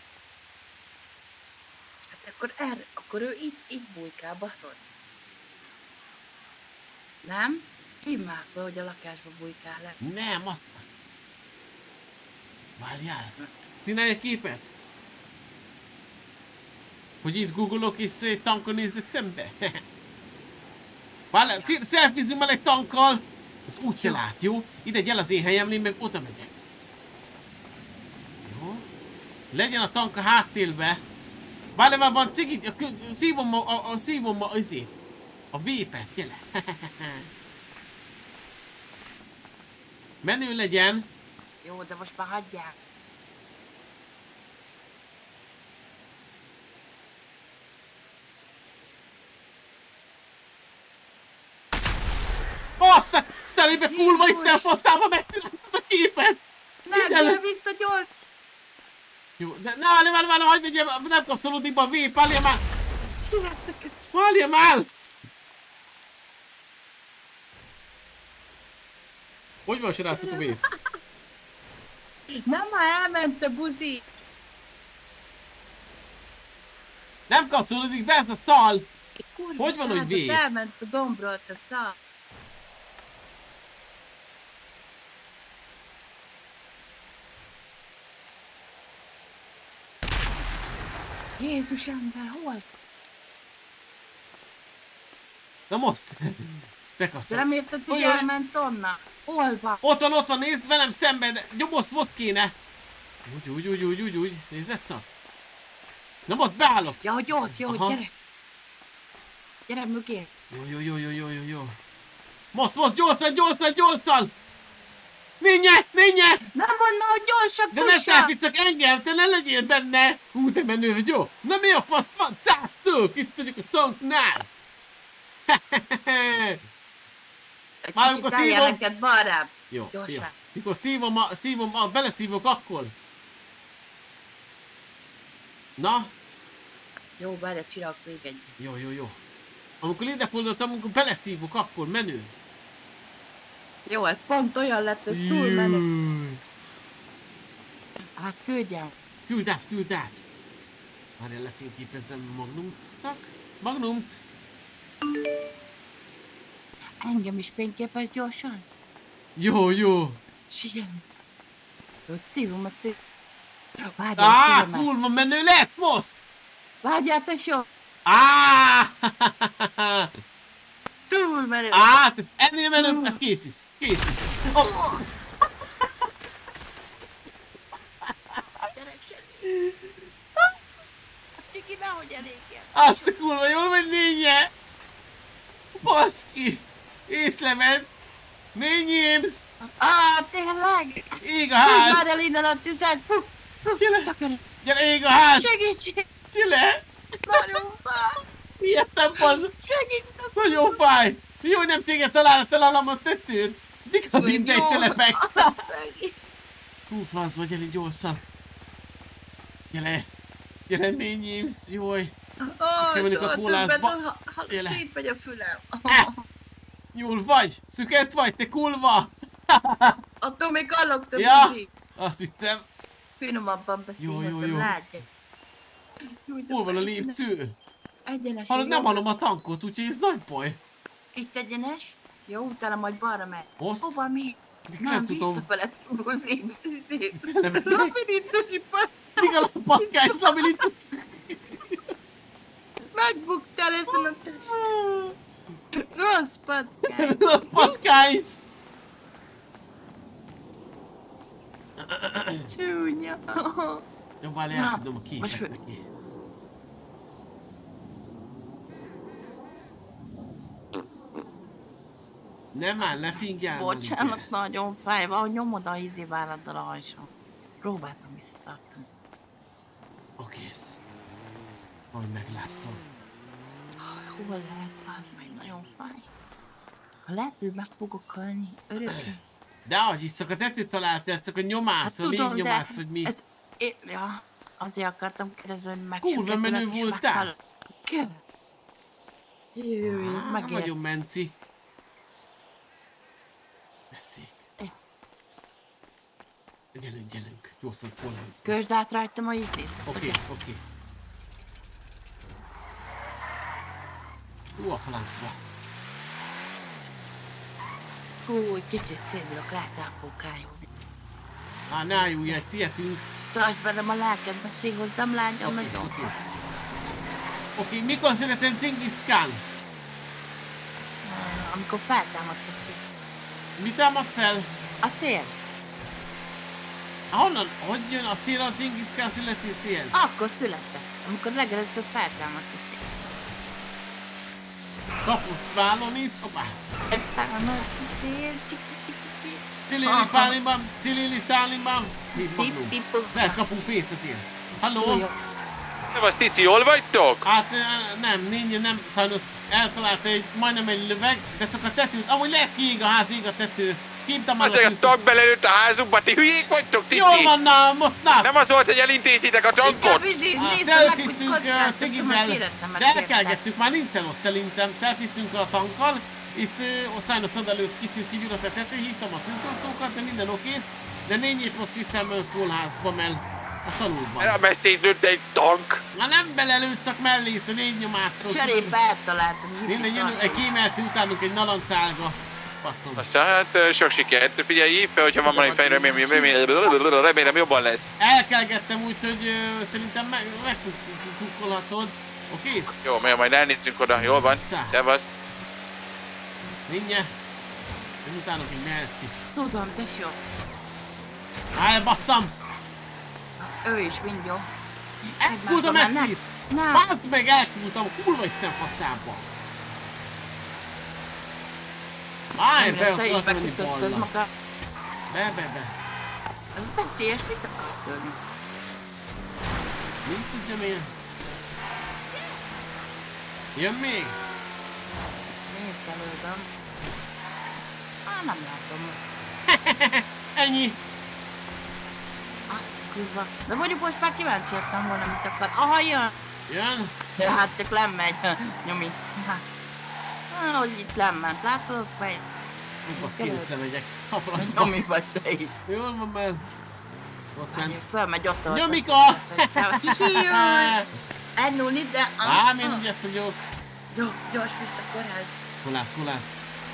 Hát akkor erre, akkor ő itt, itt bujkál, baszod. Nem? Hívd már be, hogy a lakásba bujkál le. Nem, azt... Várjál, csinálj egy képet! Hogy itt googolok és egy tankon nézzek szembe. Várjál, szelfizünk már egy tankkal! Az úgy se lát, jó? Ide gyere az én helyemre, én meg oda megyek. Jó? Legyen a tank a háttérbe. Várjál, már van cigit, szívom ma, a, a, szívom ma, azért. A vépet, gyere. Menő legyen. Jó, de most már hagyják. Bassza! Telébe kurva Isten fasztába megcsináltad a képet! Nem, gyere vissza gyors! Jó, de ne várj, várj, várj, hagyd vegyem, nem kapcsolódik be a vép, várjál már! Várjál már! Hogy van, srácok, a vép? Nem, már elment a buzi! Nem kapcsolódik be ez a szal! Kurva hogy van, hogy vép? Elment a dombról, a szal! Jézus ember, hol? Na most! Bekaszol. De nem érted, hogy elment onnan? Hol van? Ott van, ott van, nézd velem szemben, de most, most kéne! Úgy, úgy, úgy, úgy, úgy, úgy, nézd szak! Na most beállok! Ja, hogy ott, jó, aha. Gyere! Gyere mögé! Jó, jó, jó, jó, jó, jó, jó! Most, most, gyorsan, gyorsan, gyorsan! Ninye, ninye! Nem mondna, hogy gyorsan, de ne szelfizzak engem, te ne legyél benne! Hú, te menő vagy, jó? Na mi a fasz van? Cásztok! Itt vagyok a tanknál! Már amikor szívom... neked balrább. Jó, jó. Mikor szívom, a, szívom, a, beleszívok akkor. Na? Jó, várjál, csinálok még egy. Jó, jó, jó. Amikor idefordultam, amikor beleszívok, akkor menő. Jó, ez pont olyan lett, hogy túl menő. Hát küldjem. Küld át, küld át. Várjál, lefényképezzem Magnumcnak. Magnumc. Engem is fényképez gyorsan? Jó, jó. Sien. Jó, szívom a szív. Áááá, kurva menő lesz most! Várjál, tesó! Áááá! Túl menő! Áááá, ennél menő, ez kész is. Kész is. Oh. Csiki, nehogy elégjen! Azt a kurva, jól megy nénye! Baszki! Észleved! Nényémsz! Á, tényleg! Ég a ház! Húzd már el innen a tüzet! Gyere! Gyere, ég a ház! Segítség! Gyere! Nagyon fáj! Ijedtem, bazd! Segítség! Nagyon fáj! Jó, hogy nem téged találod, találom a tetőn! Dika mindegy telepek! Hú, franc vagy, gyere gyorsan! Gyere! Gyere, nényémsz! Jaj! Ó, a kólázba! szétmegy a fülem! Jól vagy? Szüket vagy, te kulva? Attól még hallottam, Ja, mindig. azt hittem. Finomabban Jó, jó, jó. beszélhetem, látja. Hol van a lépcső? Egyenes. Hallod, nem hallom a tankot, úgyhogy ez zagypaj. Itt egyenes. Jó, utána majd balra megy. Hossz? Hova mi? Nem Nem, tudom. visszafele tudom az én. Lemegyek. Labirintusi pat. Mik a patkány labirintus? Megbuktál ezen a teszt. Rossz patkány. Rossz patkány. Csúnya. Jó, várj, elküldöm a képet neki. Nem áll, ne fingjál. Bocsánat, nagyon fáj, valahogy nyomod a izé válladdal a hajson. Próbáltam visszatartani. Okész. Majd meglászol. Hol lehet, az meg nagyon fáj. Ha lehet, hogy meg fogok halni, örökre. De ahogy iszok, a tetőt találtál, csak a nyomászol, így nyomász, hogy mi. Ez, é, ja, azért akartam kérdezni, hogy meg kurva menő voltál. Követ. Jaj, ez megért. Nagyon menci. Veszik. Gyerünk, gyerünk, gyorsan polázba. Kösd át rajtam a ízét. Oké, oké. Jó a falászba. Hú, kicsit szédülök, látál pókájulni. Á, ne álljulj, szigetünk. Tartsd bennem a lelkedbe, szívottam lányom, Okész, nagyon. okész. Oké, mikor született Genghis Khan? Amikor feltámadt a szél. Mi támad fel? A szél. Honnan? Hogy jön a szél a Genghis Khan születéséhez? Akkor született, amikor legelőször feltámadt a szél. Kapuszválon is, hoppá! Feltámadt a szél, csiki-csiki-csiki. Cilili pálimbam, cilili tálimbam. Mit magnum? Lehet kapunk pénzt azért. Halló? Nem az Tici, jól vagytok? Hát nem, nincs, nem, sajnos eltalálta egy, majdnem egy löveg, de csak a tetőt, amúgy lehet kiég a ház, ég a tető. Hívtam már a Azért a tűzszót. tag belelőtt a házunkba, ti hülyék vagytok, Tici? Jól van, na, most na! Nem az volt, hogy elintézitek a tankot? Szelfiszünk cigivel, de elkelgettük, már nincs elosz szerintem, szelfiszünk a tankkal, és uh, sajnos odalőtt kicsit kigyurat a tető, hívtam a tűzoltókat, de minden okész, de nényét most viszem a kórházba, mert a szalul van. A messzét egy tank. Na nem belelőtt, csak mellész, a négy nyomászról. Cserébe eltaláltam. Minden jön, egy kémelci utánunk egy nalancálga. Passzom. Aztán hát sok sikert. Figyelj, hívd fel, hogyha van valami fej, remélem, remélem, remélem jobban lesz. Elkelgettem úgy, hogy uh, szerintem meg, megkukkolhatod. Okész? Jó, mert majd elnézzünk oda, jól van. Szevasz. Mindjárt. És utánok egy melci. Tudom, de jó. Állj, basszam! Ő is mind jó. Elküldöm ezt is! Bánt meg, elküldtem, kurva isten faszába! Állj, be akartam menni balra. Be, be, be. Ez veszélyes, mit akarsz tőlni? Mit tudjam én? Jön még? Nézd belőlem. Á, nem látom. Ennyi. Kurva. De mondjuk most már kíváncsi értem volna, mit akar. Aha, jön! Jön? Ja, hát csak lemegy. Nyomi. Hát. Ah, hogy itt lement. Látod, vagy? Azt kész lemegyek. Nyomi vagy te is. Jól van, mert... Ott ment. Fölmegy ott. Nyomika! Jaj! Elnulni, de... Ám, én úgy ezt vagyok. Jó, gyors vissza koráz. Kolász, kolász.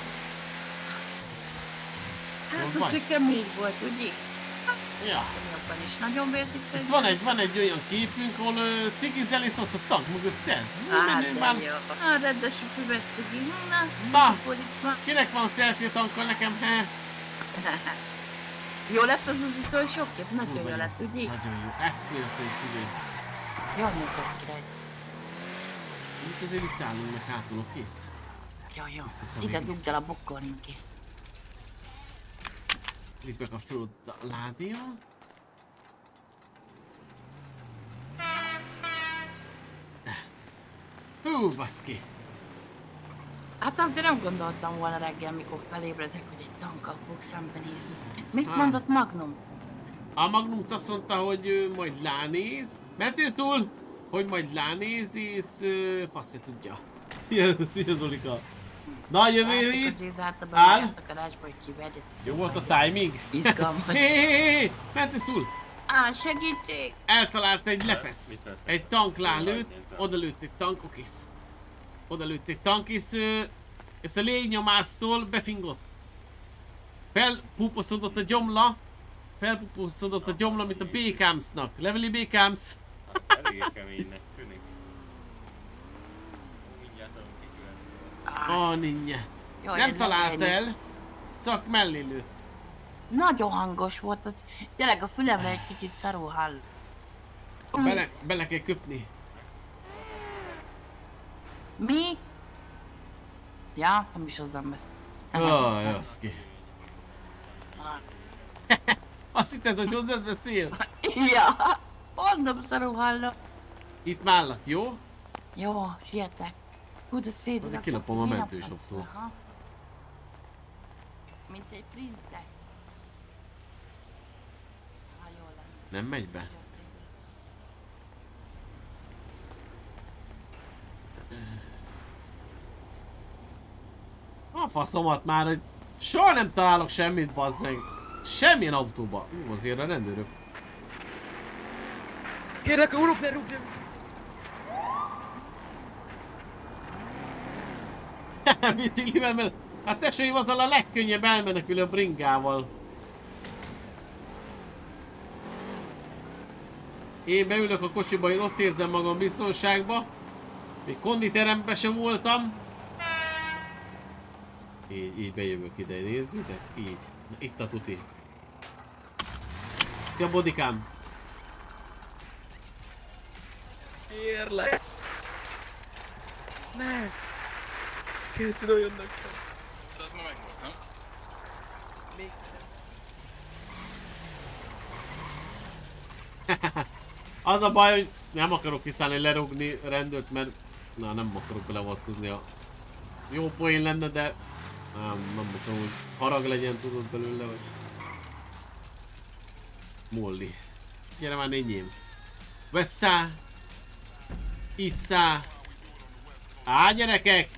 Hát, hogy kemény volt, ugye? Ja. Jobban is nagyon vérzik itt van egy, van egy olyan képünk, ahol uh, cigizel és ott a tank mögött ez. Hát, de jó. Hát, rendesen füves cigi. Na, Na, kinek van selfie a tankkal nekem, he? Jó lett az az utolsó kép? Nagyon jó lett, ugye? Nagyon jó. Ezt félsz, hogy tudod. Jaj, mondtad király. Itt azért itt állunk meg hátul, kész? Jaj, jó. Ide dugd el a bokorniki. Itt bekapcsolod a ládia. Hú, baszki! Hát azért nem gondoltam volna reggel, mikor felébredek, hogy egy tankkal fog szembenézni. Mit Há. mondott Magnum? A Magnum azt mondta, hogy ő majd lánéz. Mentősz túl! Hogy majd lánéz és uh, fasz se tudja. Szia, szia Zolika! Na, jövő Láttuk hét. azért általában Áll. a takarásba, hogy kivedett. Jó volt a timing? Izgalmas. Hé, hé, hé, mentünk túl. Á, segítség! Eltalált egy lepesz. Egy tank lálőtt, oda lőtt egy tank, okész. Oda lőtt egy tank, és, ö, és a légnyomáztól befingott. Felpuposzodott a gyomla. Felpuposzodott a gyomla, mint a B-Camsnak. Leveli B-Cams. Eléggé keménynek tűnik. Mindjárt tudom kikülni. Ó, ninja. Jaj, Nem nem talált lenni. el, csak mellé lőtt. Nagyon hangos volt, az, tényleg a fülemre egy kicsit szarul hall. Bele, bele kell köpni. Mi? Ja, nem is hozzám ezt. Ó, Jaszki. Azt hitted, hogy hozzád beszél? Ja, mondom szarul hallom. Itt mállak, jó? Jó, sietek. Hú, de szédülök. Addig kilapom a mentősoftót. Mint egy princesz. Ha jól lenne. Nem megy be? A faszomat már, hogy soha nem találok semmit, bazzeg. Semmilyen autóba. Ú, azért a rendőrök. Kérlek, rúg le, rúg le! Biciklivel, mert hát tesóim azzal a legkönnyebb elmenekülő bringával. Én beülök a kocsiba, én ott érzem magam biztonságba. Még konditeremben sem voltam. Így, így bejövök ide, nézzétek? Így. Na, itt a tuti. Szia, bodikám! Kérlek! Ne! Kétszer olyan nekem. De az ma megvolt, nem? Még Az a baj, hogy nem akarok kiszállni lerúgni rendőrt, mert na, nem akarok beleavatkozni, a jó poén lenne, de nem, nem tudom, hogy harag legyen, tudod belőle, vagy Molly. Gyere már, négy nyémsz. Veszá! Isszá! Á, gyerekek!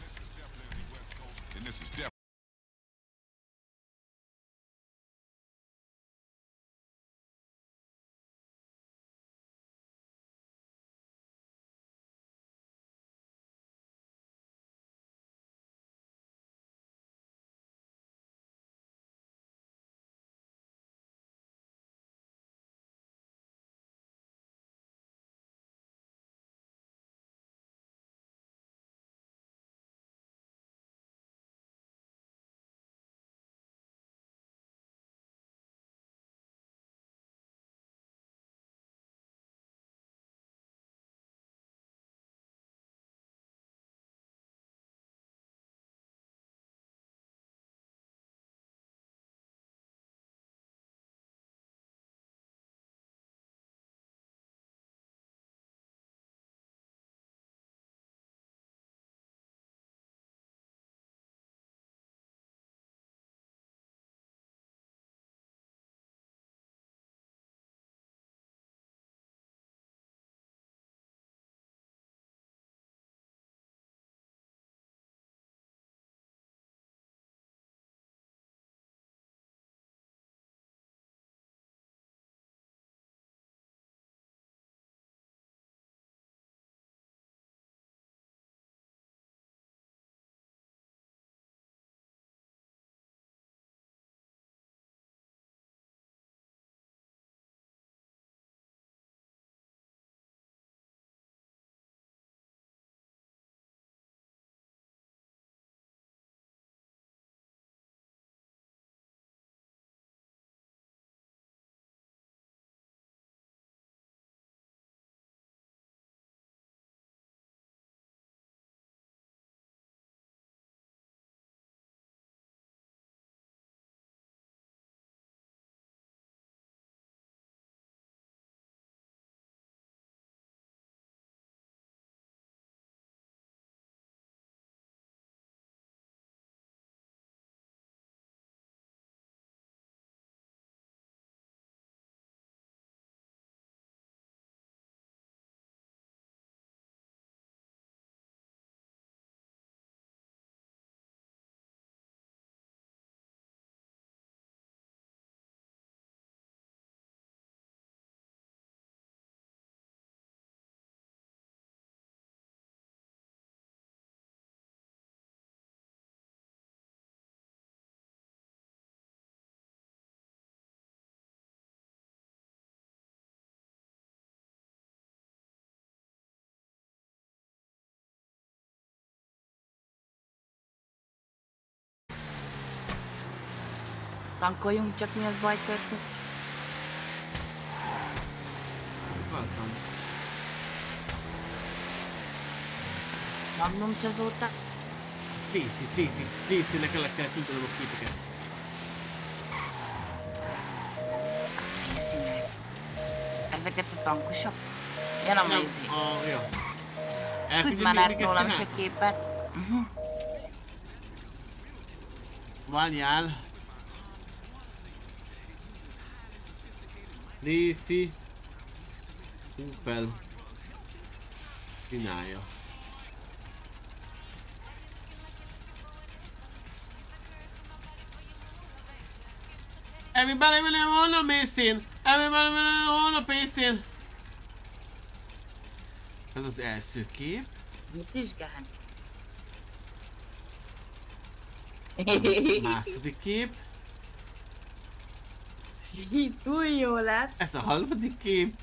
Tankoljunk, csak mi az baj történt. Akartam. Magnum azóta. Tracy, Tracy, Tracy-nek el kell küldeni a képeket. Tracy-nek. Ezeket a tankosok? Ja, nem nézi. A, ja. Tudj már át rólam is a képet. Uh-huh. Várjál. Tracy. Opel. Csinálja. Everybody will on missing. Everybody will on missing. Ez az első kép. Mit vizsgálni? Második kép. Túl jó lett. Ez a harmadik kép.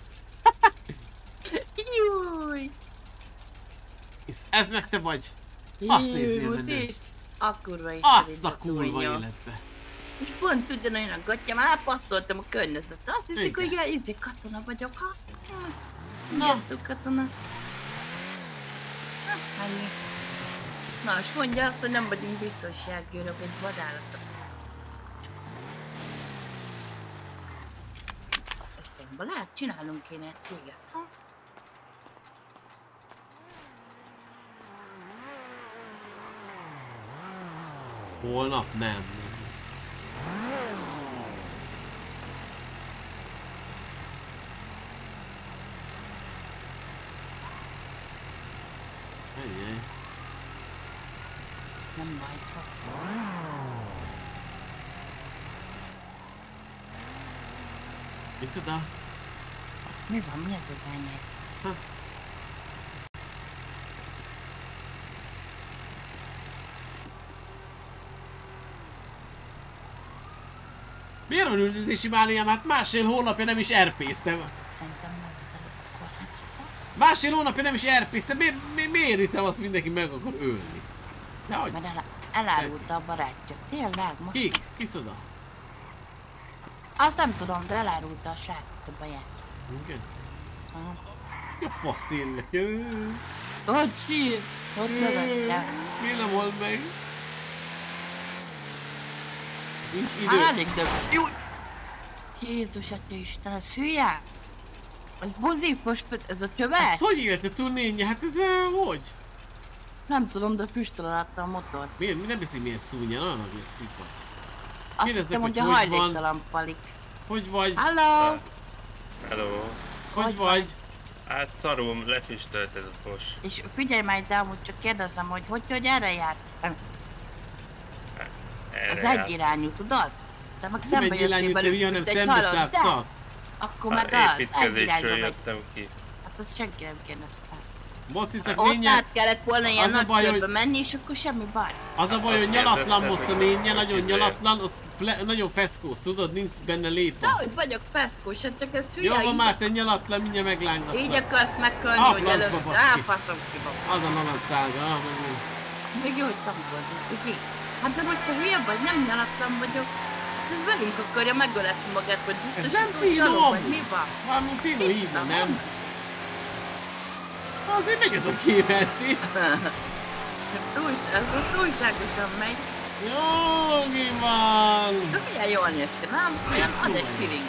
Júj! És ez meg te vagy. Azt nézd, milyen menő. A kurva is. Azt a kurva életbe. És pont ugyanolyan a gatyám, elpasszoltam a környezetet. Azt hiszik, hogy ilyen izé katona vagyok. Ha? Tudjátok katona. Annyi. Na, és mondja azt, hogy nem vagyunk biztonságőrök, egy vadállatok. Eszembe lehet, csinálunk kéne egy céget, ha? Holnap nem. Ennyi. Nem bajszok. Micsoda? Mi van? Mi ez az enyém? Ha. Miért van üldözési mániám? Hát másfél hónapja nem is er péztem. Szerintem nem az előbb a kórházba. Másfél hónapja nem is er péztem. Miért, mi, miért hiszem azt, mindenki meg akar ölni? Dehogy. Mert el, elárulta a barátja. Tényleg? Most... Ki? Kicsoda? Azt nem tudom, de elárulta a srácot a baját. Igen? Aha. Ja, fasz élnek. Hogy sír? Hogy lövette? Mi nem hol meg? Nincs idő. Hát elég dög. Jó! Jézus, atya Isten, ez hülye? Ez buzi, most ez a csöves? Ez hogy élte turnénye? Hát ez uh, hogy? Nem tudom, de füstöl látta a motor. Miért? Mi nem hiszi miért szúnya? Nagyon agresszív vagy. Azt hittem, hogy a hajléktalan palik. Hogy vagy? Halló! Hello. Hogy, hogy vagy? Hát szarul, lefüstölt ez a fos. És figyelj már ide, amúgy csak kérdezem, hogy hogy, hogy erre járt? Erre az járt. egyirányú, tudod? Te meg Nem szembe egyirányú, jöttél te velük, hanem mint egy szembe halott, szállsz de? szak. Akkor Hát meg az, építkezésről egyirányba megy. jöttem ki. Hát azt senki nem kérdezte. Bocicak, Ott nényen. át kellett volna ilyen Az a nagy baj, körbe hogy- menni, és akkor semmi baj. Az a baj, hogy nyalatlan most a nénye, nagyon nyalatlan, az fle- nagyon feszkós, tudod, nincs benne lépa. Dehogy vagyok feszkós, hát csak ez hülye. Jó, van így- már, te nyalatlan, mindjárt meglángatlan. Így akarsz megkölni, A hogy francba, előbb baszki. ráfaszom ki magam. Az a nalancsága, ah, meg úgy. Még jó, hogy tanulod, ugye? Hát de most te hülye vagy, nem nyalatlan vagyok. Ez velünk akarja megöletni magát, hogy biztos, Ez nem hogy túl finom. csaló vagy, mi van? Valami finom hívna, nem? Azért meg ez a képerci. Túl, ez most túlságosan megy. Jogi van! De milyen jól néz ki, nem? Olyan, ad egy feeling.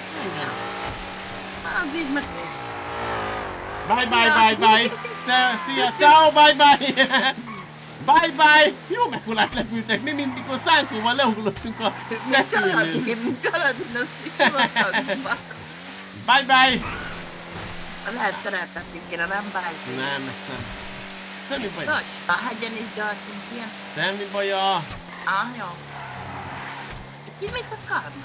Az így meg... Bye bye bye bye! Te, szia, ciao, bye bye! Bye bye! Jó mekkolát lepültek, mi mint mikor szánkóval lehullottunk a repülőn. Mint kaladin, azt is hivatagban. Bye bye! Lehet szereltetni kéne, nem báj. Nem, ez nem. Semmi baj. Biztos? A hegyen is gyartunk ilyen. Semmi baja. Ah, jó. Ki mit akarnak?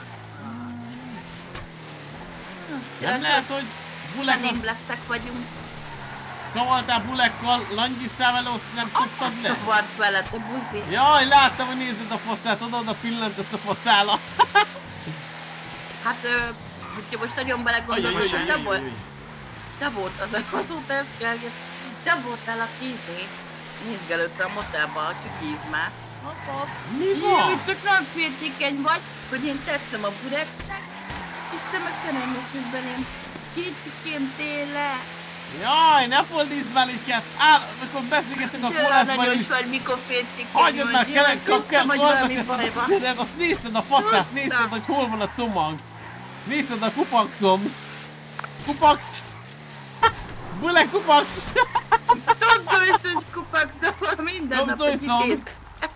Nem lehet, hogy bulek Nem az... Blacksek vagyunk. Kavaltál bulekkal, langyvisszával, azt nem szoktad le? Volt vele, te buzi. Jaj, láttam, hogy nézed a faszát, oda-oda pillantasz a faszála. Hát, ö, hogyha most nagyon belegondolsz, hogy te volt, te volt az a katóteszkelget, te voltál a kízé. Nézgelődte a motelba, a csukíz már. Mi van? Jaj, csak nem féltékeny vagy. hogy én tetszem a Burexnek, és te meg szerelmes vagy belém. Kicsikém tényleg. Jaj, ne fordítsd melyiket! Áll, amikor beszélgetünk a koleszban is... vagy, mikor fértik. Hagyjad már, kell, kell, kell, kell, kell, azt nézted a faszát, nézted, hogy hol van a comag. Nézted a kupaxom. Kupax! Bule kupax! Tom Joyce-os kupaxom, minden nap egy idét.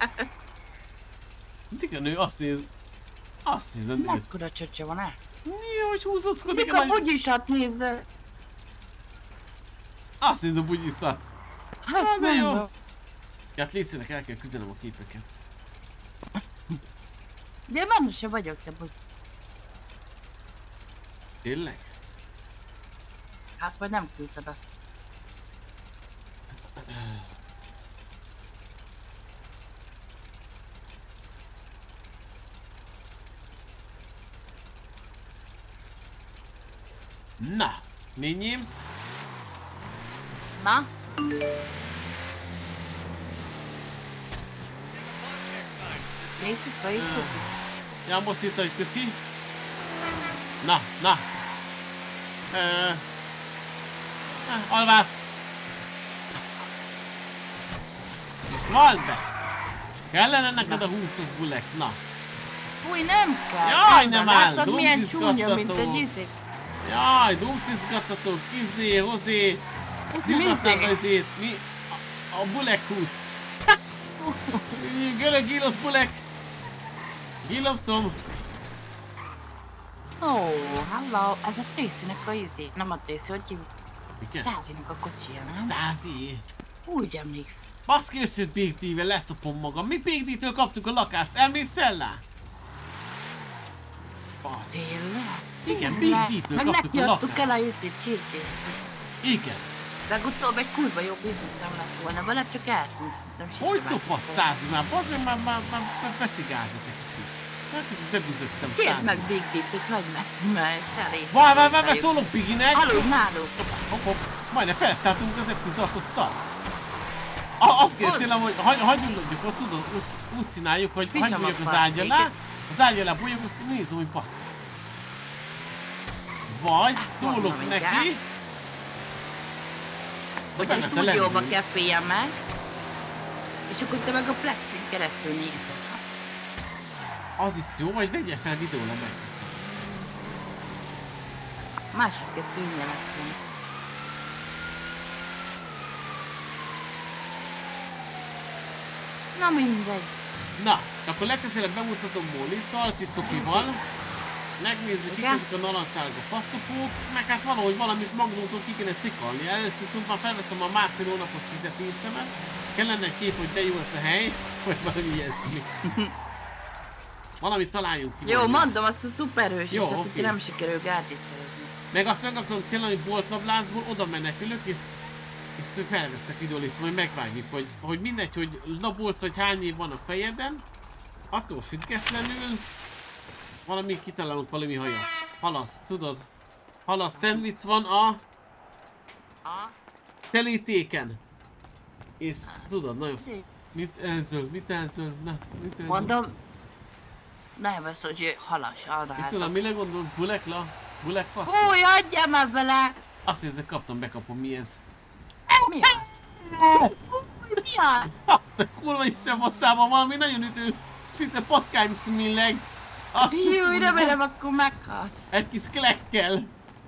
Mindig a nő azt néz... Azt nézed. Mekkora csöccse van-e? Mi, hogy húzódkodik? Mik a bugyisat nézzel? Azt nézd a bugyisztat. Hát de jó. mondom. Hát légy színek, el kell küldenem a képeket. De benne se vagyok, te busz. Tényleg? Hát vagy nem küldted azt. Na, Ninyims. Na? Nézzük, vagy is köci. Ja, most itt, hogy köci. Na, na. Ö... Alvász. Vald be. Kellene neked a húszas bulek, na. Fúj, nem kell. Jaj, nem áll. Látod, milyen csúnya, mint egy izé. Jaj, dumcizgattató, izé, hozé. Hozzigatnád azért, mi? A, a bulek húsz. Görög gílosz bulek. Gílopszom. Ó, oh, hello, ez a Tracy-nek a izé. Nem a Tracy, hogy hívjuk? Stázinak a kocsija, nem? Stázi? Úgy emléksz. Baszki, összőt Big D-vel leszopom magam. Mi Big D-től kaptuk a lakást? Elmész el? Basz. Tényleg? Igen, Big D-től meg kaptuk a neki adtuk lakást. el a izét, csirkést. Igen. Legutóbb egy kurva jó bizniszem lett volna, vele csak eltűnt. Hogy szopasz százni már? Bazd meg, már, már, már, már beszigázok egy kicsit. Hát, bebüzögtem Kérd százni. meg Big D-t, hogy meg, mert elég. Várj, várj, várj, szólok Biginek. Aludj náluk. Hopp, hopp, majdnem felszálltunk az egy tizenhatos tal. Azt kérem tőlem, hogy hagy, hagyjulodjuk ott, tudod, úgy, úgy csináljuk, hogy hagyj bújjak az ágy alá, az ágy alá bújjak, azt nézem, hogy bassz. Vagy szólok neki. Hogy a stúdióba kell féljen meg, és akkor te meg a Plexin keresztül nézed. Az is jó, vagy vegye fel videóra meg. Másodképp kénye lesz. Na mindegy. Na, akkor legközelebb bemutatom Molly-tal, Cicokival. Megnézzük, kik ezek a narancságok faszopók, meg hát valahogy valamit Magnótól ki kéne cikalni. Először szóval már felveszem a másfél hónapos fizetészemet. Kellene egy kép, hogy de jó ez a hely, vagy valami ilyesmi. Valamit találjunk ki. Jó, mondom azt a szuperhős, jó, és okay. aki nem sikerül gádzsit szerezni. Meg azt meg akarom célni, hogy boltlablázból oda menekülök, és, és felveszek videóliszt, majd megvágjuk, hogy, hogy mindegy, hogy labolsz, vagy hány év van a fejeden, attól függetlenül valami kitalálunk valami hajaszt. Halasz, tudod? Halasz, szendvic van a... A? Terítéken. És tudod, nagyon... Mit elzöl, mit elzöl, na, mit elzöl? Mondom, ne vesz, hogy halas arra. És tudod, mire gondolsz? Bulekla? Bulek fasz? Fúj, adjál már bele! Azt érzek, kaptam, bekapom, mi ez? Mi az? Fúj, mi az? Azt a kurva iszembasszában valami nagyon ütős, szinte patkányszmilleg. Jó, remélem, akkor meghalsz. Egy kis klekkel.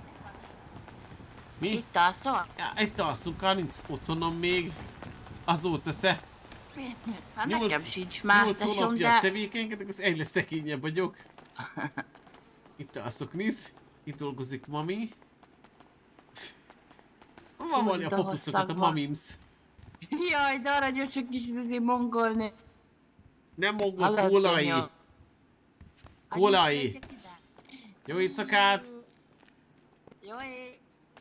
Mi? Itt alszol? Ja, itt alszunk, ha nincs otthonom még. Azóta se. Mi? Hát nekem sincs már, nyolc tesóm, hónapja de... tevékenykedek, az egyre szegényebb vagyok. Itt alszok, nézd. Itt dolgozik mami. Van valami a papucokat, a mamims. Jaj, de aranyos a kis izé mongolni. Nem mongol, kólai. Kólai. Jó éjszakát! Jó éj!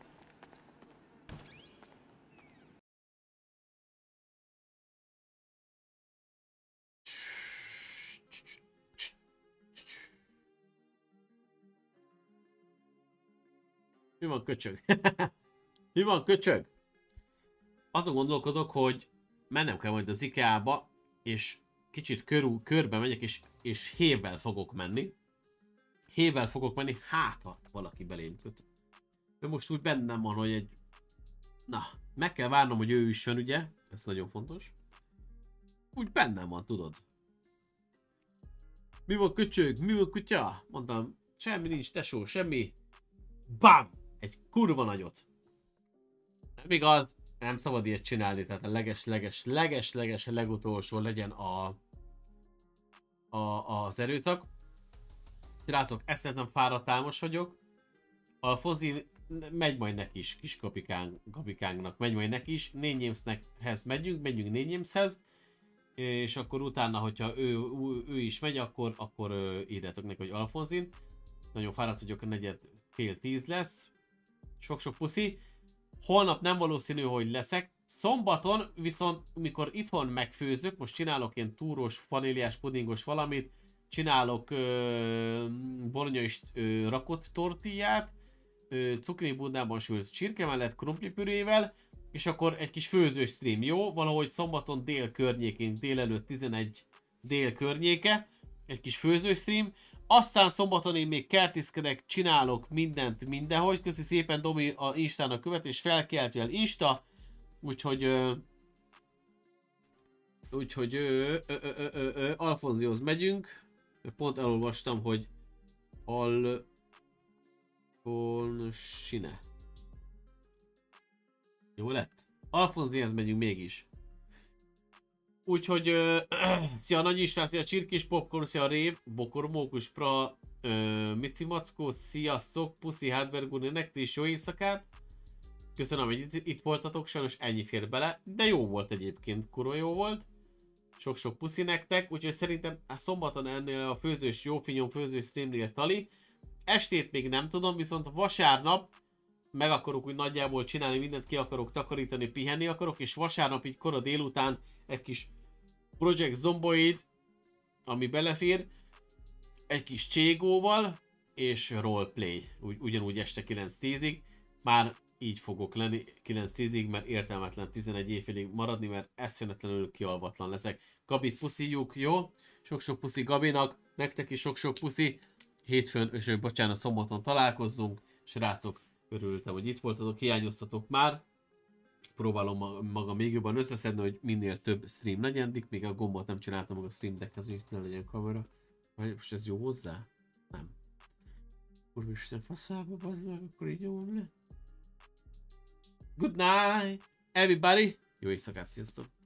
Mi van, köcsög? Mi van, köcsög? Azon gondolkodok, hogy mennem kell majd az IKEA-ba, és kicsit körül, körbe megyek, és, és hévvel fogok menni. Hévvel fogok menni, hát ha valaki belém köt. Ő most úgy bennem van, hogy egy... Na, meg kell várnom, hogy ő üssön, ugye? Ez nagyon fontos. Úgy bennem van, tudod. Mi van köcsög? Mi van kutya? Mondtam, semmi nincs, tesó, semmi. Bam! Egy kurva nagyot. Nem igaz, nem szabad ilyet csinálni, tehát a leges, leges, leges, leges, legutolsó legyen a, a az erőszak. Srácok, eszletem fáradt álmos vagyok. A Fozi megy majd neki is, kis kapikán, kapikánknak megy majd neki is. Nényémszhez megyünk, megyünk Nényémszhez. És akkor utána, hogyha ő, ő, ő is megy, akkor, akkor írjátok neki, hogy Alfonzin. Nagyon fáradt vagyok, a negyed fél tíz lesz. Sok-sok puszi. Holnap nem valószínű, hogy leszek. Szombaton viszont, mikor itthon megfőzök, most csinálok ilyen túros, vaníliás, pudingos valamit, csinálok ö, bolonyai ö, rakott tortillát, ö, cukrini bundában sült csirke mellett, krumplipürével, és akkor egy kis főzős stream, jó? Valahogy szombaton dél környékén, délelőtt tizenegy dél környéke, egy kis főzős stream. Aztán szombaton én még kertészkedek, csinálok mindent mindenhogy. Köszi szépen Domi a Instának követés, felkeltél Insta. Úgyhogy... Ö, úgyhogy ö, ö, ö, ö, ö, ö, Alfonzihoz megyünk. Pont elolvastam, hogy Alfonsine. Jó lett? Alfonzihez megyünk mégis. Úgyhogy, ö, szia Nagy István, szia Csirkés Popcorn, szia Rév, Bokor Mókus Pra, ö, Mici Mackó, sziasztok, Puszi Hardware, nektek is jó éjszakát. Köszönöm, hogy itt, itt voltatok, sajnos ennyi fér bele, de jó volt egyébként, kurva jó volt. Sok-sok puszi nektek, úgyhogy szerintem szombaton ennél a főzős, jó finyom főzős streamnél tali. Estét még nem tudom, viszont vasárnap meg akarok úgy nagyjából csinálni mindent, ki akarok takarítani, pihenni akarok, és vasárnap így kora délután egy kis Project Zomboid, ami belefér, egy kis Cségóval, és roleplay, Ugy, ugyanúgy este kilenc tízig. Már így fogok lenni kilenc tízig, mert értelmetlen tizenegy éjfélig maradni, mert eszfenetlenül kialvatlan leszek. Gabit puszíjuk, jó? Sok-sok puszi Gabinak, nektek is sok-sok puszi. Hétfőn, és bocsánat, szombaton találkozzunk. Srácok, örültem, hogy itt voltatok, hiányoztatok már. Próbálom magam még jobban összeszedni, hogy minél több stream legyen, addig még a gombot nem csináltam meg a stream deckhez, hogy ne legyen kamera. Vagy most ez jó hozzá? Nem. Úristen faszába, bazd meg, akkor így jó le. Good night, everybody! Jó éjszakát, sziasztok!